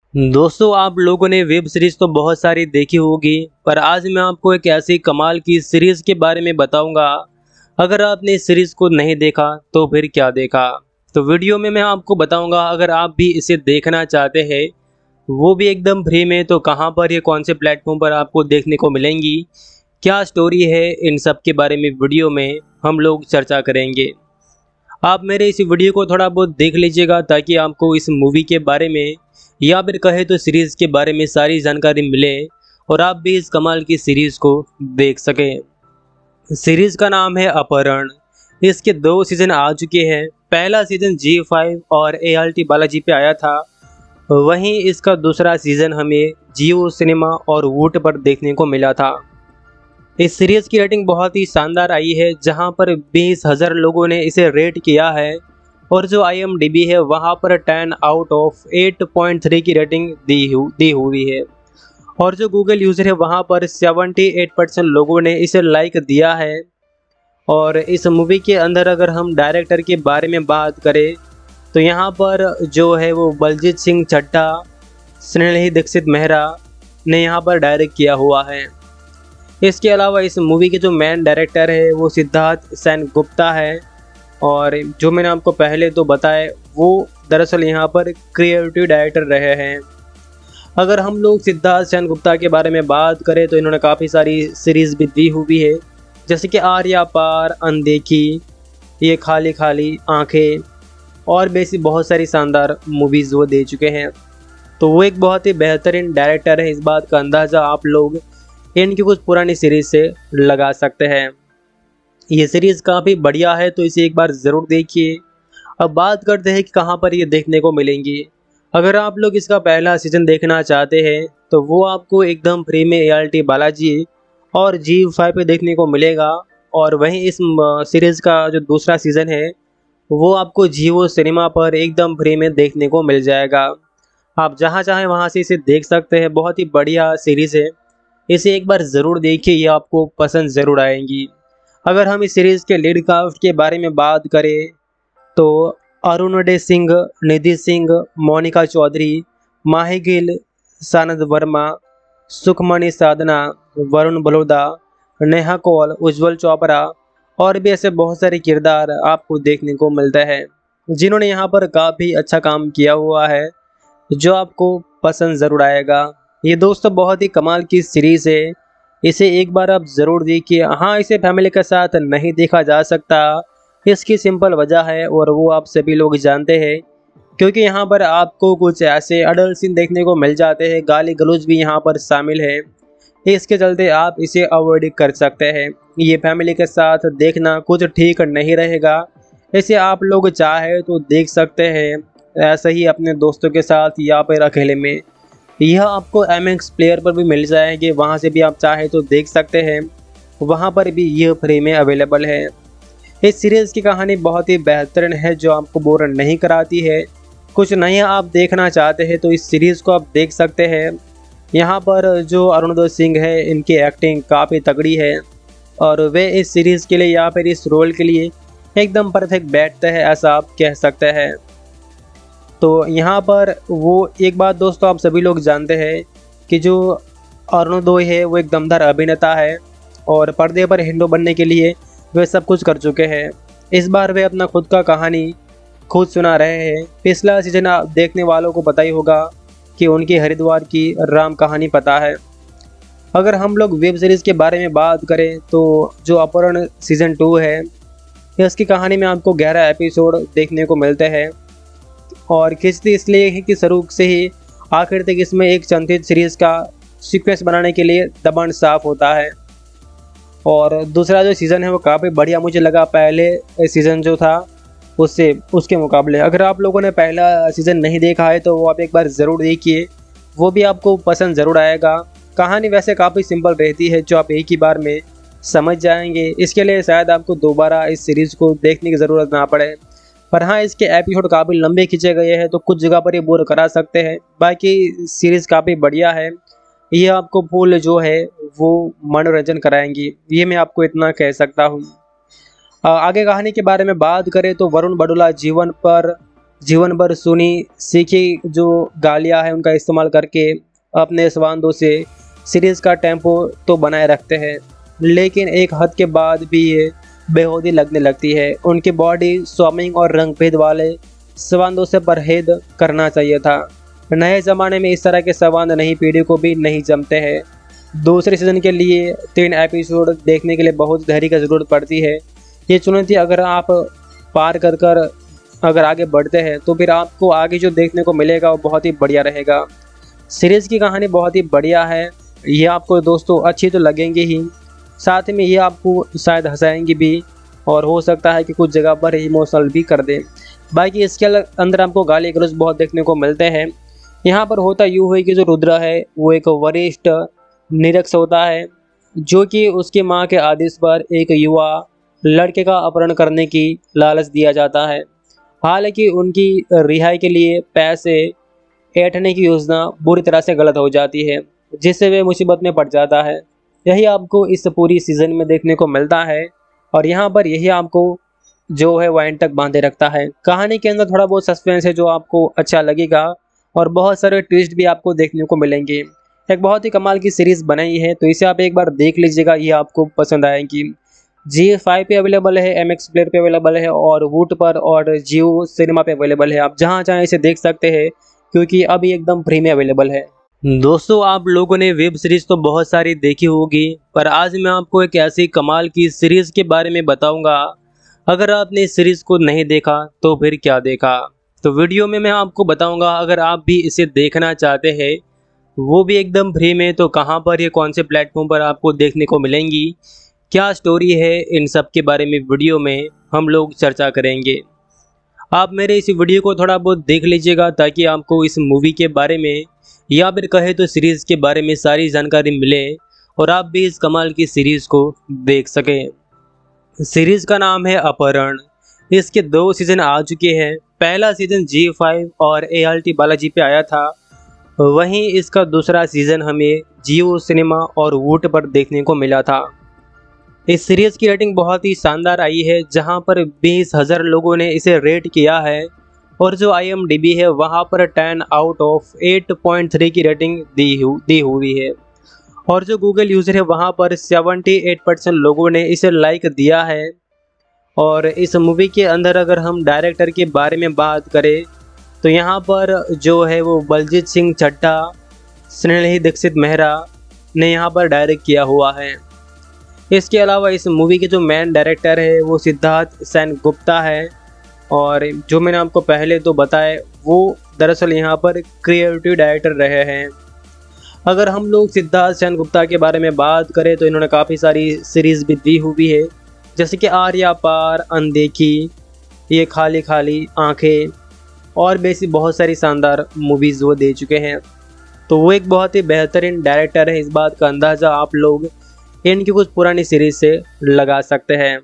Speaker 1: दोस्तों, आप लोगों ने वेब सीरीज तो बहुत सारी देखी होगी, पर आज मैं आपको एक ऐसी कमाल की सीरीज के बारे में बताऊंगा। अगर आपने इस सीरीज को नहीं देखा तो फिर क्या देखा। तो वीडियो में मैं आपको बताऊंगा, अगर आप भी इसे देखना चाहते हैं, वो भी एकदम फ्री में, तो कहां पर, ये कौन से प्लेटफॉर्म पर आपको देखने को मिलेंगी, क्या स्टोरी है, इन सब के बारे में वीडियो में हम लोग चर्चा करेंगे। आप मेरे इस वीडियो को थोड़ा बहुत देख लीजिएगा, ताकि आपको इस मूवी के बारे में, या फिर कहे तो सीरीज़ के बारे में सारी जानकारी मिले और आप भी इस कमाल की सीरीज़ को देख सकें। सीरीज़ का नाम है अपहरण। इसके 2 सीज़न आ चुके हैं। पहला सीज़न G5 और ALT बालाजी पे आया था। वहीं इसका दूसरा सीज़न हमें जियो सिनेमा और वूट पर देखने को मिला था। इस सीरीज़ की रेटिंग बहुत ही शानदार आई है, जहां पर 20,000 लोगों ने इसे रेट किया है और जो IMDb है वहां पर 10 आउट ऑफ 8.3 की रेटिंग दी हुई है। और जो गूगल यूज़र है वहां पर 78% लोगों ने इसे लाइक दिया है। और इस मूवी के अंदर अगर हम डायरेक्टर के बारे में बात करें, तो यहाँ पर जो है वो बलजीत सिंह चड्ढा, स्नेही दीक्षित मेहरा ने यहाँ पर डायरेक्ट किया हुआ है। इसके अलावा इस मूवी के जो मेन डायरेक्टर है वो सिद्धार्थ सेन गुप्ता है, और जो मैंने आपको पहले तो बताया, वो दरअसल यहाँ पर क्रिएटिव डायरेक्टर रहे हैं। अगर हम लोग सिद्धार्थ सेन गुप्ता के बारे में बात करें, तो इन्होंने काफ़ी सारी सीरीज़ भी दी हुई है, जैसे कि आर्या पार, अनदेखी, ये खाली खाली आंखें, और भी ऐसी बहुत सारी शानदार मूवीज़ वो दे चुके हैं। तो वो एक बहुत ही बेहतरीन डायरेक्टर है। इस बात का अंदाज़ा आप लोग इनकी कुछ पुरानी सीरीज़ से लगा सकते हैं। ये सीरीज़ काफ़ी बढ़िया है, तो इसे एक बार ज़रूर देखिए। अब बात करते हैं कि कहाँ पर ये देखने को मिलेंगी। अगर आप लोग इसका पहला सीज़न देखना चाहते हैं, तो वो आपको एकदम फ्री में ALT बालाजी और G5 पे देखने को मिलेगा। और वहीं इस सीरीज़ का जो दूसरा सीज़न है वो आपको जियो सिनेमा पर एकदम फ्री में देखने को मिल जाएगा। आप जहाँ चाहें वहाँ से इसे देख सकते हैं। बहुत ही बढ़िया सीरीज़ है, इसे एक बार ज़रूर देखिए, ये आपको पसंद ज़रूर आएंगी। अगर हम इस सीरीज़ के लीड कास्ट के बारे में बात करें, तो अरुणोदय सिंह, निधि सिंह, मोनिका चौधरी, माही गिल, सानद वर्मा, सुखमणि साधना, वरुण बलोदा, नेहा कौल, उज्जवल चोपड़ा और भी ऐसे बहुत सारे किरदार आपको देखने को मिलते हैं, जिन्होंने यहाँ पर काफ़ी अच्छा काम किया हुआ है, जो आपको पसंद ज़रूर आएगा। ये दोस्तों बहुत ही कमाल की सीरीज़ है, इसे एक बार आप ज़रूर देखिए। हाँ, इसे फैमिली के साथ नहीं देखा जा सकता, इसकी सिंपल वजह है और वो आप सभी लोग जानते हैं, क्योंकि यहाँ पर आपको कुछ ऐसे अडल्ट सीन देखने को मिल जाते हैं, गाली गलौज भी यहाँ पर शामिल है। इसके चलते आप इसे अवॉइड कर सकते हैं। ये फैमिली के साथ देखना कुछ ठीक नहीं रहेगा। इसे आप लोग चाहे तो देख सकते हैं, ऐसे ही अपने दोस्तों के साथ या फिर अकेले में। यह आपको MX प्लेयर पर भी मिल जाएंगे, वहाँ से भी आप चाहे तो देख सकते हैं, वहाँ पर भी यह फ्री में अवेलेबल है। इस सीरीज़ की कहानी बहुत ही बेहतरीन है, जो आपको बोर नहीं कराती है। कुछ नया आप देखना चाहते हैं तो इस सीरीज़ को आप देख सकते हैं। यहाँ पर जो अरुणोदय सिंह है, इनकी एक्टिंग काफ़ी तगड़ी है और वे इस सीरीज़ के लिए या फिर इस रोल के लिए एकदम परफेक्ट बैठते हैं, ऐसा आप कह सकते हैं। तो यहाँ पर वो एक बात दोस्तों, आप सभी लोग जानते हैं कि जो अरुणोदय है वो एक दमदार अभिनेता है और पर्दे पर हीरो बनने के लिए वे सब कुछ कर चुके हैं। इस बार वे अपना खुद का कहानी खुद सुना रहे हैं। पिछला सीजन आप देखने वालों को पता ही होगा कि उनकी हरिद्वार की राम कहानी पता है। अगर हम लोग वेब सीरीज़ के बारे में बात करें, तो जो अपहरण सीज़न 2 है, इसकी कहानी में आपको 11 एपिसोड देखने को मिलते हैं और खिंचती इसलिए है कि शुरू से ही आखिर तक इसमें एक संचित सीरीज़ का सीक्वेंस बनाने के लिए दबाण साफ होता है। और दूसरा जो सीज़न है वो काफ़ी बढ़िया मुझे लगा पहले सीज़न जो था उसके मुकाबले। अगर आप लोगों ने पहला सीज़न नहीं देखा है तो वो आप एक बार ज़रूर देखिए, वो भी आपको पसंद ज़रूर आएगा। कहानी वैसे काफ़ी सिंपल रहती है, जो आप एक ही बार में समझ जाएंगे। इसके लिए शायद आपको दोबारा इस सीरीज़ को देखने की ज़रूरत ना पड़े। पर हाँ, इसके एपिसोड काफ़ी लंबे खींचे गए हैं, तो कुछ जगह पर ये बोर करा सकते हैं। बाकी सीरीज़ काफ़ी बढ़िया है, ये आपको फुल जो है वो मनोरंजन कराएंगी, ये मैं आपको इतना कह सकता हूँ। आगे कहानी के बारे में बात करें तो वरुण बड़ोला जीवन पर जीवन भर सुनी सीखी जो गालियाँ हैं उनका इस्तेमाल करके अपने संवादों से सीरीज़ का टेम्पो तो बनाए रखते हैं, लेकिन एक हद के बाद भी ये बेहूदी लगने लगती है। उनकी बॉडी स्विमिंग और रंग-भेद वाले संवादों से परहेज करना चाहिए था। नए ज़माने में इस तरह के संवाद नई पीढ़ी को भी नहीं जमते हैं। दूसरे सीज़न के लिए 3 एपिसोड देखने के लिए बहुत धैर्य की ज़रूरत पड़ती है। ये चुनौती अगर आप पार कर अगर आगे बढ़ते हैं तो फिर आपको आगे जो देखने को मिलेगा वो बहुत ही बढ़िया रहेगा। सीरीज़ की कहानी बहुत ही बढ़िया है। ये आपको दोस्तों अच्छी तो लगेंगी ही, साथ में ये आपको शायद हंसाएंगी भी और हो सकता है कि कुछ जगह पर इमोशनल भी कर दे। बाकी इसके अंदर आपको गाली गलौज बहुत देखने को मिलते हैं। यहाँ पर होता यूँ है कि जो रुद्र है वो एक वरिष्ठ निरीक्षक होता है जो कि उसकी माँ के आदेश पर एक युवा लड़के का अपहरण करने की लालच दिया जाता है। हालांकि उनकी रिहाई के लिए पैसे ऐंठने की योजना बुरी तरह से गलत हो जाती है, जिससे वे मुसीबत में पड़ जाता है। यही आपको इस पूरी सीज़न में देखने को मिलता है और यहाँ पर यही आपको जो है वो एंड तक बांधे रखता है। कहानी के अंदर थोड़ा बहुत सस्पेंस है जो आपको अच्छा लगेगा और बहुत सारे ट्विस्ट भी आपको देखने को मिलेंगे। एक बहुत ही कमाल की सीरीज़ बनाई है, तो इसे आप एक बार देख लीजिएगा, ये आपको पसंद आएगी। ZEE5 पे अवेलेबल है, MX प्लेयर पे अवेलेबल है और वूट पर और जियो सिनेमा पे अवेलेबल है। आप जहाँ चाहें इसे देख सकते हैं क्योंकि अभी एकदम फ्री में अवेलेबल है। दोस्तों, आप लोगों ने वेब सीरीज़ तो बहुत सारी देखी होगी, पर आज मैं आपको एक ऐसी कमाल की सीरीज़ के बारे में बताऊंगा। अगर आपने इस सीरीज़ को नहीं देखा तो फिर क्या देखा। तो वीडियो में मैं आपको बताऊंगा, अगर आप भी इसे देखना चाहते हैं वो भी एकदम फ्री में, तो कहाँ पर, ये कौन से प्लेटफॉर्म पर आपको देखने को मिलेंगी, क्या स्टोरी है, इन सब के बारे में वीडियो में हम लोग चर्चा करेंगे। आप मेरे इस वीडियो को थोड़ा बहुत देख लीजिएगा ताकि आपको इस मूवी के बारे में या फिर कहे तो सीरीज़ के बारे में सारी जानकारी मिले और आप भी इस कमाल की सीरीज़ को देख सकें। सीरीज़ का नाम है अपहरण। इसके 2 सीज़न आ चुके हैं। पहला सीज़न ZEE5 और ALT बालाजी पे आया था, वहीं इसका दूसरा सीज़न हमें जियो सिनेमा और वूट पर देखने को मिला था। इस सीरीज़ की रेटिंग बहुत ही शानदार आई है, जहां पर 20,000 लोगों ने इसे रेट किया है और जो IMDb है वहां पर 10 आउट ऑफ 8.3 की रेटिंग दी हुई है और जो गूगल यूज़र है वहां पर 78% लोगों ने इसे लाइक दिया है। और इस मूवी के अंदर अगर हम डायरेक्टर के बारे में बात करें तो यहाँ पर जो है वो बलजीत सिंह चड्ढा, स्नेही दीक्षित मेहरा ने यहाँ पर डायरेक्ट किया हुआ है। इसके अलावा इस मूवी के जो मेन डायरेक्टर है वो सिद्धार्थ सेन गुप्ता है और जो मैंने आपको पहले तो बताया वो दरअसल यहाँ पर क्रिएटिव डायरेक्टर रहे हैं। अगर हम लोग सिद्धार्थ सेन गुप्ता के बारे में बात करें तो इन्होंने काफ़ी सारी सीरीज़ भी दी हुई है, जैसे कि आर्या पार, अनदेखी, ये खाली खाली आंखें और भी ऐसी बहुत सारी शानदार मूवीज़ वो दे चुके हैं। तो वो एक बहुत ही बेहतरीन डायरेक्टर है, इस बात का अंदाज़ा आप लोग इनकी कुछ पुरानी सीरीज़ से लगा सकते हैं।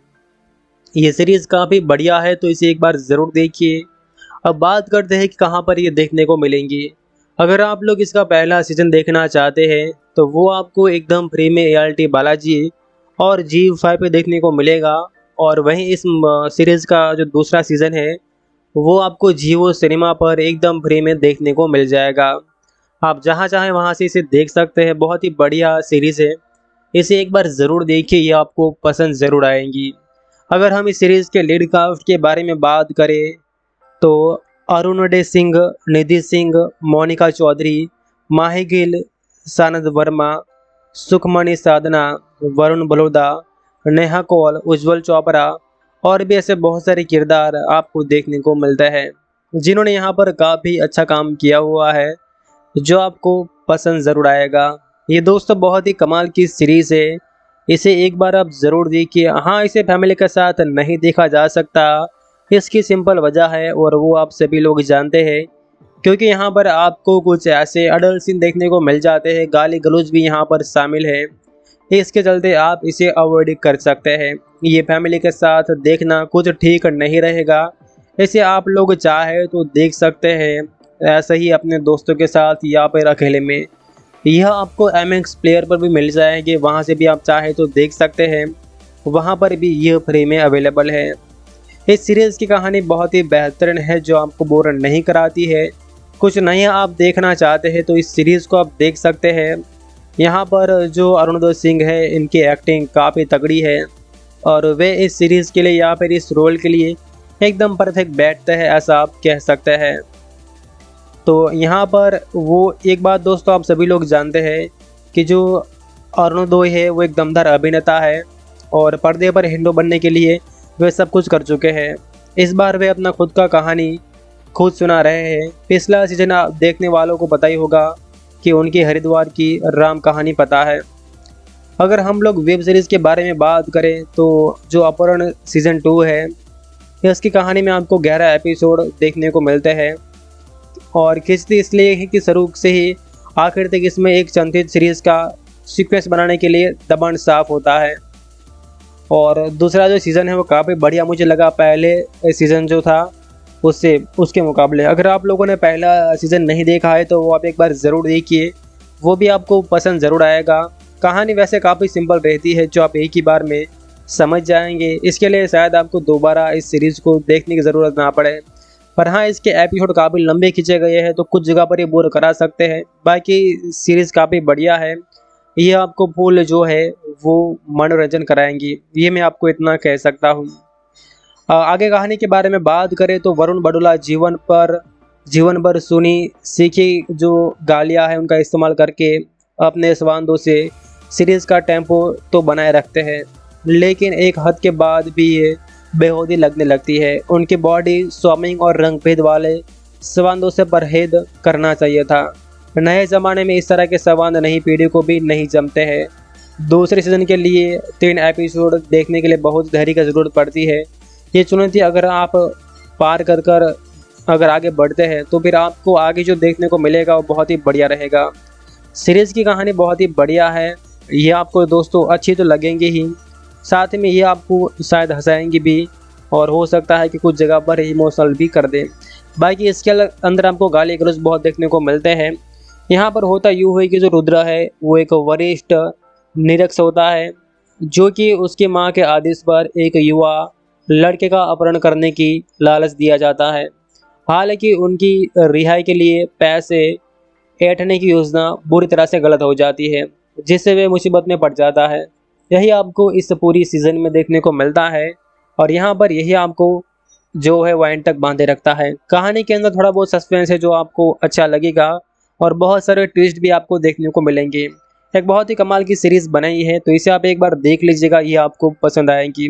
Speaker 1: ये सीरीज़ काफ़ी बढ़िया है, तो इसे एक बार ज़रूर देखिए। अब बात करते हैं कि कहाँ पर ये देखने को मिलेंगी। अगर आप लोग इसका पहला सीज़न देखना चाहते हैं तो वो आपको एकदम फ्री में ALT बालाजी और ZEE5 पे देखने को मिलेगा और वहीं इस सीरीज़ का जो दूसरा सीज़न है वो आपको जियो सिनेमा पर एकदम फ्री में देखने को मिल जाएगा। आप जहाँ चाहें वहाँ से इसे देख सकते हैं। बहुत ही बढ़िया सीरीज़ है, इसे एक बार ज़रूर देखिए, ये आपको पसंद ज़रूर आएंगी। अगर हम इस सीरीज़ के लीड कास्ट के बारे में बात करें तो अरुणोदय सिंह, निधि सिंह, मोनिका चौधरी, माही गिल, सानद वर्मा, सुखमणि साधना, वरुण बलोदा, नेहा कौल, उज्जवल चोपड़ा और भी ऐसे बहुत सारे किरदार आपको देखने को मिलते हैं जिन्होंने यहाँ पर काफ़ी अच्छा काम किया हुआ है, जो आपको पसंद ज़रूर आएगा। ये दोस्तों बहुत ही कमाल की सीरीज़ है, इसे एक बार आप ज़रूर देखिए। हाँ, इसे फैमिली के साथ नहीं देखा जा सकता, इसकी सिंपल वजह है और वो आप सभी लोग जानते हैं, क्योंकि यहाँ पर आपको कुछ ऐसे अडल्ट सीन देखने को मिल जाते हैं, गाली गलौज भी यहाँ पर शामिल है। इसके चलते आप इसे अवॉइड कर सकते हैं। ये फैमिली के साथ देखना कुछ ठीक नहीं रहेगा। इसे आप लोग चाहे तो देख सकते हैं, ऐसे ही अपने दोस्तों के साथ या फिर अकेले में। यह आपको MX प्लेयर पर भी मिल जाएंगे, वहाँ से भी आप चाहे तो देख सकते हैं, वहाँ पर भी यह फ्री में अवेलेबल है। इस सीरीज़ की कहानी बहुत ही बेहतरीन है जो आपको बोर नहीं कराती है। कुछ नया आप देखना चाहते हैं तो इस सीरीज़ को आप देख सकते हैं। यहाँ पर जो अरुणोदय सिंह है इनकी एक्टिंग काफ़ी तगड़ी है और वे इस सीरीज़ के लिए या फिर इस रोल के लिए एकदम परफेक्ट बैठते हैं, ऐसा आप कह सकते हैं। तो यहाँ पर वो एक बात दोस्तों आप सभी लोग जानते हैं कि जो अरुणोदय है वो एक दमदार अभिनेता है और पर्दे पर हीरो बनने के लिए वे सब कुछ कर चुके हैं। इस बार वे अपना खुद का कहानी खुद सुना रहे हैं। पिछला सीजन आप देखने वालों को पता ही होगा कि उनकी हरिद्वार की राम कहानी पता है। अगर हम लोग वेब सीरीज़ के बारे में बात करें तो जो अपहरण सीज़न 2 है इसकी कहानी में आपको 11 एपिसोड देखने को मिलते हैं और खिंचती इसलिए है कि शुरू से ही आखिर तक इसमें एक संचित सीरीज़ का सीक्वेंस बनाने के लिए दबाण साफ होता है। और दूसरा जो सीज़न है वो काफ़ी बढ़िया मुझे लगा पहले सीज़न जो था उसके मुकाबले। अगर आप लोगों ने पहला सीज़न नहीं देखा है तो वो आप एक बार ज़रूर देखिए, वो भी आपको पसंद ज़रूर आएगा। कहानी वैसे काफ़ी सिंपल रहती है जो आप एक ही बार में समझ जाएंगे। इसके लिए शायद आपको दोबारा इस सीरीज़ को देखने की ज़रूरत ना पड़े। पर हाँ, इसके एपिसोड काफ़ी लंबे खींचे गए हैं तो कुछ जगह पर ये बोर करा सकते हैं। बाकी सीरीज़ काफ़ी बढ़िया है, ये आपको फुल जो है वो मनोरंजन कराएंगी, ये मैं आपको इतना कह सकता हूँ। आगे कहानी के बारे में बात करें तो वरुण बड़ोला जीवन भर सुनी सीखी जो गालियाँ हैं उनका इस्तेमाल करके अपने संवादों से सीरीज़ का टेम्पो तो बनाए रखते हैं, लेकिन एक हद के बाद भी ये बेहूदी लगने लगती है। उनकी बॉडी स्विमिंग और रंग भेद वाले संवादों से परहेज करना चाहिए था। नए ज़माने में इस तरह के संवाद नई पीढ़ी को भी नहीं जमते हैं। दूसरे सीज़न के लिए 3 एपिसोड देखने के लिए बहुत धैर्य की ज़रूरत पड़ती है। ये चुनौती अगर आप पार कर अगर आगे बढ़ते हैं तो फिर आपको आगे जो देखने को मिलेगा वो बहुत ही बढ़िया रहेगा। सीरीज़ की कहानी बहुत ही बढ़िया है, ये आपको दोस्तों अच्छी तो लगेंगी ही, साथ में ये आपको शायद हंसाएंगी भी और हो सकता है कि कुछ जगह पर इमोशनल भी कर दे। बाकी इसके अंदर आपको गाली गलौज बहुत देखने को मिलते हैं। यहाँ पर होता यूँ है कि जो रुद्रा है वो एक वरिष्ठ निरीक्षक होता है जो कि उसकी माँ के आदेश पर एक युवा लड़के का अपहरण करने की लालच दिया जाता है। हालांकि उनकी रिहाई के लिए पैसे ऐंठने की योजना बुरी तरह से गलत हो जाती है, जिससे वे मुसीबत में पड़ जाता है। यही आपको इस पूरी सीज़न में देखने को मिलता है और यहाँ पर यही आपको जो है वो एंड तक बांधे रखता है। कहानी के अंदर थोड़ा बहुत सस्पेंस है जो आपको अच्छा लगेगा और बहुत सारे ट्विस्ट भी आपको देखने को मिलेंगे। एक बहुत ही कमाल की सीरीज़ बनाई है तो इसे आप एक बार देख लीजिएगा, ये आपको पसंद आएगी।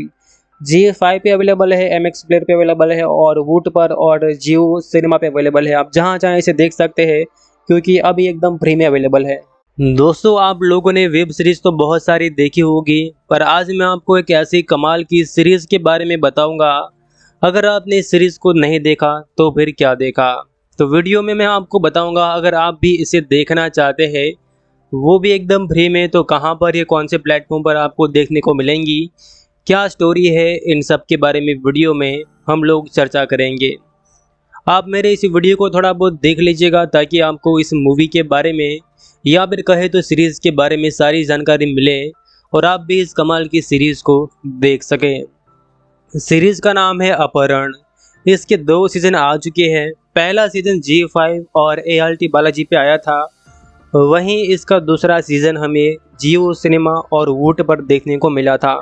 Speaker 1: ZEE5 पे अवेलेबल है, MX प्लेयर पे अवेलेबल है और वूट पर और जियो सिनेमा पे अवेलेबल है। आप जहाँ चाहें इसे देख सकते हैं क्योंकि अभी एकदम फ्री में अवेलेबल है। दोस्तों, आप लोगों ने वेब सीरीज़ तो बहुत सारी देखी होगी, पर आज मैं आपको एक ऐसी कमाल की सीरीज़ के बारे में बताऊंगा। अगर आपने इस सीरीज़ को नहीं देखा तो फिर क्या देखा। तो वीडियो में मैं आपको बताऊंगा अगर आप भी इसे देखना चाहते हैं, वो भी एकदम फ्री में, तो कहां पर, ये कौन से प्लेटफॉर्म पर आपको देखने को मिलेंगी, क्या स्टोरी है, इन सब के बारे में वीडियो में हम लोग चर्चा करेंगे। आप मेरे इस वीडियो को थोड़ा बहुत देख लीजिएगा ताकि आपको इस मूवी के बारे में या फिर कहे तो सीरीज़ के बारे में सारी जानकारी मिले और आप भी इस कमाल की सीरीज़ को देख सकें। सीरीज़ का नाम है अपहरण। इसके 2 सीज़न आ चुके हैं। पहला सीज़न ZEE5 और ALT बालाजी पे आया था, वहीं इसका दूसरा सीज़न हमें जियो सिनेमा और वूट पर देखने को मिला था।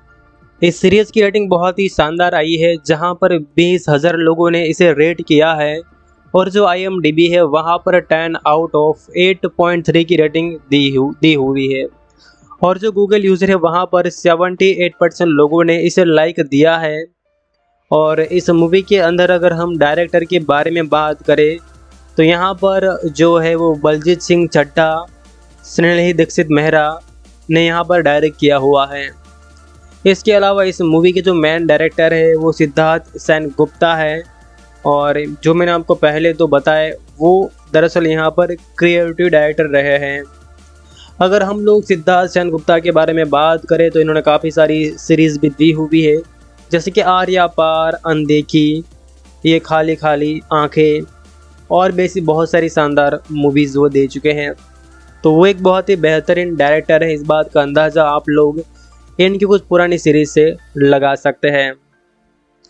Speaker 1: इस सीरीज़ की रेटिंग बहुत ही शानदार आई है, जहां पर 20,000 लोगों ने इसे रेट किया है और जो IMDb है वहां पर 10 आउट ऑफ 8.3 की रेटिंग दी हुई है और जो गूगल यूज़र है वहां पर 78% लोगों ने इसे लाइक दिया है। और इस मूवी के अंदर अगर हम डायरेक्टर के बारे में बात करें तो यहाँ पर जो है वो बलजीत सिंह चड्ढा, स्नेही दीक्षित मेहरा ने यहाँ पर डायरेक्ट किया हुआ है। इसके अलावा इस मूवी के जो मेन डायरेक्टर है वो सिद्धार्थ सेन गुप्ता है और जो मैंने आपको पहले तो बताया वो दरअसल यहाँ पर क्रिएटिव डायरेक्टर रहे हैं। अगर हम लोग सिद्धार्थ सेन गुप्ता के बारे में बात करें तो इन्होंने काफ़ी सारी सीरीज़ भी दी हुई है, जैसे कि आर्या पार, अनदेखी, ये खाली खाली आंखें और भी ऐसी बहुत सारी शानदार मूवीज़ वो दे चुके हैं। तो वो एक बहुत ही बेहतरीन डायरेक्टर है, इस बात का अंदाज़ा आप लोग इनकी कुछ पुरानी सीरीज़ से लगा सकते हैं।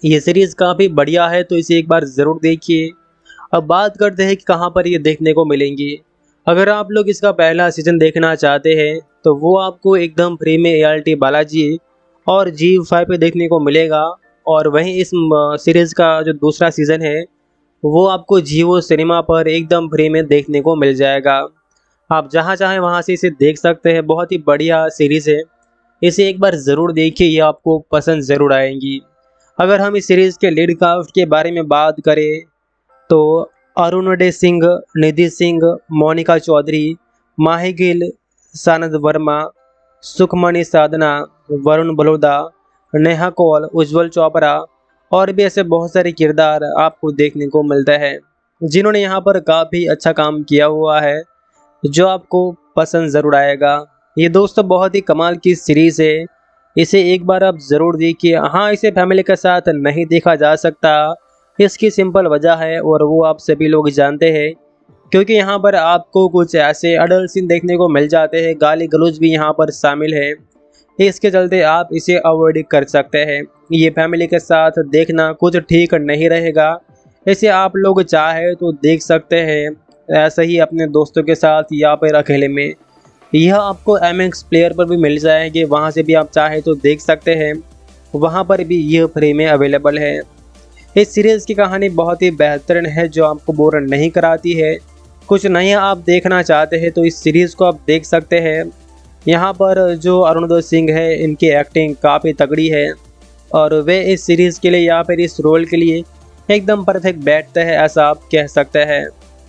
Speaker 1: ये सीरीज़ काफ़ी बढ़िया है, तो इसे एक बार ज़रूर देखिए। अब बात करते हैं कि कहाँ पर ये देखने को मिलेंगी। अगर आप लोग इसका पहला सीज़न देखना चाहते हैं तो वो आपको एकदम फ्री में ART बालाजी और ZEE5 पे देखने को मिलेगा। और वहीं इस सीरीज़ का जो दूसरा सीज़न है वो आपको जियो सिनेमा पर एकदम फ्री में देखने को मिल जाएगा। आप जहाँ चाहें वहाँ से इसे देख सकते हैं। बहुत ही बढ़िया सीरीज़ है, इसे एक बार ज़रूर देखिए, ये आपको पसंद ज़रूर आएंगी। अगर हम इस सीरीज़ के लीड कास्ट के बारे में बात करें तो अरुणोदय सिंह, निधि सिंह, मोनिका चौधरी, माही गिल, सानद वर्मा, सुखमणि साधना, वरुण बलोदा, नेहा कौल, उज्जवल चोपड़ा और भी ऐसे बहुत सारे किरदार आपको देखने को मिलते हैं जिन्होंने यहाँ पर काफ़ी अच्छा काम किया हुआ है, जो आपको पसंद ज़रूर आएगा। ये दोस्तों बहुत ही कमाल की सीरीज़ है, इसे एक बार आप ज़रूर देखिए। हाँ, इसे फैमिली के साथ नहीं देखा जा सकता, इसकी सिंपल वजह है और वो आप सभी लोग जानते हैं, क्योंकि यहाँ पर आपको कुछ ऐसे अडल्ट सीन देखने को मिल जाते हैं, गाली गलौज भी यहाँ पर शामिल है। इसके चलते आप इसे अवॉइड कर सकते हैं। ये फैमिली के साथ देखना कुछ ठीक नहीं रहेगा। इसे आप लोग चाहे तो देख सकते हैं, ऐसे ही अपने दोस्तों के साथ या फिर अकेले में। यह आपको MX प्लेयर पर भी मिल जाएंगे, वहाँ से भी आप चाहे तो देख सकते हैं, वहाँ पर भी यह फ्री में अवेलेबल है। इस सीरीज़ की कहानी बहुत ही बेहतरीन है, जो आपको बोर नहीं कराती है। कुछ नया आप देखना चाहते हैं तो इस सीरीज़ को आप देख सकते हैं। यहाँ पर जो अरुणोदय सिंह है, इनकी एक्टिंग काफ़ी तगड़ी है और वे इस सीरीज़ के लिए या फिर इस रोल के लिए एकदम परफेक्ट बैठते हैं, ऐसा आप कह सकते हैं।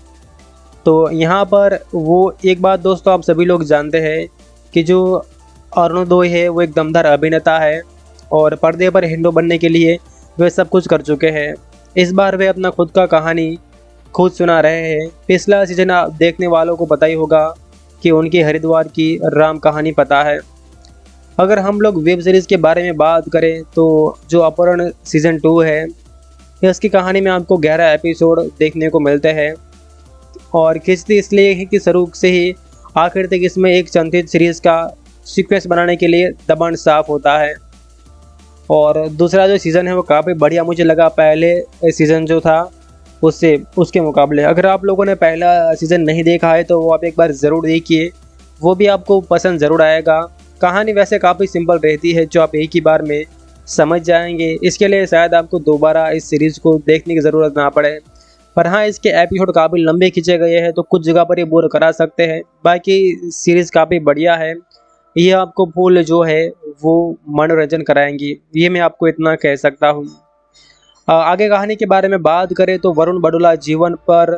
Speaker 1: तो यहाँ पर वो एक बात दोस्तों आप सभी लोग जानते हैं कि जो अरुणोदय है वो एक दमदार अभिनेता है और पर्दे पर हीरो बनने के लिए वे सब कुछ कर चुके हैं। इस बार वे अपना खुद का कहानी खुद सुना रहे हैं। पिछला सीजन आप देखने वालों को पता ही होगा कि उनकी हरिद्वार की राम कहानी पता है। अगर हम लोग वेब सीरीज़ के बारे में बात करें तो जो अपहरण सीज़न 2 है, इसकी कहानी में आपको 11 एपिसोड देखने को मिलते हैं और खिंचती इसलिए है कि शुरू से ही आखिर तक इसमें एक संचित सीरीज़ का सीक्वेंस बनाने के लिए दबाण साफ होता है। और दूसरा जो सीज़न है वो काफ़ी बढ़िया मुझे लगा पहले सीज़न जो था उसके मुकाबले। अगर आप लोगों ने पहला सीज़न नहीं देखा है तो वो आप एक बार ज़रूर देखिए, वो भी आपको पसंद ज़रूर आएगा। कहानी वैसे काफ़ी सिंपल रहती है, जो आप एक ही बार में समझ जाएंगे। इसके लिए शायद आपको दोबारा इस सीरीज़ को देखने की ज़रूरत ना पड़े। पर हाँ, इसके एपिसोड काफ़ी लंबे खींचे गए हैं तो कुछ जगह पर ये बोर करा सकते हैं। बाकी सीरीज़ काफ़ी बढ़िया है, ये आपको फुल जो है वो मनोरंजन कराएंगी, ये मैं आपको इतना कह सकता हूँ। आगे कहानी के बारे में बात करें तो वरुण बडोला जीवन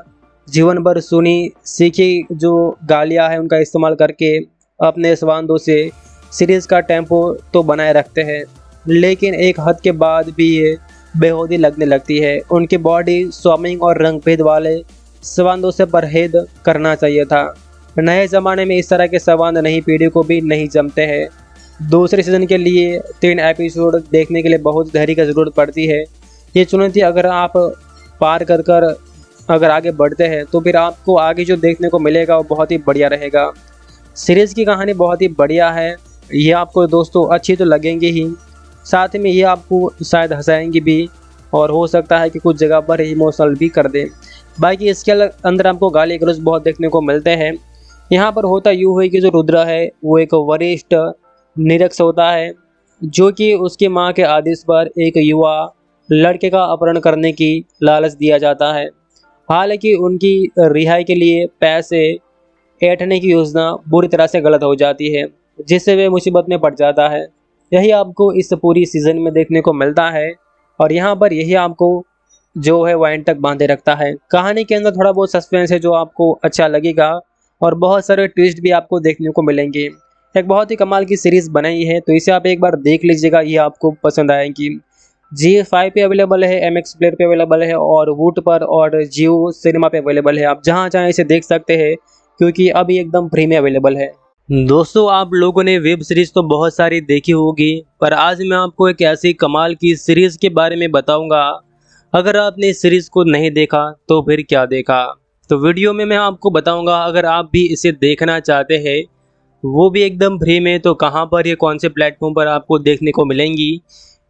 Speaker 1: भर सुनी सीखी जो गालियाँ हैं उनका इस्तेमाल करके अपने संवादों से सीरीज़ का टेम्पो तो बनाए रखते हैं, लेकिन एक हद के बाद भी ये बेहूदी लगने लगती है। उनकी बॉडी स्विमिंग और रंग-भेद वाले संवादों से परहेज करना चाहिए था। नए ज़माने में इस तरह के संवाद नई पीढ़ी को भी नहीं जमते हैं। दूसरे सीज़न के लिए 3 एपिसोड देखने के लिए बहुत धैर्य की ज़रूरत पड़ती है। ये चुनौती अगर आप पार कर अगर आगे बढ़ते हैं तो फिर आपको आगे जो देखने को मिलेगा वो बहुत ही बढ़िया रहेगा। सीरीज़ की कहानी बहुत ही बढ़िया है, ये आपको दोस्तों अच्छी तो लगेंगी ही, साथ में ये आपको शायद हंसाएंगी भी और हो सकता है कि कुछ जगह पर इमोशनल भी कर दे। बाकी इसके अंदर आपको गाली गलौज बहुत देखने को मिलते हैं। यहाँ पर होता यूँ है कि जो रुद्र है वो एक वरिष्ठ निरीक्षक होता है, जो कि उसकी माँ के आदेश पर एक युवा लड़के का अपहरण करने की लालच दिया जाता है। हालांकि उनकी रिहाई के लिए पैसे ऐंठने की योजना बुरी तरह से गलत हो जाती है, जिससे वे मुसीबत में पड़ जाता है। यही आपको इस पूरी सीज़न में देखने को मिलता है और यहाँ पर यही आपको जो है वो एंड तक बांधे रखता है। कहानी के अंदर थोड़ा बहुत सस्पेंस है जो आपको अच्छा लगेगा और बहुत सारे ट्विस्ट भी आपको देखने को मिलेंगे। एक बहुत ही कमाल की सीरीज़ बनाई है, तो इसे आप एक बार देख लीजिएगा, ये आपको पसंद आएगी। ZEE5 पे अवेलेबल है, MX प्लेयर पे अवेलेबल है और वूट पर और जियो सिनेमा पे अवेलेबल है। आप जहाँ चाहें इसे देख सकते हैं, क्योंकि अभी एकदम फ्री में अवेलेबल है। दोस्तों, आप लोगों ने वेब सीरीज़ तो बहुत सारी देखी होगी, पर आज मैं आपको एक ऐसी कमाल की सीरीज़ के बारे में बताऊंगा। अगर आपने इस सीरीज़ को नहीं देखा तो फिर क्या देखा। तो वीडियो में मैं आपको बताऊंगा, अगर आप भी इसे देखना चाहते हैं वो भी एकदम फ्री में, तो कहाँ पर, ये कौन से प्लेटफॉर्म पर आपको देखने को मिलेंगी,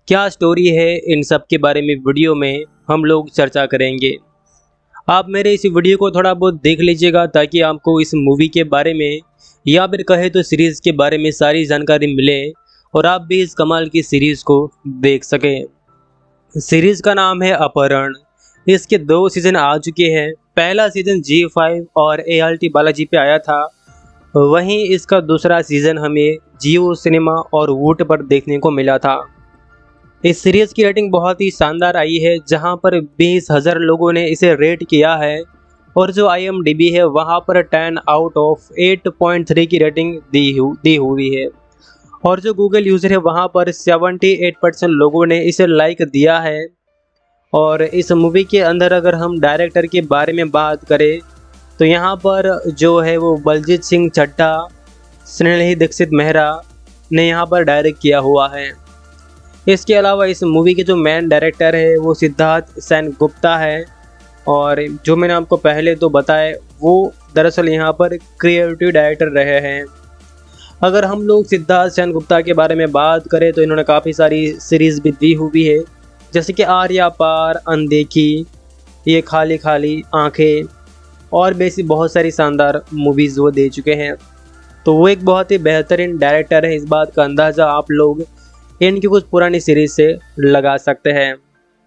Speaker 1: क्या स्टोरी है, इन सब के बारे में वीडियो में हम लोग चर्चा करेंगे। आप मेरे इस वीडियो को थोड़ा बहुत देख लीजिएगा ताकि आपको इस मूवी के बारे में या फिर कहे तो सीरीज़ के बारे में सारी जानकारी मिले और आप भी इस कमाल की सीरीज़ को देख सकें। सीरीज़ का नाम है अपहरण। इसके 2 सीज़न आ चुके हैं। पहला सीज़न Zee5 और ALT बालाजी पे आया था, वहीं इसका दूसरा सीज़न हमें जियो सिनेमा और वूट पर देखने को मिला था। इस सीरीज़ की रेटिंग बहुत ही शानदार आई है, जहां पर 20,000 लोगों ने इसे रेट किया है और जो IMDb है वहां पर 10 आउट ऑफ 8.3 की रेटिंग दी हुई है और जो गूगल यूज़र है वहां पर 78% लोगों ने इसे लाइक दिया है। और इस मूवी के अंदर अगर हम डायरेक्टर के बारे में बात करें तो यहाँ पर जो है वो बलजीत सिंह चड्ढा, स्नेही दीक्षित मेहरा ने यहाँ पर डायरेक्ट किया हुआ है। इसके अलावा इस मूवी के जो मेन डायरेक्टर है वो सिद्धार्थ सेन गुप्ता है और जो मैंने आपको पहले तो बताया वो दरअसल यहाँ पर क्रिएटिव डायरेक्टर रहे हैं। अगर हम लोग सिद्धार्थ सेन गुप्ता के बारे में बात करें तो इन्होंने काफ़ी सारी सीरीज़ भी दी हुई है, जैसे कि आर्या पार, अनदेखी, ये खाली खाली आंखें और भी ऐसी बहुत सारी शानदार मूवीज़ वो दे चुके हैं। तो वो एक बहुत ही बेहतरीन डायरेक्टर है, इस बात का अंदाज़ा आप लोग इनकी कुछ पुरानी सीरीज़ से लगा सकते हैं।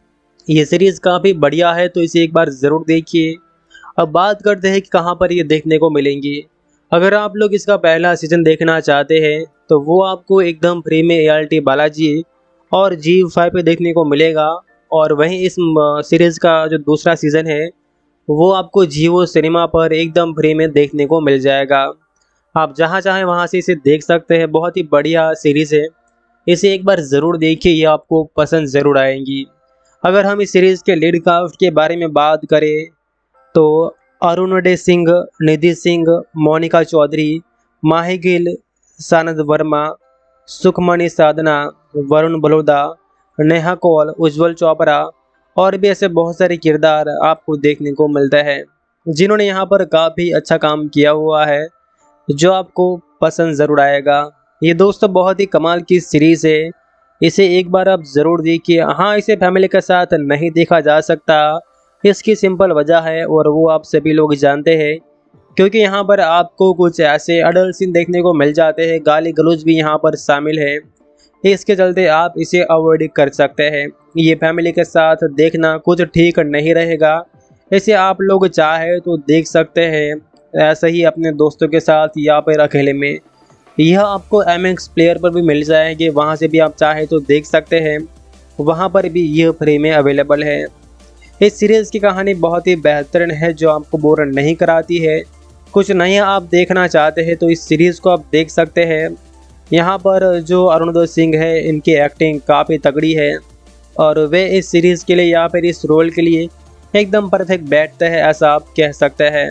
Speaker 1: ये सीरीज़ काफ़ी बढ़िया है तो इसे एक बार ज़रूर देखिए। अब बात करते हैं कि कहाँ पर ये देखने को मिलेंगी। अगर आप लोग इसका पहला सीज़न देखना चाहते हैं तो वो आपको एकदम फ्री में ALT बालाजी और Zee5 पे देखने को मिलेगा और वहीं इस सीरीज़ का जो दूसरा सीज़न है वो आपको जियो सिनेमा पर एकदम फ्री में देखने को मिल जाएगा। आप जहाँ चाहें वहाँ से इसे देख सकते हैं। बहुत ही बढ़िया सीरीज़ है, इसे एक बार ज़रूर देखिए, ये आपको पसंद ज़रूर आएंगी। अगर हम इस सीरीज़ के लीड कास्ट के बारे में बात करें तो अरुणोदय सिंह, निधि सिंह, मोनिका चौधरी, माही गिल, सानद वर्मा, सुखमणि साधना, वरुण बलोदा, नेहा कौल, उज्जवल चोपड़ा और भी ऐसे बहुत सारे किरदार आपको देखने को मिलते हैं जिन्होंने यहाँ पर काफ़ी अच्छा काम किया हुआ है, जो आपको पसंद ज़रूर आएगा। ये दोस्तों बहुत ही कमाल की सीरीज़ है, इसे एक बार आप ज़रूर देखिए। हाँ, इसे फैमिली के साथ नहीं देखा जा सकता, इसकी सिंपल वजह है और वो आप सभी लोग जानते हैं, क्योंकि यहाँ पर आपको कुछ ऐसे अडल्ट सीन देखने को मिल जाते हैं, गाली गलौज भी यहाँ पर शामिल है। इसके चलते आप इसे अवॉइड कर सकते हैं। ये फैमिली के साथ देखना कुछ ठीक नहीं रहेगा, इसे आप लोग चाहे तो देख सकते हैं ऐसे ही अपने दोस्तों के साथ या फिर अकेले में। यह आपको MX प्लेयर पर भी मिल जाएंगे, वहाँ से भी आप चाहे तो देख सकते हैं, वहाँ पर भी यह फ्री में अवेलेबल है। इस सीरीज़ की कहानी बहुत ही बेहतरीन है, जो आपको बोर नहीं कराती है। कुछ नया आप देखना चाहते हैं तो इस सीरीज़ को आप देख सकते हैं। यहाँ पर जो अरुणोदय सिंह है, इनकी एक्टिंग काफ़ी तगड़ी है और वे इस सीरीज़ के लिए या फिर इस रोल के लिए एकदम परफेक्ट बैठते हैं, ऐसा आप कह सकते हैं।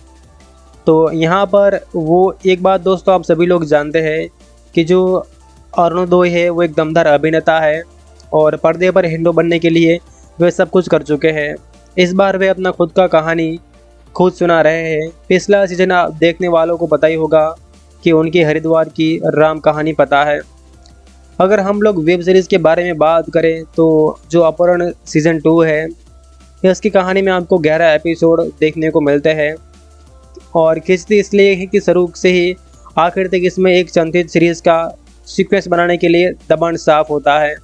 Speaker 1: तो यहाँ पर वो एक बात दोस्तों आप सभी लोग जानते हैं कि जो अरुणोदय है वो एक दमदार अभिनेता है और पर्दे पर हीरो बनने के लिए वे सब कुछ कर चुके हैं। इस बार वे अपना खुद का कहानी खुद सुना रहे हैं। पिछला सीजन देखने वालों को पता ही होगा कि उनकी हरिद्वार की राम कहानी पता है। अगर हम लोग वेब सीरीज़ के बारे में बात करें तो जो अपहरण सीज़न 2 है, इसकी कहानी में आपको 11 एपिसोड देखने को मिलते हैं और खिंचती इसलिए है कि शुरू से ही आखिर तक इसमें एक संचित सीरीज़ का सीक्वेंस बनाने के लिए दबान साफ होता है।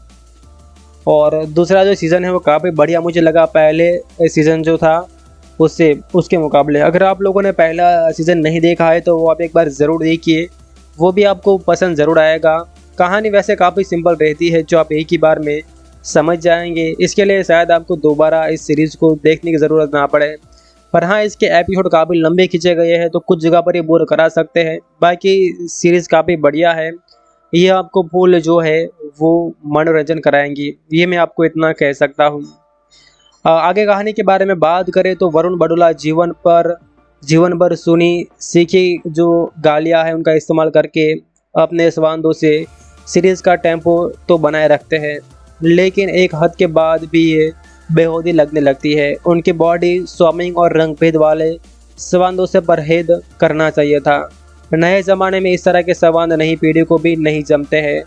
Speaker 1: और दूसरा जो सीज़न है वो काफ़ी बढ़िया मुझे लगा पहले सीज़न जो था उसके मुकाबले। अगर आप लोगों ने पहला सीज़न नहीं देखा है तो वो आप एक बार ज़रूर देखिए, वो भी आपको पसंद ज़रूर आएगा। कहानी वैसे काफ़ी सिंपल रहती है, जो आप एक ही बार में समझ जाएंगे। इसके लिए शायद आपको दोबारा इस सीरीज़ को देखने की ज़रूरत ना पड़े। पर हाँ, इसके एपिसोड काफ़ी लंबे खींचे गए हैं तो कुछ जगह पर ये बोर करा सकते हैं, बाकी सीरीज़ काफ़ी बढ़िया है। ये आपको फुल जो है वो मनोरंजन कराएंगी, ये मैं आपको इतना कह सकता हूँ। आगे कहानी के बारे में बात करें तो वरुण बडोला जीवन भर सुनी सीखी जो गालियाँ हैं उनका इस्तेमाल करके अपने स्वांदों से सीरीज़ का टेम्पो तो बनाए रखते हैं, लेकिन एक हद के बाद भी ये बेहूदी लगने लगती है। उनकी बॉडी स्वामिंग और रंग भेद वाले स्वांदों से परहेज करना चाहिए था। नए ज़माने में इस तरह के स्वांद नई पीढ़ी को भी नहीं जमते हैं।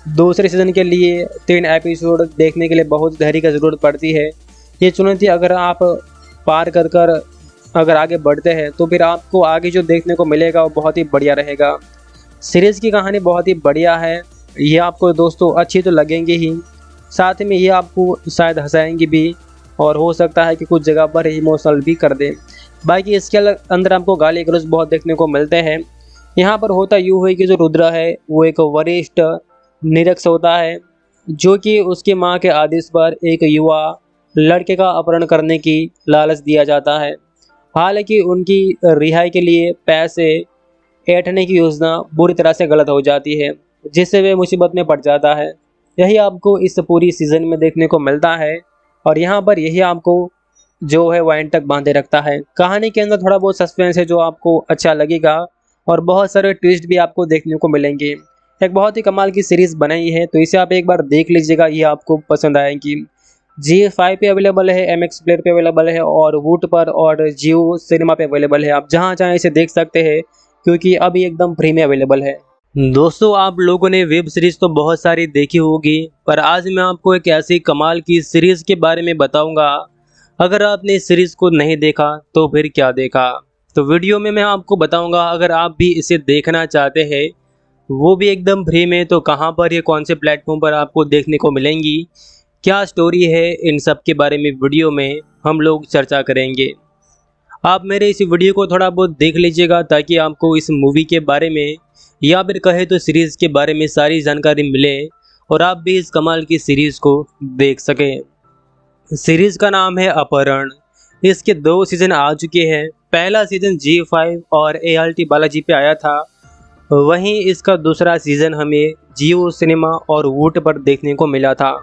Speaker 1: दूसरे सीज़न के लिए 3 एपिसोड देखने के लिए बहुत धैर्य की ज़रूरत पड़ती है। ये चुनौती अगर आप पार कर कर अगर आगे बढ़ते हैं तो फिर आपको आगे जो देखने को मिलेगा वो बहुत ही बढ़िया रहेगा। सीरीज़ की कहानी बहुत ही बढ़िया है, ये आपको दोस्तों अच्छी तो लगेंगी ही, साथ में ये आपको शायद हंसाएंगी भी और हो सकता है कि कुछ जगह पर इमोशनल भी कर दे। बाकी इसके अंदर आपको गाली गलौज बहुत देखने को मिलते हैं। यहाँ पर होता यूँ है कि जो रुद्र है वो एक वरिष्ठ निरीक्षक होता है जो कि उसकी माँ के आदेश पर एक युवा लड़के का अपहरण करने की लालच दिया जाता है। हालांकि उनकी रिहाई के लिए पैसे ऐंठने की योजना बुरी तरह से गलत हो जाती है, जिससे वे मुसीबत में पड़ जाता है। यही आपको इस पूरी सीज़न में देखने को मिलता है और यहाँ पर यही आपको जो है वो एंड तक बांधे रखता है। कहानी के अंदर थोड़ा बहुत सस्पेंस है जो आपको अच्छा लगेगा और बहुत सारे ट्विस्ट भी आपको देखने को मिलेंगे। एक बहुत ही कमाल की सीरीज़ बनाई है, तो इसे आप एक बार देख लीजिएगा, ये आपको पसंद आएगी। ZEE5 पे अवेलेबल है, MX प्लेयर पे अवेलेबल है और वूट पर और जियो सिनेमा पे अवेलेबल है। आप जहाँ चाहें इसे देख सकते हैं क्योंकि अभी एकदम फ्री में अवेलेबल है। दोस्तों, आप लोगों ने वेब सीरीज़ तो बहुत सारी देखी होगी, पर आज मैं आपको एक ऐसी कमाल की सीरीज़ के बारे में बताऊंगा। अगर आपने इस सीरीज़ को नहीं देखा तो फिर क्या देखा। तो वीडियो में मैं आपको बताऊंगा, अगर आप भी इसे देखना चाहते हैं वो भी एकदम फ्री में, तो कहां पर, ये कौन से प्लेटफॉर्म पर आपको देखने को मिलेंगी, क्या स्टोरी है, इन सब के बारे में वीडियो में हम लोग चर्चा करेंगे। आप मेरे इस वीडियो को थोड़ा बहुत देख लीजिएगा ताकि आपको इस मूवी के बारे में या फिर कहे तो सीरीज़ के बारे में सारी जानकारी मिले और आप भी इस कमाल की सीरीज़ को देख सकें। सीरीज़ का नाम है अपहरण। इसके 2 सीज़न आ चुके हैं। पहला सीज़न ZEE5 और ALT बालाजी पे आया था, वहीं इसका दूसरा सीज़न हमें जियो सिनेमा और वूट पर देखने को मिला था।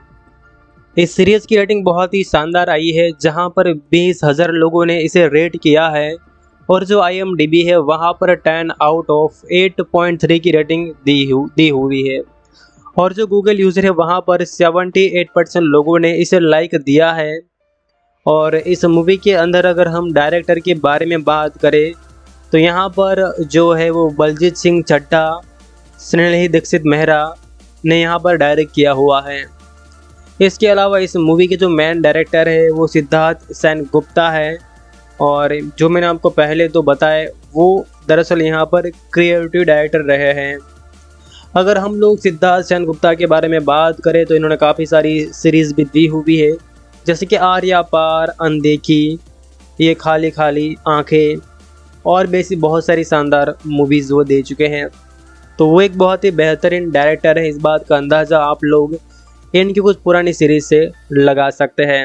Speaker 1: इस सीरीज़ की रेटिंग बहुत ही शानदार आई है, जहां पर 20,000 लोगों ने इसे रेट किया है और जो IMDb है वहां पर 10 आउट ऑफ 8.3 की रेटिंग दी हुई है और जो गूगल यूज़र है वहां पर 78% लोगों ने इसे लाइक दिया है। और इस मूवी के अंदर अगर हम डायरेक्टर के बारे में बात करें तो यहाँ पर जो है वो बलजीत सिंह चड्ढा, स्नेही दीक्षित मेहरा ने यहाँ पर डायरेक्ट किया हुआ है। इसके अलावा इस मूवी के जो मेन डायरेक्टर है वो सिद्धार्थ सेनगुप्ता है और जो मैंने आपको पहले तो बताया वो दरअसल यहाँ पर क्रिएटिव डायरेक्टर रहे हैं। अगर हम लोग सिद्धार्थ सेनगुप्ता के बारे में बात करें तो इन्होंने काफ़ी सारी सीरीज़ भी दी हुई है, जैसे कि आर्या पार, अनदेखी, ये खाली खाली आंखें और भी ऐसी बहुत सारी शानदार मूवीज़ वो दे चुके हैं। तो वो एक बहुत ही बेहतरीन डायरेक्टर है, इस बात का अंदाज़ा आप लोग इनकी कुछ पुरानी सीरीज़ से लगा सकते हैं।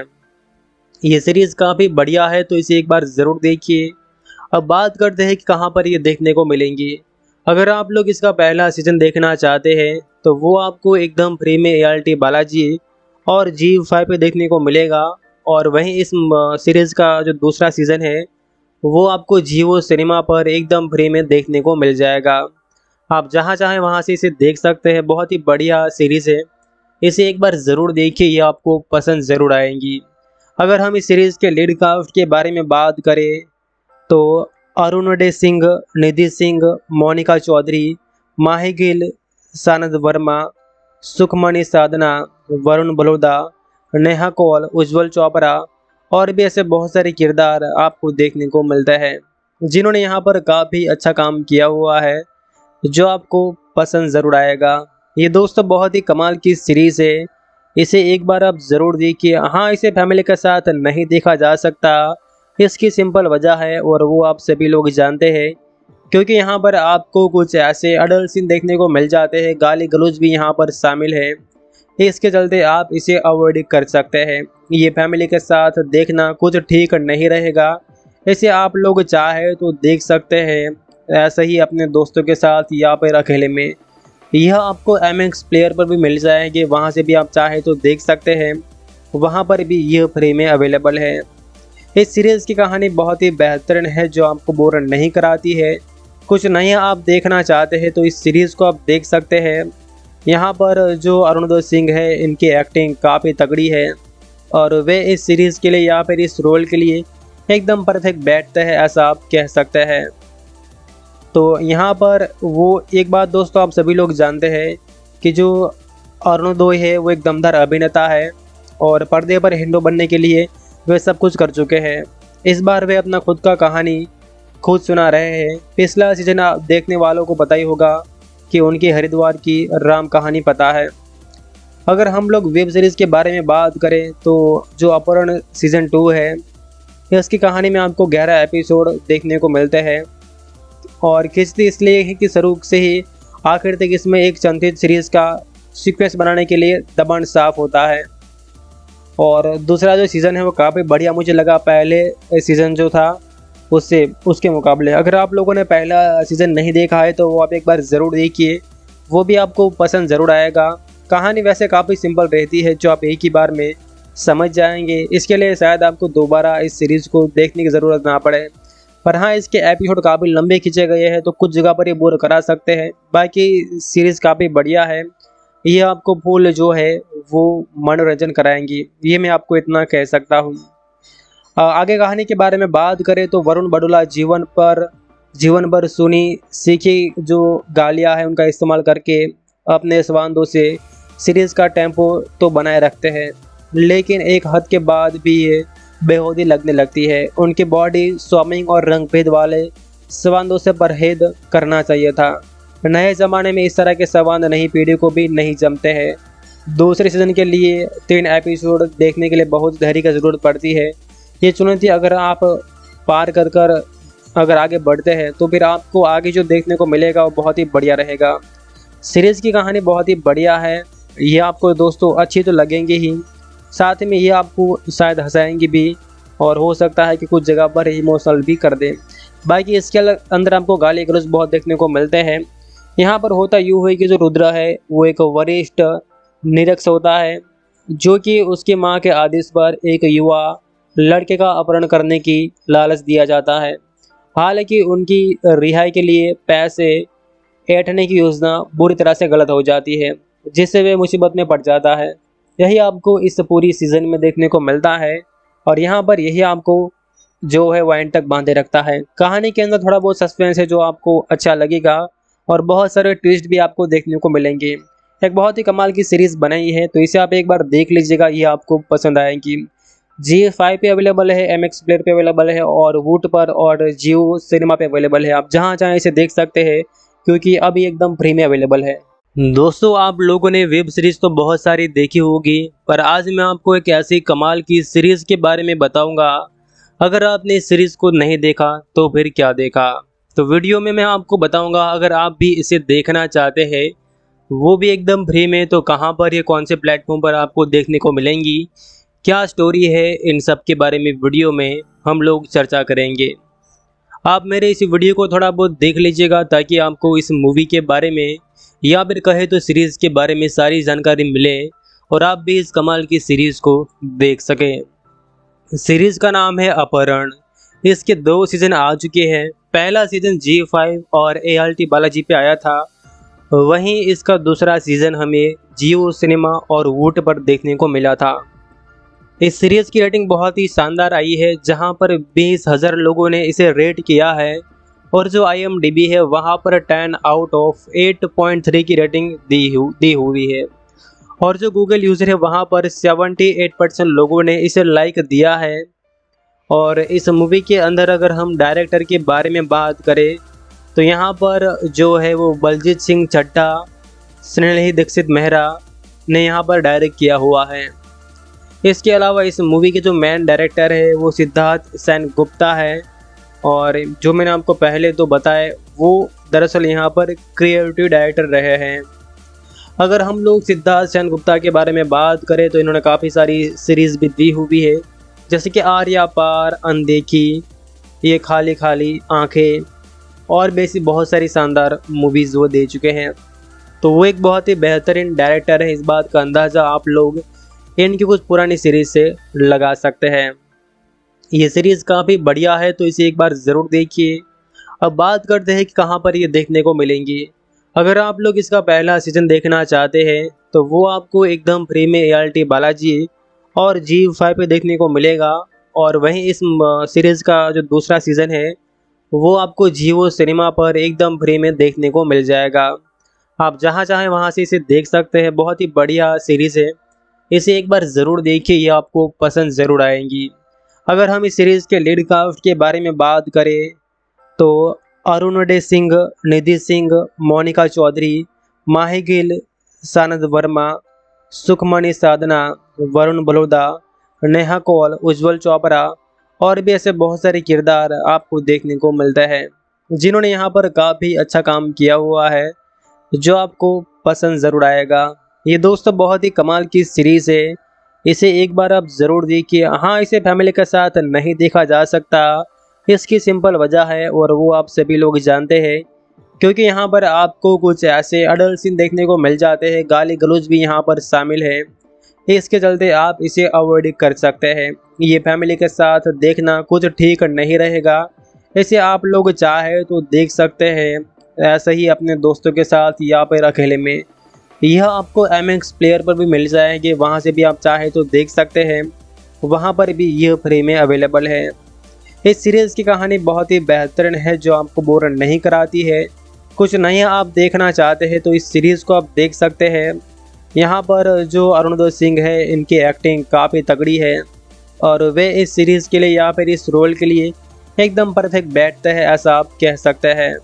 Speaker 1: ये सीरीज़ काफ़ी बढ़िया है, तो इसे एक बार ज़रूर देखिए। अब बात करते हैं कि कहाँ पर ये देखने को मिलेंगी। अगर आप लोग इसका पहला सीज़न देखना चाहते हैं तो वो आपको एकदम फ्री में ALT बालाजी और ZEE5 पे देखने को मिलेगा और वहीं इस सीरीज़ का जो दूसरा सीज़न है वो आपको जियो सिनेमा पर एकदम फ्री में देखने को मिल जाएगा। आप जहां चाहें वहां से इसे देख सकते हैं। बहुत ही बढ़िया सीरीज़ है, इसे एक बार ज़रूर देखिए, ये आपको पसंद ज़रूर आएंगी। अगर हम इस सीरीज़ के लीड कास्ट के बारे में बात करें तो अरुणोदय सिंह, निधि सिंह, मोनिका चौधरी, माही गिल, सानद वर्मा, सुखमणि साधना, वरुण बलोदा, नेहा कौल, उज्जवल चोपड़ा और भी ऐसे बहुत सारे किरदार आपको देखने को मिलते हैं जिन्होंने यहाँ पर काफ़ी अच्छा काम किया हुआ है, जो आपको पसंद ज़रूर आएगा। ये दोस्तों बहुत ही कमाल की सीरीज़ है, इसे एक बार आप ज़रूर देखिए। हाँ, इसे फैमिली के साथ नहीं देखा जा सकता, इसकी सिंपल वजह है और वो आप सभी लोग जानते हैं, क्योंकि यहाँ पर आपको कुछ ऐसे अडल्ट सीन देखने को मिल जाते हैं, गाली गलौज भी यहाँ पर शामिल है। इसके चलते आप इसे अवॉइड कर सकते हैं। ये फैमिली के साथ देखना कुछ ठीक नहीं रहेगा, इसे आप लोग चाहे तो देख सकते हैं ऐसे ही अपने दोस्तों के साथ या फिर अकेले में। यह आपको MX प्लेयर पर भी मिल जाएंगे, वहाँ से भी आप चाहे तो देख सकते हैं, वहाँ पर भी यह फ्री में अवेलेबल है। इस सीरीज़ की कहानी बहुत ही बेहतरीन है, जो आपको बोर नहीं कराती है। कुछ नया आप देखना चाहते हैं तो इस सीरीज़ को आप देख सकते हैं। यहाँ पर जो अरुणोदय सिंह है, इनकी एक्टिंग काफ़ी तगड़ी है और वे इस सीरीज़ के लिए या फिर इस रोल के लिए एकदम परफेक्ट बैठते हैं, ऐसा आप कह सकते हैं। तो यहाँ पर वो एक बात दोस्तों आप सभी लोग जानते हैं कि जो अरुणोदय है वो एक दमदार अभिनेता है और पर्दे पर हीरो बनने के लिए वे सब कुछ कर चुके हैं। इस बार वे अपना खुद का कहानी खुद सुना रहे हैं। पिछला सीजन आप देखने वालों को पता ही होगा कि उनकी हरिद्वार की राम कहानी पता है। अगर हम लोग वेब सीरीज़ के बारे में बात करें तो जो अपहरण सीज़न 2 है, इसकी कहानी में आपको 11 एपिसोड देखने को मिलते हैं और खिंचती इसलिए है कि शुरू से ही आखिर तक इसमें एक संतुलित सीरीज़ का सीक्वेंस बनाने के लिए दबाण साफ होता है। और दूसरा जो सीज़न है वो काफ़ी बढ़िया मुझे लगा पहले सीज़न जो था उसके मुकाबले। अगर आप लोगों ने पहला सीज़न नहीं देखा है तो वो आप एक बार ज़रूर देखिए, वो भी आपको पसंद ज़रूर आएगा। कहानी वैसे काफ़ी सिंपल रहती है जो आप एक ही बार में समझ जाएंगे। इसके लिए शायद आपको दोबारा इस सीरीज़ को देखने की ज़रूरत ना पड़े। पर हाँ, इसके एपिसोड काफ़ी लंबे खींचे गए हैं तो कुछ जगह पर ये बोर करा सकते हैं। बाकी सीरीज़ काफ़ी बढ़िया है, ये आपको फुल जो है वो मनोरंजन कराएंगी, ये मैं आपको इतना कह सकता हूँ। आगे कहानी के बारे में बात करें तो वरुण बडोला जीवन भर सुनी सीखी जो गालियाँ हैं उनका इस्तेमाल करके अपने स्वांदों से सीरीज़ का टेम्पो तो बनाए रखते हैं, लेकिन एक हद के बाद भी ये बेहूदी लगने लगती है। उनकी बॉडी स्वामिंग और रंग-भेद वाले स्वादों से परहेज करना चाहिए था। नए ज़माने में इस तरह के स्वाद नई पीढ़ी को भी नहीं जमते हैं। दूसरे सीज़न के लिए 3 एपिसोड देखने के लिए बहुत धैर्य की ज़रूरत पड़ती है। ये चुनौती अगर आप पार कर अगर आगे बढ़ते हैं तो फिर आपको आगे जो देखने को मिलेगा वो बहुत ही बढ़िया रहेगा। सीरीज़ की कहानी बहुत ही बढ़िया है, ये आपको दोस्तों अच्छी तो लगेंगी ही, साथ में ये आपको शायद हंसाएंगी भी और हो सकता है कि कुछ जगह पर इमोशनल भी कर दे। बाकी इसके अंदर आपको गाली गलौज बहुत देखने को मिलते हैं। यहाँ पर होता यूँ है कि जो रुद्रा है वो एक वरिष्ठ निरीक्षक होता है जो कि उसकी माँ के आदेश पर एक युवा लड़के का अपहरण करने की लालच दिया जाता है। हालांकि उनकी रिहाई के लिए पैसे ऐंठने की योजना बुरी तरह से गलत हो जाती है, जिससे वे मुसीबत में पड़ जाता है। यही आपको इस पूरी सीज़न में देखने को मिलता है और यहाँ पर यही आपको जो है वो एंड तक बांधे रखता है। कहानी के अंदर थोड़ा बहुत सस्पेंस है जो आपको अच्छा लगेगा और बहुत सारे ट्विस्ट भी आपको देखने को मिलेंगे। एक बहुत ही कमाल की सीरीज़ बनाई है तो इसे आप एक बार देख लीजिएगा, ये आपको पसंद आएगी। G5 पे अवेलेबल है, MX प्लेयर पे अवेलेबल है और वूट पर और जियो सिनेमा पे अवेलेबल है। आप जहाँ चाहें इसे देख सकते हैं क्योंकि अभी एकदम फ्री में अवेलेबल है। दोस्तों, आप लोगों ने वेब सीरीज़ तो बहुत सारी देखी होगी, पर आज मैं आपको एक ऐसी कमाल की सीरीज़ के बारे में बताऊंगा। अगर आपने इस सीरीज़ को नहीं देखा तो फिर क्या देखा। तो वीडियो में मैं आपको बताऊंगा अगर आप भी इसे देखना चाहते हैं, वो भी एकदम फ्री में, तो कहाँ पर, ये कौन से प्लेटफॉर्म पर आपको देखने को मिलेंगी, क्या स्टोरी है, इन सब के बारे में वीडियो में हम लोग चर्चा करेंगे। आप मेरे इस वीडियो को थोड़ा बहुत देख लीजिएगा ताकि आपको इस मूवी के बारे में या फिर कहे तो सीरीज़ के बारे में सारी जानकारी मिले और आप भी इस कमाल की सीरीज़ को देख सकें। सीरीज़ का नाम है अपहरण। इसके 2 सीज़न आ चुके हैं। पहला सीज़न G5 और ALT बालाजी पे आया था, वहीं इसका दूसरा सीज़न हमें जियो सिनेमा और वूट पर देखने को मिला था। इस सीरीज़ की रेटिंग बहुत ही शानदार आई है, जहां पर 20,000 लोगों ने इसे रेट किया है और जो IMDb है वहां पर 10 आउट ऑफ 8.3 की रेटिंग दी हुई है और जो गूगल यूज़र है वहां पर 78% लोगों ने इसे लाइक दिया है। और इस मूवी के अंदर अगर हम डायरेक्टर के बारे में बात करें तो यहाँ पर जो है वो बलजीत सिंह चड्ढा, स्नेही दीक्षित मेहरा ने यहाँ पर डायरेक्ट किया हुआ है। इसके अलावा इस मूवी के जो मेन डायरेक्टर है वो सिद्धार्थ सेनगुप्ता है और जो मैंने आपको पहले तो बताया वो दरअसल यहाँ पर क्रिएटिव डायरेक्टर रहे हैं। अगर हम लोग सिद्धार्थ सेनगुप्ता के बारे में बात करें तो इन्होंने काफ़ी सारी सीरीज़ भी दी हुई है, जैसे कि आर्या पार, अनदेखी, ये खाली खाली आंखें और वैसी बहुत सारी शानदार मूवीज़ वो दे चुके हैं। तो वो एक बहुत ही बेहतरीन डायरेक्टर है, इस बात का अंदाज़ा आप लोग इनकी कुछ पुरानी सीरीज़ से लगा सकते हैं। ये सीरीज़ काफ़ी बढ़िया है तो इसे एक बार ज़रूर देखिए। अब बात करते हैं कि कहाँ पर ये देखने को मिलेंगी। अगर आप लोग इसका पहला सीज़न देखना चाहते हैं तो वो आपको एकदम फ्री में ALT बालाजी और G5 पे देखने को मिलेगा और वहीं इस सीरीज़ का जो दूसरा सीज़न है वो आपको जियो सिनेमा पर एकदम फ्री में देखने को मिल जाएगा। आप जहां चाहें वहां से इसे देख सकते हैं। बहुत ही बढ़िया सीरीज़ है, इसे एक बार ज़रूर देखिए, ये आपको पसंद ज़रूर आएंगी। अगर हम इस सीरीज़ के लीड कास्ट के बारे में बात करें तो अरुणोदय सिंह, निधि सिंह, मोनिका चौधरी, माही गिल, सानंद वर्मा, सुखमणि साधना, वरुण बलोदा, नेहा कौल, उज्जवल चोपड़ा और भी ऐसे बहुत सारे किरदार आपको देखने को मिलते हैं जिन्होंने यहाँ पर काफ़ी अच्छा काम किया हुआ है, जो आपको पसंद ज़रूर आएगा। ये दोस्तों बहुत ही कमाल की सीरीज़ है, इसे एक बार आप ज़रूर देखिए। हाँ, इसे फैमिली के साथ नहीं देखा जा सकता, इसकी सिंपल वजह है और वो आप सभी लोग जानते हैं, क्योंकि यहाँ पर आपको कुछ ऐसे अडल्ट सीन देखने को मिल जाते हैं, गाली गलौज भी यहाँ पर शामिल है। इसके चलते आप इसे अवॉइड कर सकते हैं। ये फैमिली के साथ देखना कुछ ठीक नहीं रहेगा, इसे आप लोग चाहे तो देख सकते हैं ऐसे ही अपने दोस्तों के साथ या फिर अकेले में। यह आपको MX प्लेयर पर भी मिल जाएंगे, वहाँ से भी आप चाहे तो देख सकते हैं, वहाँ पर भी यह फ्री में अवेलेबल है। इस सीरीज़ की कहानी बहुत ही बेहतरीन है, जो आपको बोर नहीं कराती है। कुछ नया आप देखना चाहते हैं तो इस सीरीज़ को आप देख सकते हैं। यहाँ पर जो अरुणोदय सिंह है, इनकी एक्टिंग काफ़ी तगड़ी है और वे इस सीरीज़ के लिए या फिर इस रोल के लिए एकदम परफेक्ट बैठते हैं, ऐसा आप कह सकते हैं।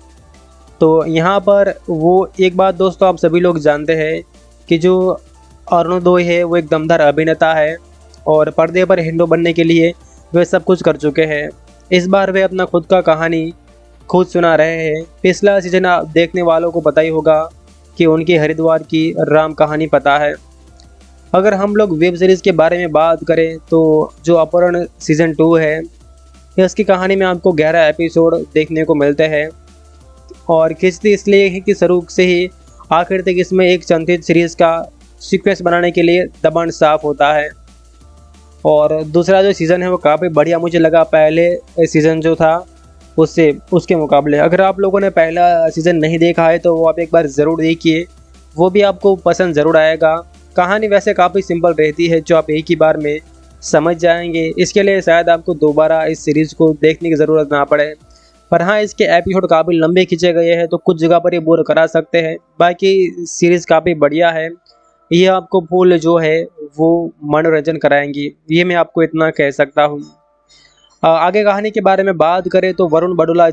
Speaker 1: तो यहाँ पर वो एक बात दोस्तों आप सभी लोग जानते हैं कि जो अरुणोदय है वो एक दमदार अभिनेता है और पर्दे पर हीरो बनने के लिए वे सब कुछ कर चुके हैं। इस बार वे अपना खुद का कहानी खुद सुना रहे हैं। पिछला सीजन आप देखने वालों को पता ही होगा कि उनकी हरिद्वार की राम कहानी पता है। अगर हम लोग वेब सीरीज़ के बारे में बात करें तो जो अपहरण सीज़न 2 है, इसकी कहानी में आपको 11 एपिसोड देखने को मिलते हैं और खिंचती इसलिए है कि शुरू से ही आखिर तक इसमें एक संतुलित सीरीज़ का सीक्वेंस बनाने के लिए दबाण साफ होता है। और दूसरा जो सीज़न है वो काफ़ी बढ़िया मुझे लगा पहले सीज़न जो था उसके मुकाबले। अगर आप लोगों ने पहला सीज़न नहीं देखा है तो वो आप एक बार ज़रूर देखिए, वो भी आपको पसंद ज़रूर आएगा। कहानी वैसे काफ़ी सिंपल रहती है, जो आप एक ही बार में समझ जाएंगे। इसके लिए शायद आपको दोबारा इस सीरीज़ को देखने की ज़रूरत ना पड़े। पर हाँ, इसके एपिसोड काफ़ी लंबे खींचे गए हैं तो कुछ जगह पर ये बोर करा सकते हैं, बाकी सीरीज़ काफ़ी बढ़िया है। ये आपको फुल जो है वो मनोरंजन कराएंगी, ये मैं आपको इतना कह सकता हूँ। आगे कहानी के बारे में बात करें तो वरुण बड़ोला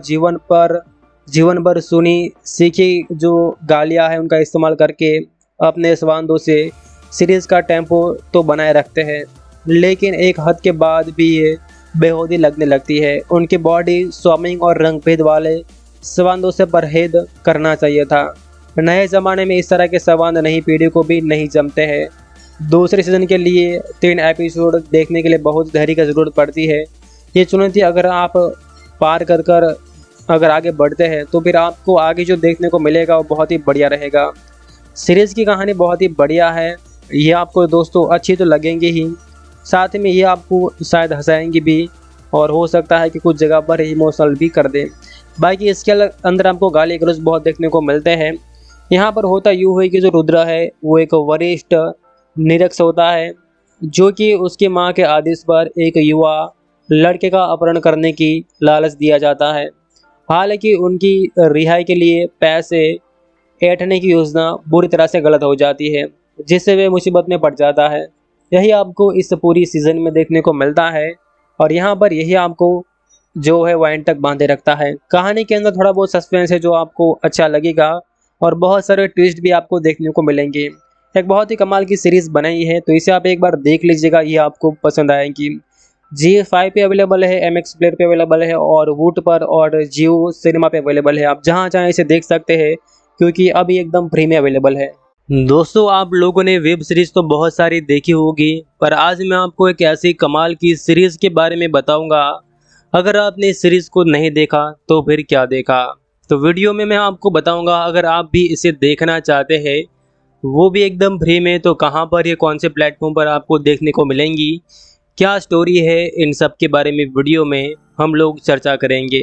Speaker 1: जीवन भर सुनी सीखी जो गालियाँ हैं उनका इस्तेमाल करके अपने स्वांदों से सीरीज़ का टेम्पो तो बनाए रखते हैं, लेकिन एक हद के बाद भी ये बेहूदी लगने लगती है। उनकी बॉडी स्विमिंग और रंग भेद वाले स्वांदों से परहेज करना चाहिए था। नए ज़माने में इस तरह के स्वांद नई पीढ़ी को भी नहीं जमते हैं। दूसरे सीज़न के लिए 3 एपिसोड देखने के लिए बहुत धैर्य की ज़रूरत पड़ती है। ये चुनौती अगर आप पार कर अगर आगे बढ़ते हैं तो फिर आपको आगे जो देखने को मिलेगा वो बहुत ही बढ़िया रहेगा। सीरीज़ की कहानी बहुत ही बढ़िया है, ये आपको दोस्तों अच्छी तो लगेंगी ही, साथ में ये आपको शायद हंसाएंगी भी और हो सकता है कि कुछ जगह पर इमोशनल भी कर दे। बाकी इसके अंदर आपको गाली गलौज बहुत देखने को मिलते हैं। यहाँ पर होता यूँ है कि जो रुद्रा है वो एक वरिष्ठ निरीक्षक होता है, जो कि उसकी माँ के आदेश पर एक युवा लड़के का अपहरण करने की लालच दिया जाता है। हालांकि उनकी रिहाई के लिए पैसे ऐंठने की योजना बुरी तरह से गलत हो जाती है, जिससे वे मुसीबत में पड़ जाता है। यही आपको इस पूरी सीज़न में देखने को मिलता है और यहाँ पर यही आपको जो है वो एंड तक बांधे रखता है। कहानी के अंदर थोड़ा बहुत सस्पेंस है जो आपको अच्छा लगेगा और बहुत सारे ट्विस्ट भी आपको देखने को मिलेंगे। एक बहुत ही कमाल की सीरीज़ बनाई है, तो इसे आप एक बार देख लीजिएगा, ये आपको पसंद आएगी। ZEE5 पे अवेलेबल है, MX प्लेयर पे अवेलेबल है और वूट पर और जियो सिनेमा पे अवेलेबल है। आप जहाँ चाहें इसे देख सकते हैं क्योंकि अभी एकदम फ्री में अवेलेबल है। दोस्तों, आप लोगों ने वेब सीरीज़ तो बहुत सारी देखी होगी, पर आज मैं आपको एक ऐसी कमाल की सीरीज़ के बारे में बताऊंगा। अगर आपने इस सीरीज़ को नहीं देखा तो फिर क्या देखा। तो वीडियो में मैं आपको बताऊंगा, अगर आप भी इसे देखना चाहते हैं वो भी एकदम फ्री में, तो कहां पर, ये कौन से प्लेटफॉर्म पर आपको देखने को मिलेंगी, क्या स्टोरी है, इन सब के बारे में वीडियो में हम लोग चर्चा करेंगे।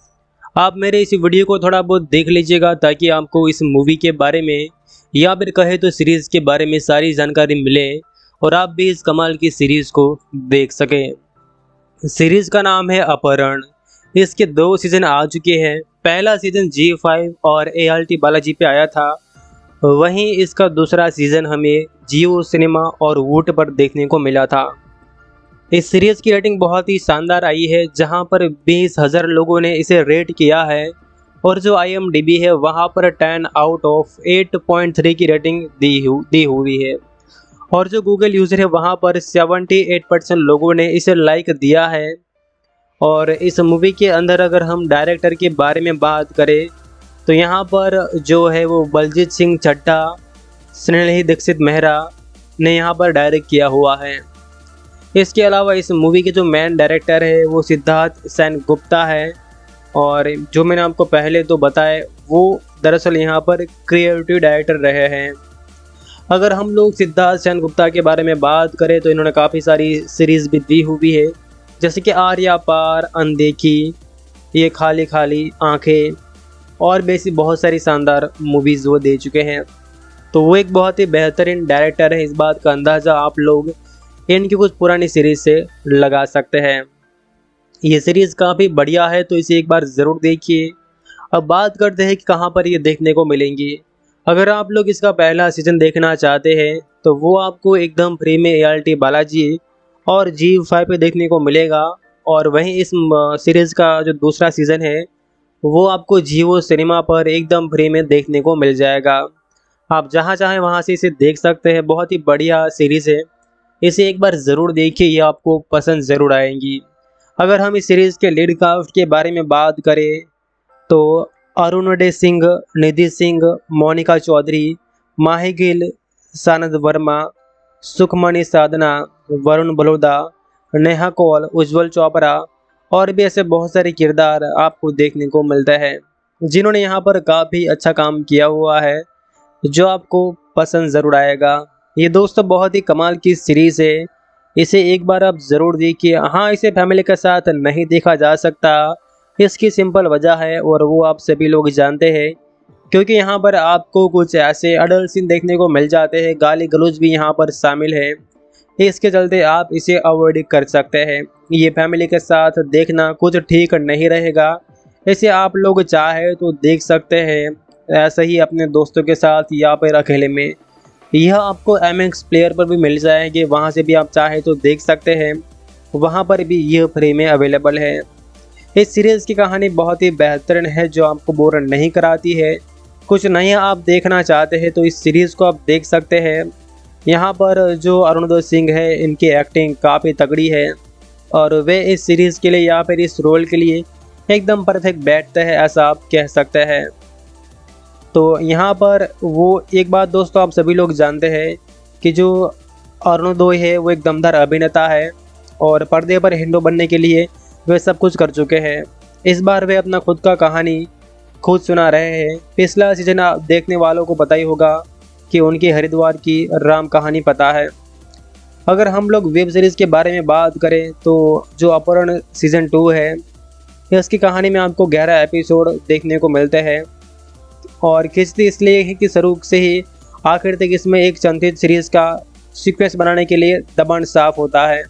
Speaker 1: आप मेरे इस वीडियो को थोड़ा बहुत देख लीजिएगा ताकि आपको इस मूवी के बारे में या फिर कहे तो सीरीज़ के बारे में सारी जानकारी मिले और आप भी इस कमाल की सीरीज़ को देख सकें। सीरीज़ का नाम है अपहरण। इसके 2 सीज़न आ चुके हैं। पहला सीज़न ZEE5 और ALT बालाजी पे आया था वहीं इसका दूसरा सीज़न हमें जियो सिनेमा और वूट पर देखने को मिला था। इस सीरीज़ की रेटिंग बहुत ही शानदार आई है, जहां पर 20,000 लोगों ने इसे रेट किया है और जो IMDb है वहां पर 10 आउट ऑफ 8.3 की रेटिंग दी हुई है। और जो गूगल यूज़र है वहां पर 78% लोगों ने इसे लाइक दिया है। और इस मूवी के अंदर अगर हम डायरेक्टर के बारे में बात करें तो यहाँ पर जो है वो बलजीत सिंह चड्ढा, स्नेही दीक्षित मेहरा ने यहाँ पर डायरेक्ट किया हुआ है। इसके अलावा इस मूवी के जो मेन डायरेक्टर है वो सिद्धार्थ सेन गुप्ता है, और जो मैंने आपको पहले तो बताया वो दरअसल यहाँ पर क्रिएटिव डायरेक्टर रहे हैं। अगर हम लोग सिद्धार्थ सेन गुप्ता के बारे में बात करें तो इन्होंने काफ़ी सारी सीरीज़ भी दी हुई है, जैसे कि आर्या पार, अनदेखी, ये खाली खाली आंखें और भी ऐसी बहुत सारी शानदार मूवीज़ वो दे चुके हैं। तो वो एक बहुत ही बेहतरीन डायरेक्टर है, इस बात का अंदाज़ा आप लोग इनकी कुछ पुरानी सीरीज़ से लगा सकते हैं। ये सीरीज़ काफ़ी बढ़िया है, तो इसे एक बार ज़रूर देखिए। अब बात करते हैं कि कहाँ पर ये देखने को मिलेंगी। अगर आप लोग इसका पहला सीज़न देखना चाहते हैं तो वो आपको एकदम फ्री में ART बालाजी और ZEE5 पे देखने को मिलेगा, और वहीं इस सीरीज़ का जो दूसरा सीज़न है वो आपको जियो सिनेमा पर एकदम फ्री में देखने को मिल जाएगा। आप जहाँ चाहें वहाँ से इसे देख सकते हैं। बहुत ही बढ़िया सीरीज़ है, इसे एक बार ज़रूर देखिए, ये आपको पसंद ज़रूर आएंगी। अगर हम इस सीरीज़ के लीड कास्ट के बारे में बात करें तो अरुणोदय सिंह, निधि सिंह, मोनिका चौधरी, माही गिल, सानद वर्मा, सुखमणि साधना, वरुण बलोदा, नेहा कौल, उज्जवल चोपड़ा और भी ऐसे बहुत सारे किरदार आपको देखने को मिलते हैं, जिन्होंने यहाँ पर काफ़ी अच्छा काम किया हुआ है, जो आपको पसंद ज़रूर आएगा। ये दोस्तों बहुत ही कमाल की सीरीज़ है, इसे एक बार आप ज़रूर देखिए। हाँ, इसे फैमिली के साथ नहीं देखा जा सकता, इसकी सिंपल वजह है और वो आप सभी लोग जानते हैं, क्योंकि यहाँ पर आपको कुछ ऐसे अडल्ट सीन देखने को मिल जाते हैं, गाली गलौज भी यहाँ पर शामिल है, इसके चलते आप इसे अवॉइड कर सकते हैं। ये फैमिली के साथ देखना कुछ ठीक नहीं रहेगा, इसे आप लोग चाहे तो देख सकते हैं ऐसे ही अपने दोस्तों के साथ या फिर अकेले में। यह आपको MX प्लेयर पर भी मिल जाएंगे, वहाँ से भी आप चाहे तो देख सकते हैं, वहाँ पर भी यह फ्री में अवेलेबल है। इस सीरीज़ की कहानी बहुत ही बेहतरीन है, जो आपको बोर नहीं कराती है। कुछ नया आप देखना चाहते हैं तो इस सीरीज़ को आप देख सकते हैं। यहाँ पर जो अरुणोदय सिंह है, इनकी एक्टिंग काफ़ी तगड़ी है और वे इस सीरीज़ के लिए या फिर इस रोल के लिए एकदम परफेक्ट बैठते हैं, ऐसा आप कह सकते हैं। तो यहाँ पर वो एक बात दोस्तों आप सभी लोग जानते हैं कि जो अरुणोदय है वो एक दमदार अभिनेता है और पर्दे पर हीरो बनने के लिए वे सब कुछ कर चुके हैं। इस बार वे अपना खुद का कहानी खुद सुना रहे हैं। पिछला सीजन आप देखने वालों को पता ही होगा कि उनकी हरिद्वार की राम कहानी पता है। अगर हम लोग वेब सीरीज़ के बारे में बात करें तो जो अपहरण सीज़न 2 है, इसकी कहानी में आपको 11 एपिसोड देखने को मिलते हैं और खिंचती इसलिए है कि शुरू से ही आखिर तक इसमें एक संतुलित सीरीज़ का सीक्वेंस बनाने के लिए दबाण साफ होता है।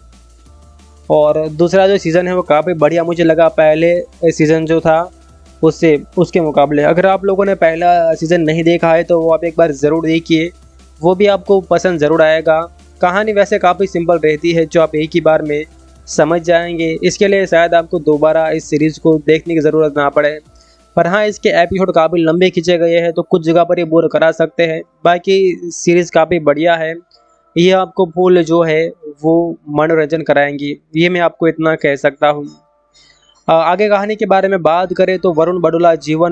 Speaker 1: और दूसरा जो सीज़न है वो काफ़ी बढ़िया मुझे लगा पहले सीज़न जो था उसके मुकाबले। अगर आप लोगों ने पहला सीज़न नहीं देखा है तो वो आप एक बार ज़रूर देखिए, वो भी आपको पसंद ज़रूर आएगा। कहानी वैसे काफ़ी सिंपल रहती है, जो आप एक ही बार में समझ जाएंगे। इसके लिए शायद आपको दोबारा इस सीरीज़ को देखने की ज़रूरत ना पड़े। पर हाँ, इसके एपिसोड काफ़ी लंबे खींचे गए हैं तो कुछ जगह पर ये बोर करा सकते हैं, बाकी सीरीज़ काफ़ी बढ़िया है। ये आपको फुल जो है वो मनोरंजन कराएंगी, ये मैं आपको इतना कह सकता हूँ। आगे कहानी के बारे में बात करें तो वरुण बड़ोला जीवन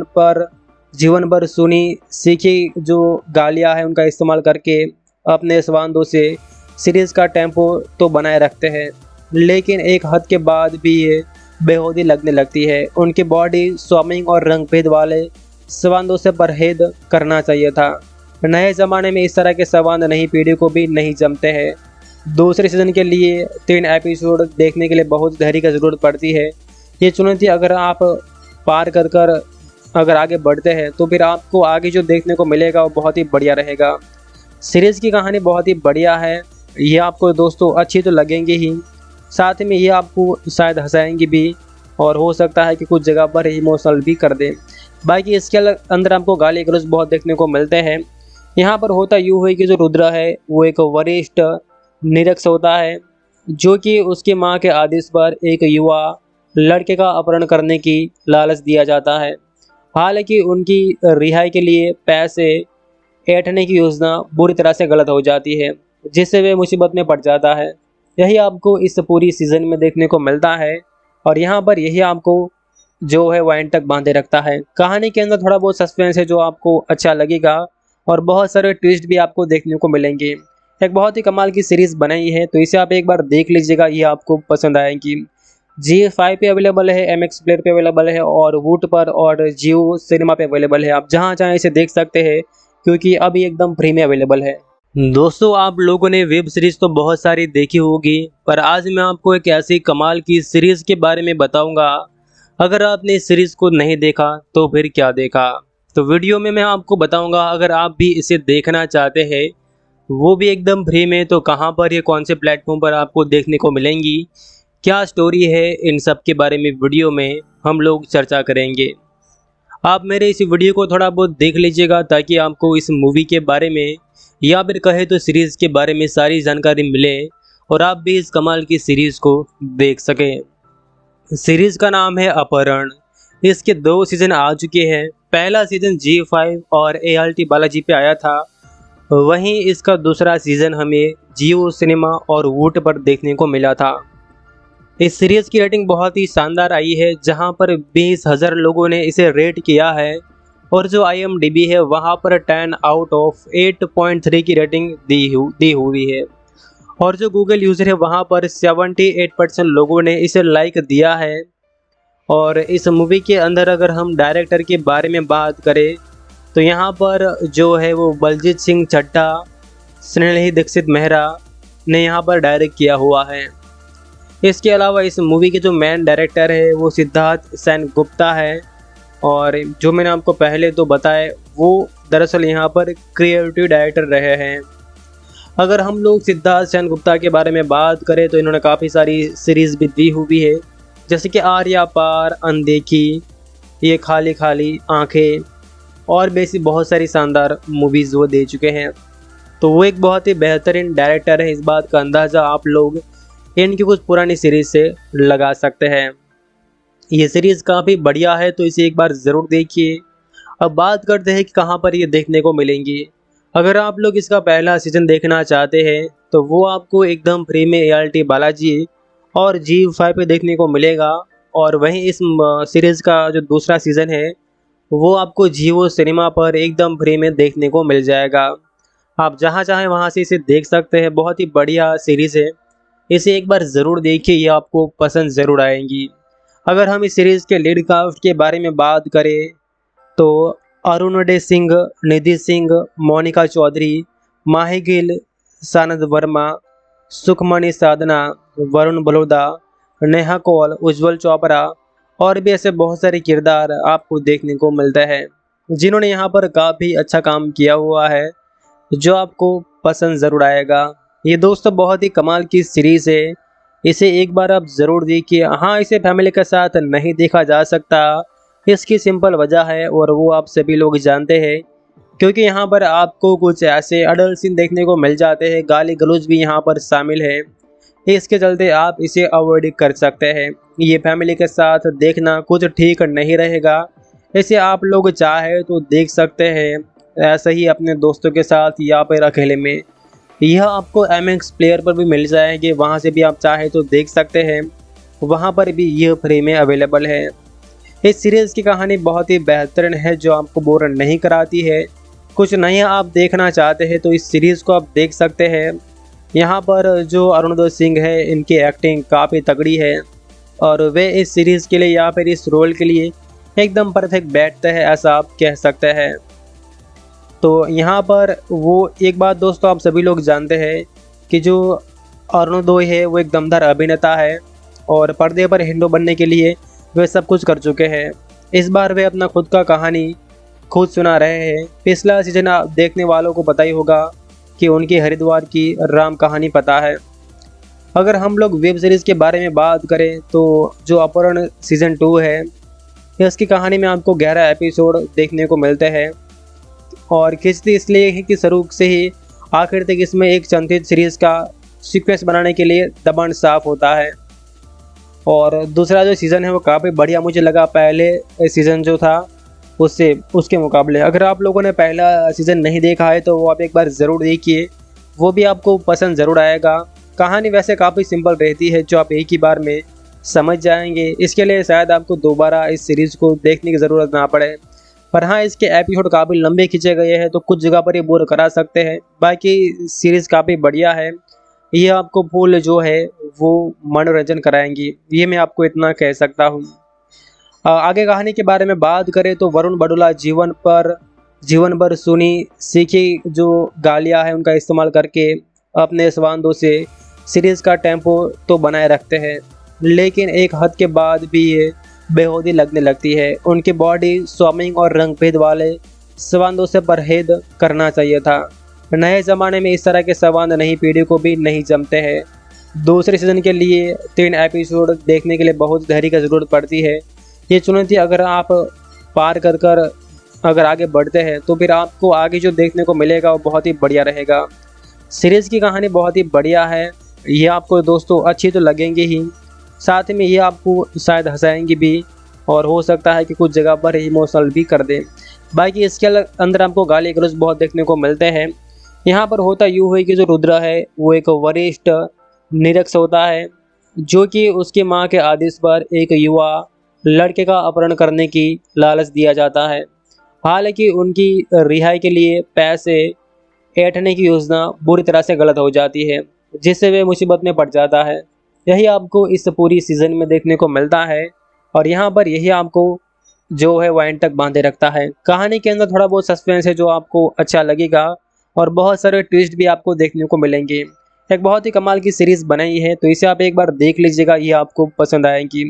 Speaker 1: भर सुनी सीखी जो गालियाँ हैं उनका इस्तेमाल करके अपने स्वांदों से सीरीज़ का टेम्पो तो बनाए रखते हैं, लेकिन एक हद के बाद भी ये बेहूदी लगने लगती है। उनकी बॉडी स्वामिंग और रंग भेद वाले स्वांदों से परहेज करना चाहिए था। नए ज़माने में इस तरह के स्वांद नई पीढ़ी को भी नहीं जमते हैं। दूसरे सीज़न के लिए 3 एपिसोड देखने के लिए बहुत धैर्य की ज़रूरत पड़ती है। ये चुनौती अगर आप पार कर अगर आगे बढ़ते हैं तो फिर आपको आगे जो देखने को मिलेगा वो बहुत ही बढ़िया रहेगा। सीरीज़ की कहानी बहुत ही बढ़िया है, ये आपको दोस्तों अच्छी तो लगेंगी ही, साथ में ये आपको शायद हंसाएंगी भी और हो सकता है कि कुछ जगह पर इमोशनल भी कर दें। बाकी इसके अंदर आपको गाली गलौज बहुत देखने को मिलते हैं, यहाँ पर होता यूँ है कि जो रुद्र है वो एक वरिष्ठ निरीक्षक होता है, जो कि उसकी माँ के आदेश पर एक युवा लड़के का अपहरण करने की लालच दिया जाता है। हालांकि उनकी रिहाई के लिए पैसे ऐंठने की योजना बुरी तरह से गलत हो जाती है, जिससे वे मुसीबत में पड़ जाता है। यही आपको इस पूरी सीजन में देखने को मिलता है और यहाँ पर यही आपको जो है वो एंड तक बांधे रखता है। कहानी के अंदर थोड़ा बहुत सस्पेंस है जो आपको अच्छा लगेगा और बहुत सारे ट्विस्ट भी आपको देखने को मिलेंगे। एक बहुत ही कमाल की सीरीज बनाई है, तो इसे आप एक बार देख लीजिएगा, ये आपको पसंद आएगी। जी5 पे अवेलेबल है, एमएक्स प्लेयर पे अवेलेबल है और वूट पर और जियो सिनेमा पे अवेलेबल है। आप जहाँ चाहें इसे देख सकते हैं क्योंकि अभी एकदम फ्री में अवेलेबल है। दोस्तों, आप लोगों ने वेब सीरीज तो बहुत सारी देखी होगी, पर आज मैं आपको एक ऐसी कमाल की सीरीज के बारे में बताऊंगा। अगर आपने इस सीरीज को नहीं देखा तो फिर क्या देखा। तो वीडियो में मैं आपको बताऊंगा, अगर आप भी इसे देखना चाहते हैं वो भी एकदम फ्री में, तो कहां पर, ये कौन से प्लेटफॉर्म पर आपको देखने को मिलेंगी, क्या स्टोरी है, इन सब के बारे में वीडियो में हम लोग चर्चा करेंगे। आप मेरे इस वीडियो को थोड़ा बहुत देख लीजिएगा ताकि आपको इस मूवी के बारे में या फिर कहे तो सीरीज़ के बारे में सारी जानकारी मिले और आप भी इस कमाल की सीरीज़ को देख सकें। सीरीज़ का नाम है अपहरण। इसके 2 सीज़न आ चुके हैं। पहला सीज़न जी5 और ALT बालाजी पे आया था, वहीं इसका दूसरा सीज़न हमें जियो सिनेमा और वूट पर देखने को मिला था। इस सीरीज़ की रेटिंग बहुत ही शानदार आई है, जहां पर 20,000 लोगों ने इसे रेट किया है और जो IMDb है वहां पर 10 आउट ऑफ 8.3 की रेटिंग दी हुई है और जो गूगल यूज़र है वहां पर 78% लोगों ने इसे लाइक दिया है। और इस मूवी के अंदर अगर हम डायरेक्टर के बारे में बात करें तो यहाँ पर जो है वो बलजीत सिंह चड्ढा, स्नेही दीक्षित मेहरा ने यहाँ पर डायरेक्ट किया हुआ है। इसके अलावा इस मूवी के जो मेन डायरेक्टर है वो सिद्धार्थ सेन गुप्ता है और जो मैंने आपको पहले तो बताया वो दरअसल यहाँ पर क्रिएटिव डायरेक्टर रहे हैं। अगर हम लोग सिद्धार्थ सेन गुप्ता के बारे में बात करें तो इन्होंने काफ़ी सारी सीरीज़ भी दी हुई है, जैसे कि आर्या पार, अनदेखी, ये खाली खाली आंखें और भी ऐसी बहुत सारी शानदार मूवीज़ वो दे चुके हैं। तो वो एक बहुत ही बेहतरीन डायरेक्टर है, इस बात का अंदाज़ा आप लोग इनकी कुछ पुरानी सीरीज़ से लगा सकते हैं। ये सीरीज़ काफ़ी बढ़िया है, तो इसे एक बार ज़रूर देखिए। अब बात करते हैं कि कहाँ पर ये देखने को मिलेंगी। अगर आप लोग इसका पहला सीज़न देखना चाहते हैं तो वो आपको एकदम फ्री में ALT बालाजी और जी5 पे देखने को मिलेगा और वहीं इस सीरीज़ का जो दूसरा सीज़न है वो आपको जियो सिनेमा पर एकदम फ्री में देखने को मिल जाएगा। आप जहाँ चाहें वहाँ से इसे देख सकते हैं। बहुत ही बढ़िया सीरीज़ है, इसे एक बार ज़रूर देखिए, ये आपको पसंद ज़रूर आएंगी। अगर हम इस सीरीज़ के लीड कास्ट के बारे में बात करें तो अरुणोदय सिंह, निधि सिंह, मोनिका चौधरी, माही गिल, सानद वर्मा, सुखमणि साधना, वरुण बलोदा, नेहा कौल, उज्जवल चोपड़ा और भी ऐसे बहुत सारे किरदार आपको देखने को मिलते हैं जिन्होंने यहाँ पर काफ़ी अच्छा काम किया हुआ है, जो आपको पसंद ज़रूर आएगा। ये दोस्तों बहुत ही कमाल की सीरीज़ है, इसे एक बार आप ज़रूर देखिए। हाँ, इसे फैमिली के साथ नहीं देखा जा सकता, इसकी सिंपल वजह है और वो आप सभी लोग जानते हैं, क्योंकि यहाँ पर आपको कुछ ऐसे अडल्ट सीन देखने को मिल जाते हैं, गाली गलौज भी यहाँ पर शामिल है। इसके चलते आप इसे अवॉइड कर सकते हैं। ये फैमिली के साथ देखना कुछ ठीक नहीं रहेगा। इसे आप लोग चाहे तो देख सकते हैं ऐसे ही अपने दोस्तों के साथ या फिर अकेले में। यह आपको MX प्लेयर पर भी मिल जाएंगे, वहाँ से भी आप चाहे तो देख सकते हैं, वहाँ पर भी यह फ्री में अवेलेबल है। इस सीरीज़ की कहानी बहुत ही बेहतरीन है, जो आपको बोर नहीं कराती है। कुछ नया आप देखना चाहते हैं तो इस सीरीज़ को आप देख सकते हैं। यहाँ पर जो अरुणोदय सिंह है, इनकी एक्टिंग काफ़ी तगड़ी है और वे इस सीरीज़ के लिए या फिर इस रोल के लिए एकदम परफेक्ट बैठते हैं, ऐसा आप कह सकते हैं। तो यहाँ पर वो एक बात दोस्तों आप सभी लोग जानते हैं कि जो अरुणोदय है वो एक दमदार अभिनेता है और पर्दे पर हीरो बनने के लिए वे सब कुछ कर चुके हैं। इस बार वे अपना खुद का कहानी खुद सुना रहे हैं। पिछला सीजन आप देखने वालों को पता ही होगा कि उनकी हरिद्वार की राम कहानी पता है। अगर हम लोग वेब सीरीज़ के बारे में बात करें तो जो अपहरण सीज़न 2 है, इसकी कहानी में आपको 11 एपिसोड देखने को मिलते हैं। और खींचती इसलिए है कि शुरू से ही आखिर तक इसमें एक संतुलित सीरीज़ का सीक्वेंस बनाने के लिए दबाण साफ होता है। और दूसरा जो सीज़न है वो काफ़ी बढ़िया मुझे लगा पहले सीज़न जो था उसके मुकाबले। अगर आप लोगों ने पहला सीज़न नहीं देखा है तो वो आप एक बार ज़रूर देखिए, वो भी आपको पसंद ज़रूर आएगा। कहानी वैसे काफ़ी सिंपल रहती है जो आप एक ही बार में समझ जाएंगे। इसके लिए शायद आपको दोबारा इस सीरीज़ को देखने की ज़रूरत ना पड़े। पर हाँ, इसके एपिसोड काफ़ी लंबे खींचे गए हैं तो कुछ जगह पर ये बोर करा सकते हैं। बाकी सीरीज़ काफ़ी बढ़िया है, ये आपको फुल जो है वो मनोरंजन कराएंगी, ये मैं आपको इतना कह सकता हूँ। आगे कहानी के बारे में बात करें तो वरुण बड़ोला जीवन भर सुनी सीखी जो गालियाँ हैं उनका इस्तेमाल करके अपने संवादों से सीरीज़ का टेम्पो तो बनाए रखते हैं, लेकिन एक हद के बाद भी ये बेहूदी लगने लगती है। उनकी बॉडी स्विमिंग और रंग भेद वाले संवादों से परहेज करना चाहिए था। नए ज़माने में इस तरह के संवाद नई पीढ़ी को भी नहीं जमते हैं। दूसरे सीज़न के लिए 3 एपिसोड देखने के लिए बहुत धैर्य की ज़रूरत पड़ती है। ये चुनौती अगर आप पार कर अगर आगे बढ़ते हैं तो फिर आपको आगे जो देखने को मिलेगा वो बहुत ही बढ़िया रहेगा। सीरीज़ की कहानी बहुत ही बढ़िया है, ये आपको दोस्तों अच्छी तो लगेंगी ही, साथ में ये आपको शायद हंसाएंगी भी और हो सकता है कि कुछ जगह पर इमोशनल भी कर दे। बाकी इसके अंदर आपको गाली गलौज बहुत देखने को मिलते हैं। यहाँ पर होता यूँ है कि जो रुद्र है वो एक वरिष्ठ निरीक्षक होता है जो कि उसकी माँ के आदेश पर एक युवा लड़के का अपहरण करने की लालच दिया जाता है। हालांकि उनकी रिहाई के लिए पैसे ऐंठने की योजना बुरी तरह से गलत हो जाती है, जिससे वे मुसीबत में पड़ जाता है। यही आपको इस पूरी सीज़न में देखने को मिलता है और यहाँ पर यही आपको जो है वो एंड तक बांधे रखता है। कहानी के अंदर थोड़ा बहुत सस्पेंस है जो आपको अच्छा लगेगा और बहुत सारे ट्विस्ट भी आपको देखने को मिलेंगे। एक बहुत ही कमाल की सीरीज़ बनाई है तो इसे आप एक बार देख लीजिएगा, ये आपको पसंद आएगी।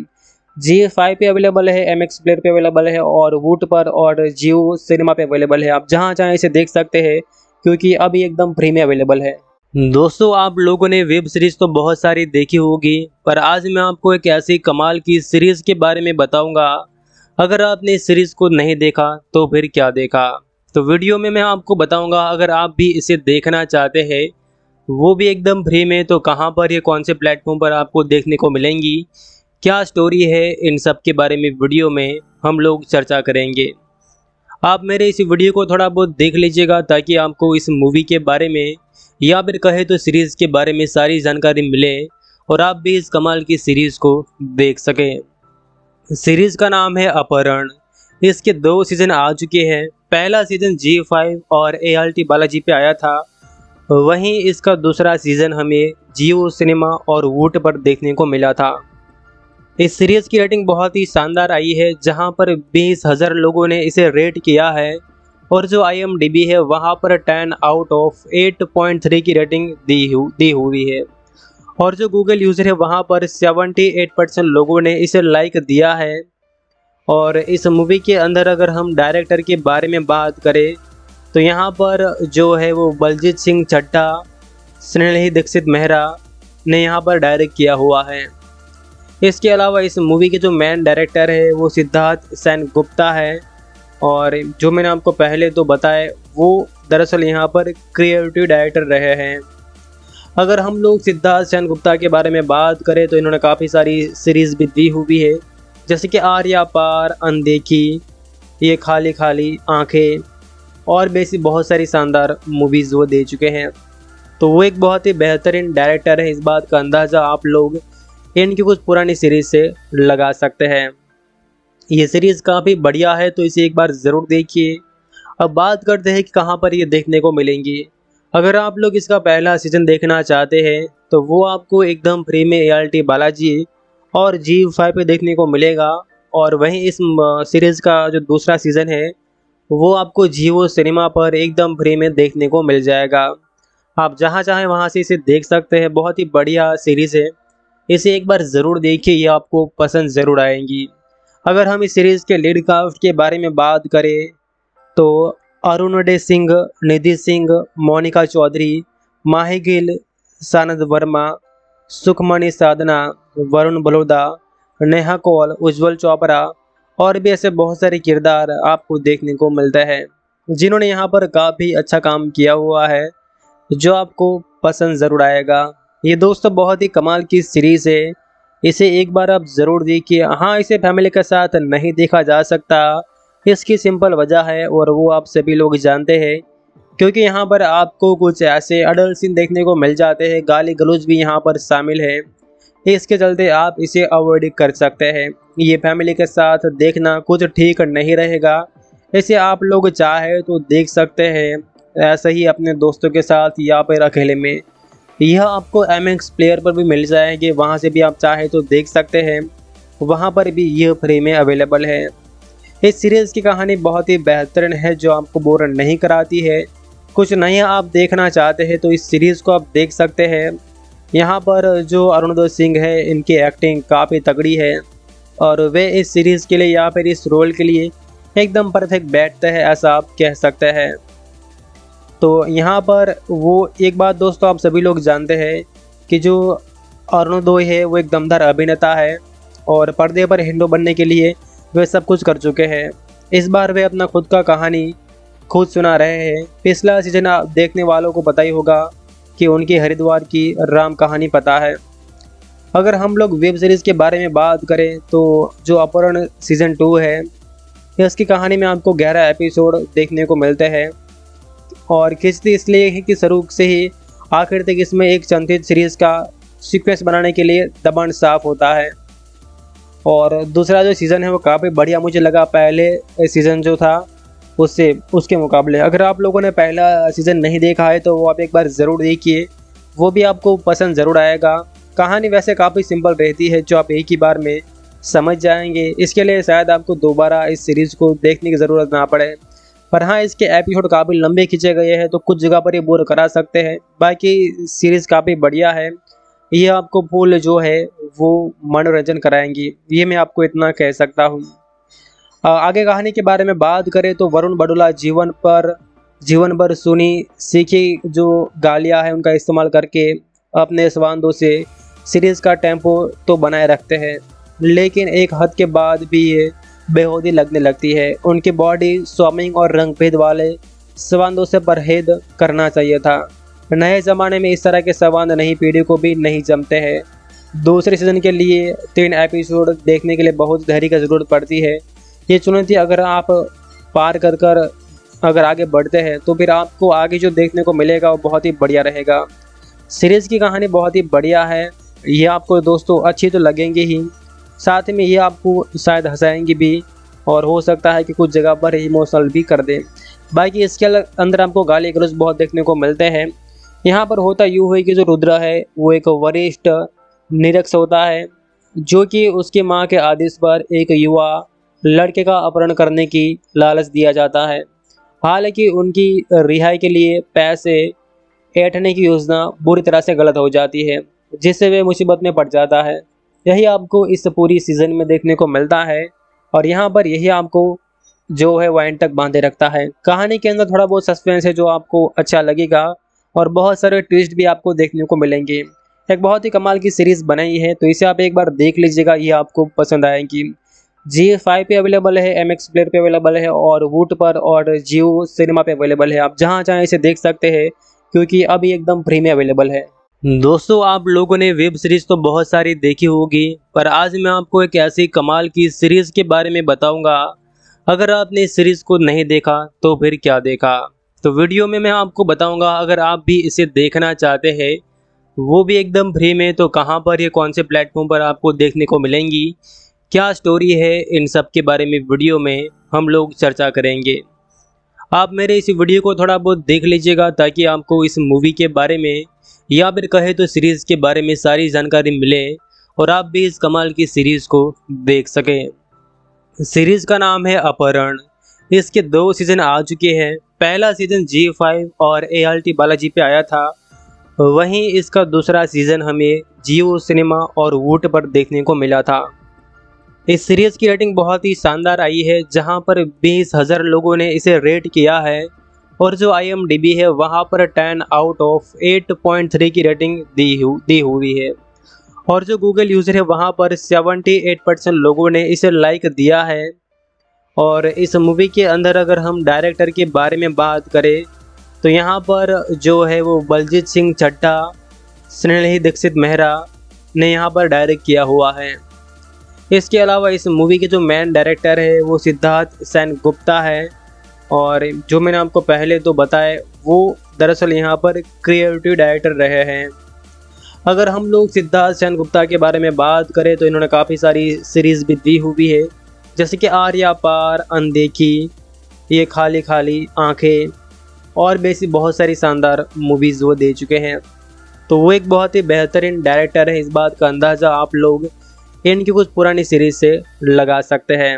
Speaker 1: ZEE5 पे अवेलेबल है, MX प्लेयर पे अवेलेबल है और वूट पर और जियो सिनेमा पे अवेलेबल है। आप जहाँ चाहें इसे देख सकते हैं क्योंकि अभी एकदम फ्री में अवेलेबल है। दोस्तों, आप लोगों ने वेब सीरीज़ तो बहुत सारी देखी होगी, पर आज मैं आपको एक ऐसी कमाल की सीरीज़ के बारे में बताऊंगा। अगर आपने इस सीरीज़ को नहीं देखा तो फिर क्या देखा। तो वीडियो में मैं आपको बताऊंगा, अगर आप भी इसे देखना चाहते हैं वो भी एकदम फ्री में, तो कहां पर, ये कौन से प्लेटफॉर्म पर आपको देखने को मिलेंगी, क्या स्टोरी है, इन सब के बारे में वीडियो में हम लोग चर्चा करेंगे। आप मेरे इस वीडियो को थोड़ा बहुत देख लीजिएगा ताकि आपको इस मूवी के बारे में या फिर कहे तो सीरीज़ के बारे में सारी जानकारी मिले और आप भी इस कमाल की सीरीज़ को देख सकें। सीरीज़ का नाम है अपहरण। इसके 2 सीज़न आ चुके हैं। पहला सीज़न ZEE5 और ALT बालाजी पे आया था, वहीं इसका दूसरा सीज़न हमें जियो सिनेमा और वूट पर देखने को मिला था। इस सीरीज़ की रेटिंग बहुत ही शानदार आई है, जहां पर 20,000 लोगों ने इसे रेट किया है और जो IMDb है वहां पर 10 आउट ऑफ 8.3 की रेटिंग दी हुई है और जो गूगल यूज़र है वहां पर 78% लोगों ने इसे लाइक दिया है। और इस मूवी के अंदर अगर हम डायरेक्टर के बारे में बात करें तो यहाँ पर जो है वो बलजीत सिंह चड्ढा, स्नेही दीक्षित मेहरा ने यहाँ पर डायरेक्ट किया हुआ है। इसके अलावा इस मूवी के जो मेन डायरेक्टर है वो सिद्धार्थ सेन गुप्ता है और जो मैंने आपको पहले तो बताया वो दरअसल यहाँ पर क्रिएटिव डायरेक्टर रहे हैं। अगर हम लोग सिद्धार्थ सेन गुप्ता के बारे में बात करें तो इन्होंने काफ़ी सारी सीरीज़ भी दी हुई है, जैसे कि आर्या पार, अनदेखी, ये खाली खाली आंखें और भी ऐसी बहुत सारी शानदार मूवीज़ वो दे चुके हैं। तो वो एक बहुत ही बेहतरीन डायरेक्टर है, इस बात का अंदाज़ा आप लोग इनकी कुछ पुरानी सीरीज़ से लगा सकते हैं। ये सीरीज़ काफ़ी बढ़िया है तो इसे एक बार ज़रूर देखिए। अब बात करते हैं कि कहाँ पर ये देखने को मिलेंगी। अगर आप लोग इसका पहला सीज़न देखना चाहते हैं तो वो आपको एकदम फ्री में ALT बालाजी और ZEE5 पे देखने को मिलेगा और वहीं इस सीरीज़ का जो दूसरा सीज़न है वो आपको जियो सिनेमा पर एकदम फ्री में देखने को मिल जाएगा। आप जहां चाहें वहां से इसे देख सकते हैं। बहुत ही बढ़िया सीरीज़ है, इसे एक बार ज़रूर देखिए, ये आपको पसंद ज़रूर आएंगी। अगर हम इस सीरीज़ के लीड कास्ट के बारे में बात करें तो अरुणोदय सिंह, निधि सिंह, मोनिका चौधरी, माही गिल, सानद वर्मा, सुखमणि साधना, वरुण बड़ोला, नेहा कौल, उज्जवल चोपड़ा और भी ऐसे बहुत सारे किरदार आपको देखने को मिलते हैं। जिन्होंने यहाँ पर काफ़ी अच्छा काम किया हुआ है, जो आपको पसंद ज़रूर आएगा। ये दोस्तों बहुत ही कमाल की सीरीज़ है, इसे एक बार आप ज़रूर देखिए। हाँ, इसे फैमिली के साथ नहीं देखा जा सकता, इसकी सिंपल वजह है और वो आप सभी लोग जानते हैं, क्योंकि यहाँ पर आपको कुछ ऐसे अडल्ट सीन देखने को मिल जाते हैं, गाली गलौज भी यहाँ पर शामिल है। इसके चलते आप इसे अवॉइड कर सकते हैं। ये फैमिली के साथ देखना कुछ ठीक नहीं रहेगा, इसे आप लोग चाहे तो देख सकते हैं ऐसे ही अपने दोस्तों के साथ या फिर अकेले में। यह आपको MX प्लेयर पर भी मिल जाएंगे, वहाँ से भी आप चाहे तो देख सकते हैं, वहाँ पर भी यह फ्री में अवेलेबल है। इस सीरीज़ की कहानी बहुत ही बेहतरीन है, जो आपको बोर नहीं कराती है। कुछ नया आप देखना चाहते हैं तो इस सीरीज़ को आप देख सकते हैं। यहाँ पर जो अरुणोदय सिंह है, इनकी एक्टिंग काफ़ी तगड़ी है और वे इस सीरीज़ के लिए या फिर इस रोल के लिए एकदम परफेक्ट बैठते हैं, ऐसा आप कह सकते हैं। तो यहाँ पर वो एक बात दोस्तों आप सभी लोग जानते हैं कि जो अरुणोदय है वो एक दमदार अभिनेता है और पर्दे पर हीरो बनने के लिए वे सब कुछ कर चुके हैं। इस बार वे अपना खुद का कहानी खुद सुना रहे हैं। पिछला सीजन आप देखने वालों को पता ही होगा कि उनकी हरिद्वार की राम कहानी पता है। अगर हम लोग वेब सीरीज़ के बारे में बात करें तो जो अपहरण सीज़न 2 है, इसकी कहानी में आपको 11 एपिसोड देखने को मिलते हैं और खिंचती इसलिए है कि शुरू से ही आखिर तक इसमें एक संचित सीरीज़ का सीक्वेंस बनाने के लिए दबाण साफ होता है। और दूसरा जो सीज़न है वो काफ़ी बढ़िया मुझे लगा पहले सीज़न जो था उसके मुकाबले। अगर आप लोगों ने पहला सीज़न नहीं देखा है तो वो आप एक बार ज़रूर देखिए, वो भी आपको पसंद ज़रूर आएगा। कहानी वैसे काफ़ी सिंपल रहती है, जो आप एक ही बार में समझ जाएंगे। इसके लिए शायद आपको दोबारा इस सीरीज़ को देखने की ज़रूरत ना पड़े। पर हाँ, इसके एपिसोड काफ़ी लंबे खींचे गए हैं तो कुछ जगह पर ये बोर करा सकते हैं, बाकी सीरीज़ काफ़ी बढ़िया है। ये आपको फुल जो है वो मनोरंजन कराएंगी, ये मैं आपको इतना कह सकता हूँ। आगे कहानी के बारे में बात करें तो वरुण बड़ोला जीवन भर सुनी सीखी जो गालियाँ हैं उनका इस्तेमाल करके अपने संवादों से सीरीज़ का टेम्पो तो बनाए रखते हैं, लेकिन एक हद के बाद भी ये बेहूदी लगने लगती है। उनकी बॉडी स्विमिंग और रंग भेद वाले संवादों से परहेज करना चाहिए था। नए ज़माने में इस तरह के संवाद नई पीढ़ी को भी नहीं जमते हैं। दूसरे सीज़न के लिए 3 एपिसोड देखने के लिए बहुत धैर्य की ज़रूरत पड़ती है। ये चुनौती अगर आप पार कर अगर आगे बढ़ते हैं तो फिर आपको आगे जो देखने को मिलेगा वो बहुत ही बढ़िया रहेगा। सीरीज़ की कहानी बहुत ही बढ़िया है, ये आपको दोस्तों अच्छी तो लगेंगी ही, साथ में ये आपको शायद हंसाएंगी भी और हो सकता है कि कुछ जगह पर इमोशनल भी कर दे। बाकी इसके अंदर आपको गाली गलौज बहुत देखने को मिलते हैं। यहाँ पर होता यूँ है कि जो रुद्र है वो एक वरिष्ठ निरीक्षक होता है, जो कि उसकी माँ के आदेश पर एक युवा लड़के का अपहरण करने की लालच दिया जाता है। हालांकि उनकी रिहाई के लिए पैसे ऐंठने की योजना बुरी तरह से गलत हो जाती है, जिससे वे मुसीबत में पड़ जाता है। यही आपको इस पूरी सीज़न में देखने को मिलता है और यहाँ पर यही आपको जो है वो एंड तक बांधे रखता है। कहानी के अंदर थोड़ा बहुत सस्पेंस है जो आपको अच्छा लगेगा और बहुत सारे ट्विस्ट भी आपको देखने को मिलेंगे। एक बहुत ही कमाल की सीरीज़ बनाई है, तो इसे आप एक बार देख लीजिएगा, ये आपको पसंद आएगी। ZEE5 पे अवेलेबल है, MX प्लेयर पे अवेलेबल है और वूट पर और जियो सिनेमा पे अवेलेबल है। आप जहाँ चाहें इसे देख सकते हैं, क्योंकि अभी एकदम फ्री में अवेलेबल है। दोस्तों, आप लोगों ने वेब सीरीज़ तो बहुत सारी देखी होगी, पर आज मैं आपको एक ऐसी कमाल की सीरीज़ के बारे में बताऊंगा। अगर आपने इस सीरीज़ को नहीं देखा तो फिर क्या देखा। तो वीडियो में मैं आपको बताऊंगा, अगर आप भी इसे देखना चाहते हैं वो भी एकदम फ्री में, तो कहां पर, ये कौन से प्लेटफॉर्म पर आपको देखने को मिलेंगी, क्या स्टोरी है, इन सब के बारे में वीडियो में हम लोग चर्चा करेंगे। आप मेरे इस वीडियो को थोड़ा बहुत देख लीजिएगा ताकि आपको इस मूवी के बारे में या फिर कहे तो सीरीज़ के बारे में सारी जानकारी मिले और आप भी इस कमाल की सीरीज़ को देख सकें। सीरीज़ का नाम है अपहरण। इसके 2 सीज़न आ चुके हैं। पहला सीज़न ZEE5 और ALT बालाजी पे आया था, वहीं इसका दूसरा सीज़न हमें जियो सिनेमा और वूट पर देखने को मिला था। इस सीरीज़ की रेटिंग बहुत ही शानदार आई है, जहां पर 20,000 लोगों ने इसे रेट किया है और जो IMDb है वहां पर 10 आउट ऑफ 8.3 की रेटिंग दी हुई है और जो गूगल यूज़र है वहां पर 78% लोगों ने इसे लाइक दिया है और इस मूवी के अंदर अगर हम डायरेक्टर के बारे में बात करें तो यहाँ पर जो है वो बलजीत सिंह चड्ढा, स्नेही दीक्षित मेहरा ने यहाँ पर डायरेक्ट किया हुआ है। इसके अलावा इस मूवी के जो मेन डायरेक्टर है वो सिद्धार्थ सेन गुप्ता है, और जो मैंने आपको पहले तो बताया वो दरअसल यहाँ पर क्रिएटिव डायरेक्टर रहे हैं। अगर हम लोग सिद्धार्थ सेन गुप्ता के बारे में बात करें तो इन्होंने काफ़ी सारी सीरीज़ भी दी हुई है, जैसे कि आर्या पार, अनदेखी, ये खाली खाली आंखें और भी ऐसी बहुत सारी शानदार मूवीज़ वो दे चुके हैं। तो वो एक बहुत ही बेहतरीन डायरेक्टर है, इस बात का अंदाज़ा आप लोग इनकी कुछ पुरानी सीरीज़ से लगा सकते हैं।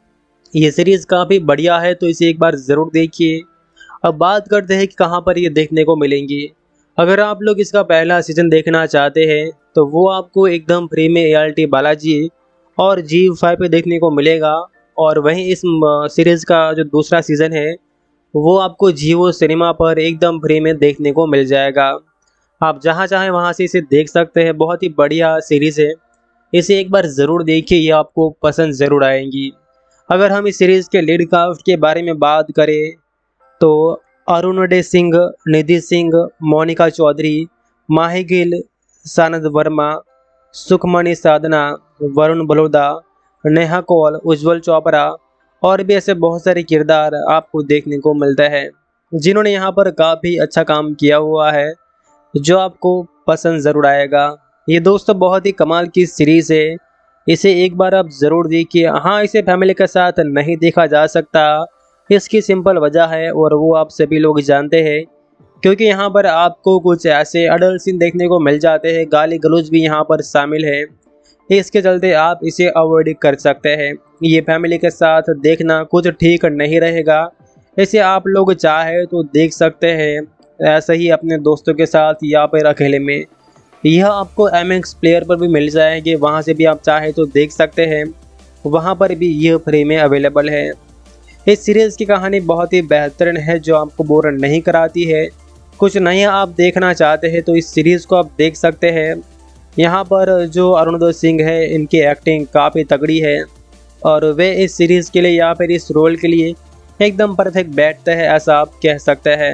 Speaker 1: ये सीरीज़ काफ़ी बढ़िया है, तो इसे एक बार ज़रूर देखिए। अब बात करते हैं कि कहाँ पर ये देखने को मिलेंगी। अगर आप लोग इसका पहला सीज़न देखना चाहते हैं तो वो आपको एकदम फ्री में ART बालाजी और ZEE5 पे देखने को मिलेगा, और वहीं इस सीरीज़ का जो दूसरा सीज़न है वो आपको जियो सिनेमा पर एकदम फ्री में देखने को मिल जाएगा। आप जहाँ चाहें वहाँ से इसे देख सकते हैं। बहुत ही बढ़िया सीरीज़ है, इसे एक बार ज़रूर देखिए, ये आपको पसंद ज़रूर आएंगी। अगर हम इस सीरीज़ के लीड कास्ट के बारे में बात करें तो अरुणोदय सिंह, निधि सिंह, मोनिका चौधरी, माही गिल, सानद वर्मा, सुखमणि साधना, वरुण बलोदा, नेहा कौल, उज्जवल चोपड़ा और भी ऐसे बहुत सारे किरदार आपको देखने को मिलते हैं जिन्होंने यहाँ पर काफ़ी अच्छा काम किया हुआ है, जो आपको पसंद ज़रूर आएगा। ये दोस्तों बहुत ही कमाल की सीरीज़ है, इसे एक बार आप ज़रूर देखिए। हाँ, इसे फैमिली के साथ नहीं देखा जा सकता, इसकी सिंपल वजह है और वो आप सभी लोग जानते हैं, क्योंकि यहाँ पर आपको कुछ ऐसे अडल्ट सीन देखने को मिल जाते हैं, गाली गलौज भी यहाँ पर शामिल है। इसके चलते आप इसे अवॉइड कर सकते हैं। ये फैमिली के साथ देखना कुछ ठीक नहीं रहेगा, इसे आप लोग चाहे तो देख सकते हैं ऐसे ही अपने दोस्तों के साथ या फिर अकेले में। यह आपको MX प्लेयर पर भी मिल जाएंगे, वहाँ से भी आप चाहे तो देख सकते हैं, वहाँ पर भी यह फ्री में अवेलेबल है। इस सीरीज़ की कहानी बहुत ही बेहतरीन है, जो आपको बोर नहीं कराती है। कुछ नया आप देखना चाहते हैं तो इस सीरीज़ को आप देख सकते हैं। यहाँ पर जो अरुणोदय सिंह है, इनकी एक्टिंग काफ़ी तगड़ी है और वे इस सीरीज़ के लिए या फिर इस रोल के लिए एकदम परफेक्ट बैठते हैं, ऐसा आप कह सकते हैं।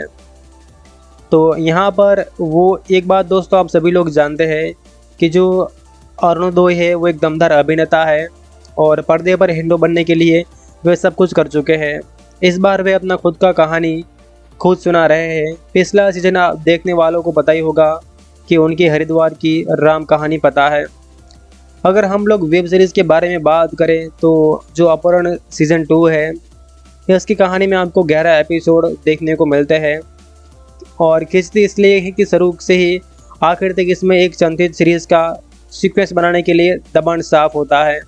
Speaker 1: तो यहाँ पर वो एक बात दोस्तों आप सभी लोग जानते हैं कि जो अरुणोदय है वो एक दमदार अभिनेता है और पर्दे पर हीरो बनने के लिए वे सब कुछ कर चुके हैं। इस बार वे अपना खुद का कहानी खुद सुना रहे हैं। पिछला सीजन आप देखने वालों को पता ही होगा कि उनकी हरिद्वार की राम कहानी पता है। अगर हम लोग वेब सीरीज़ के बारे में बात करें तो जो अपहरण सीज़न 2 है, इसकी कहानी में आपको 11 एपिसोड देखने को मिलते हैं और खिंचती इसलिए है कि शुरू से ही आखिर तक इसमें एक संचित सीरीज़ का सीक्वेंस बनाने के लिए दबाण साफ होता है।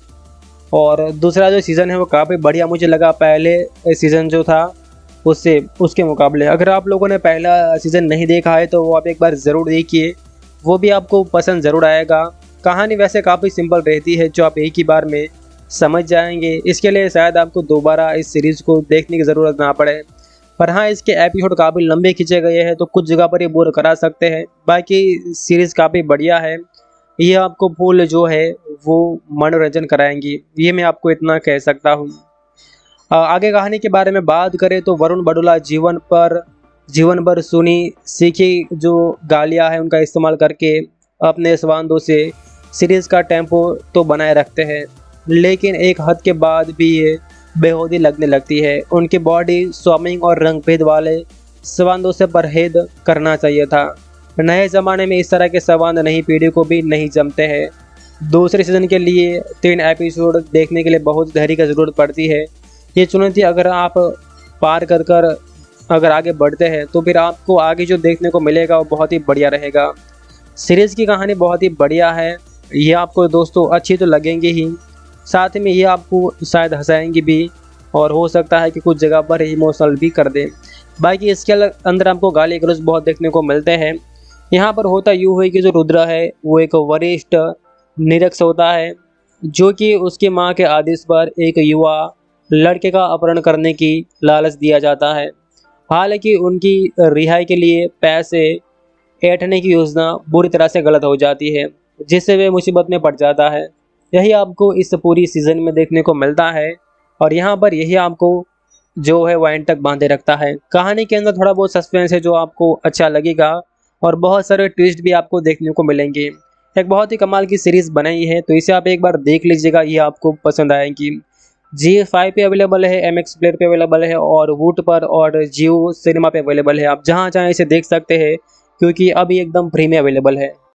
Speaker 1: और दूसरा जो सीज़न है वो काफ़ी बढ़िया मुझे लगा पहले सीज़न जो था उसके मुकाबले। अगर आप लोगों ने पहला सीज़न नहीं देखा है तो वो आप एक बार ज़रूर देखिए, वो भी आपको पसंद ज़रूर आएगा। कहानी वैसे काफ़ी सिंपल रहती है, जो आप एक ही बार में समझ जाएंगे। इसके लिए शायद आपको दोबारा इस सीरीज़ को देखने की ज़रूरत ना पड़े। पर हाँ, इसके एपिसोड काफ़ी लंबे खींचे गए हैं तो कुछ जगह पर ये बोर करा सकते हैं। बाकी सीरीज़ काफ़ी बढ़िया है, ये आपको फुल जो है वो मनोरंजन कराएंगी, ये मैं आपको इतना कह सकता हूँ। आगे कहानी के बारे में बात करें तो वरुण बड़ोला जीवन भर सुनी सीखी जो गालियाँ हैं उनका इस्तेमाल करके अपने संवादों से सीरीज़ का टेम्पो तो बनाए रखते हैं, लेकिन एक हद के बाद भी ये बेहूदी लगने लगती है। उनकी बॉडी स्विमिंग और रंग भेद वाले संवादों से परहेज करना चाहिए था। नए ज़माने में इस तरह के संवाद नई पीढ़ी को भी नहीं जमते हैं। दूसरे सीज़न के लिए 3 एपिसोड देखने के लिए बहुत धैर्य की ज़रूरत पड़ती है। ये चुनौती अगर आप पार कर अगर आगे बढ़ते हैं तो फिर आपको आगे जो देखने को मिलेगा वो बहुत ही बढ़िया रहेगा। सीरीज़ की कहानी बहुत ही बढ़िया है, ये आपको दोस्तों अच्छी तो लगेंगी ही, साथ में ये आपको शायद हंसाएंगी भी और हो सकता है कि कुछ जगह पर इमोशनल भी कर दे। बाकी इसके अंदर आपको गाली गलौज बहुत देखने को मिलते हैं। यहाँ पर होता यूँ है कि जो रुद्र है वो एक वरिष्ठ निरक्ष होता है, जो कि उसकी माँ के आदेश पर एक युवा लड़के का अपहरण करने की लालच दिया जाता है। हालांकि उनकी रिहाई के लिए पैसे ऐंठने की योजना बुरी तरह से गलत हो जाती है, जिससे वे मुसीबत में पड़ जाता है। यही आपको इस पूरी सीज़न में देखने को मिलता है और यहाँ पर यही आपको जो है वो एंड तक बांधे रखता है। कहानी के अंदर थोड़ा बहुत सस्पेंस है जो आपको अच्छा लगेगा और बहुत सारे ट्विस्ट भी आपको देखने को मिलेंगे। एक बहुत ही कमाल की सीरीज बनाई है, तो इसे आप एक बार देख लीजिएगा, ये आपको पसंद आएगी। जी5 पे अवेलेबल है, MX प्लेयर पे अवेलेबल है और वूट पर और जियो सिनेमा पे अवेलेबल है। आप जहाँ चाहें इसे देख सकते हैं क्योंकि अभी एकदम फ्री में अवेलेबल है।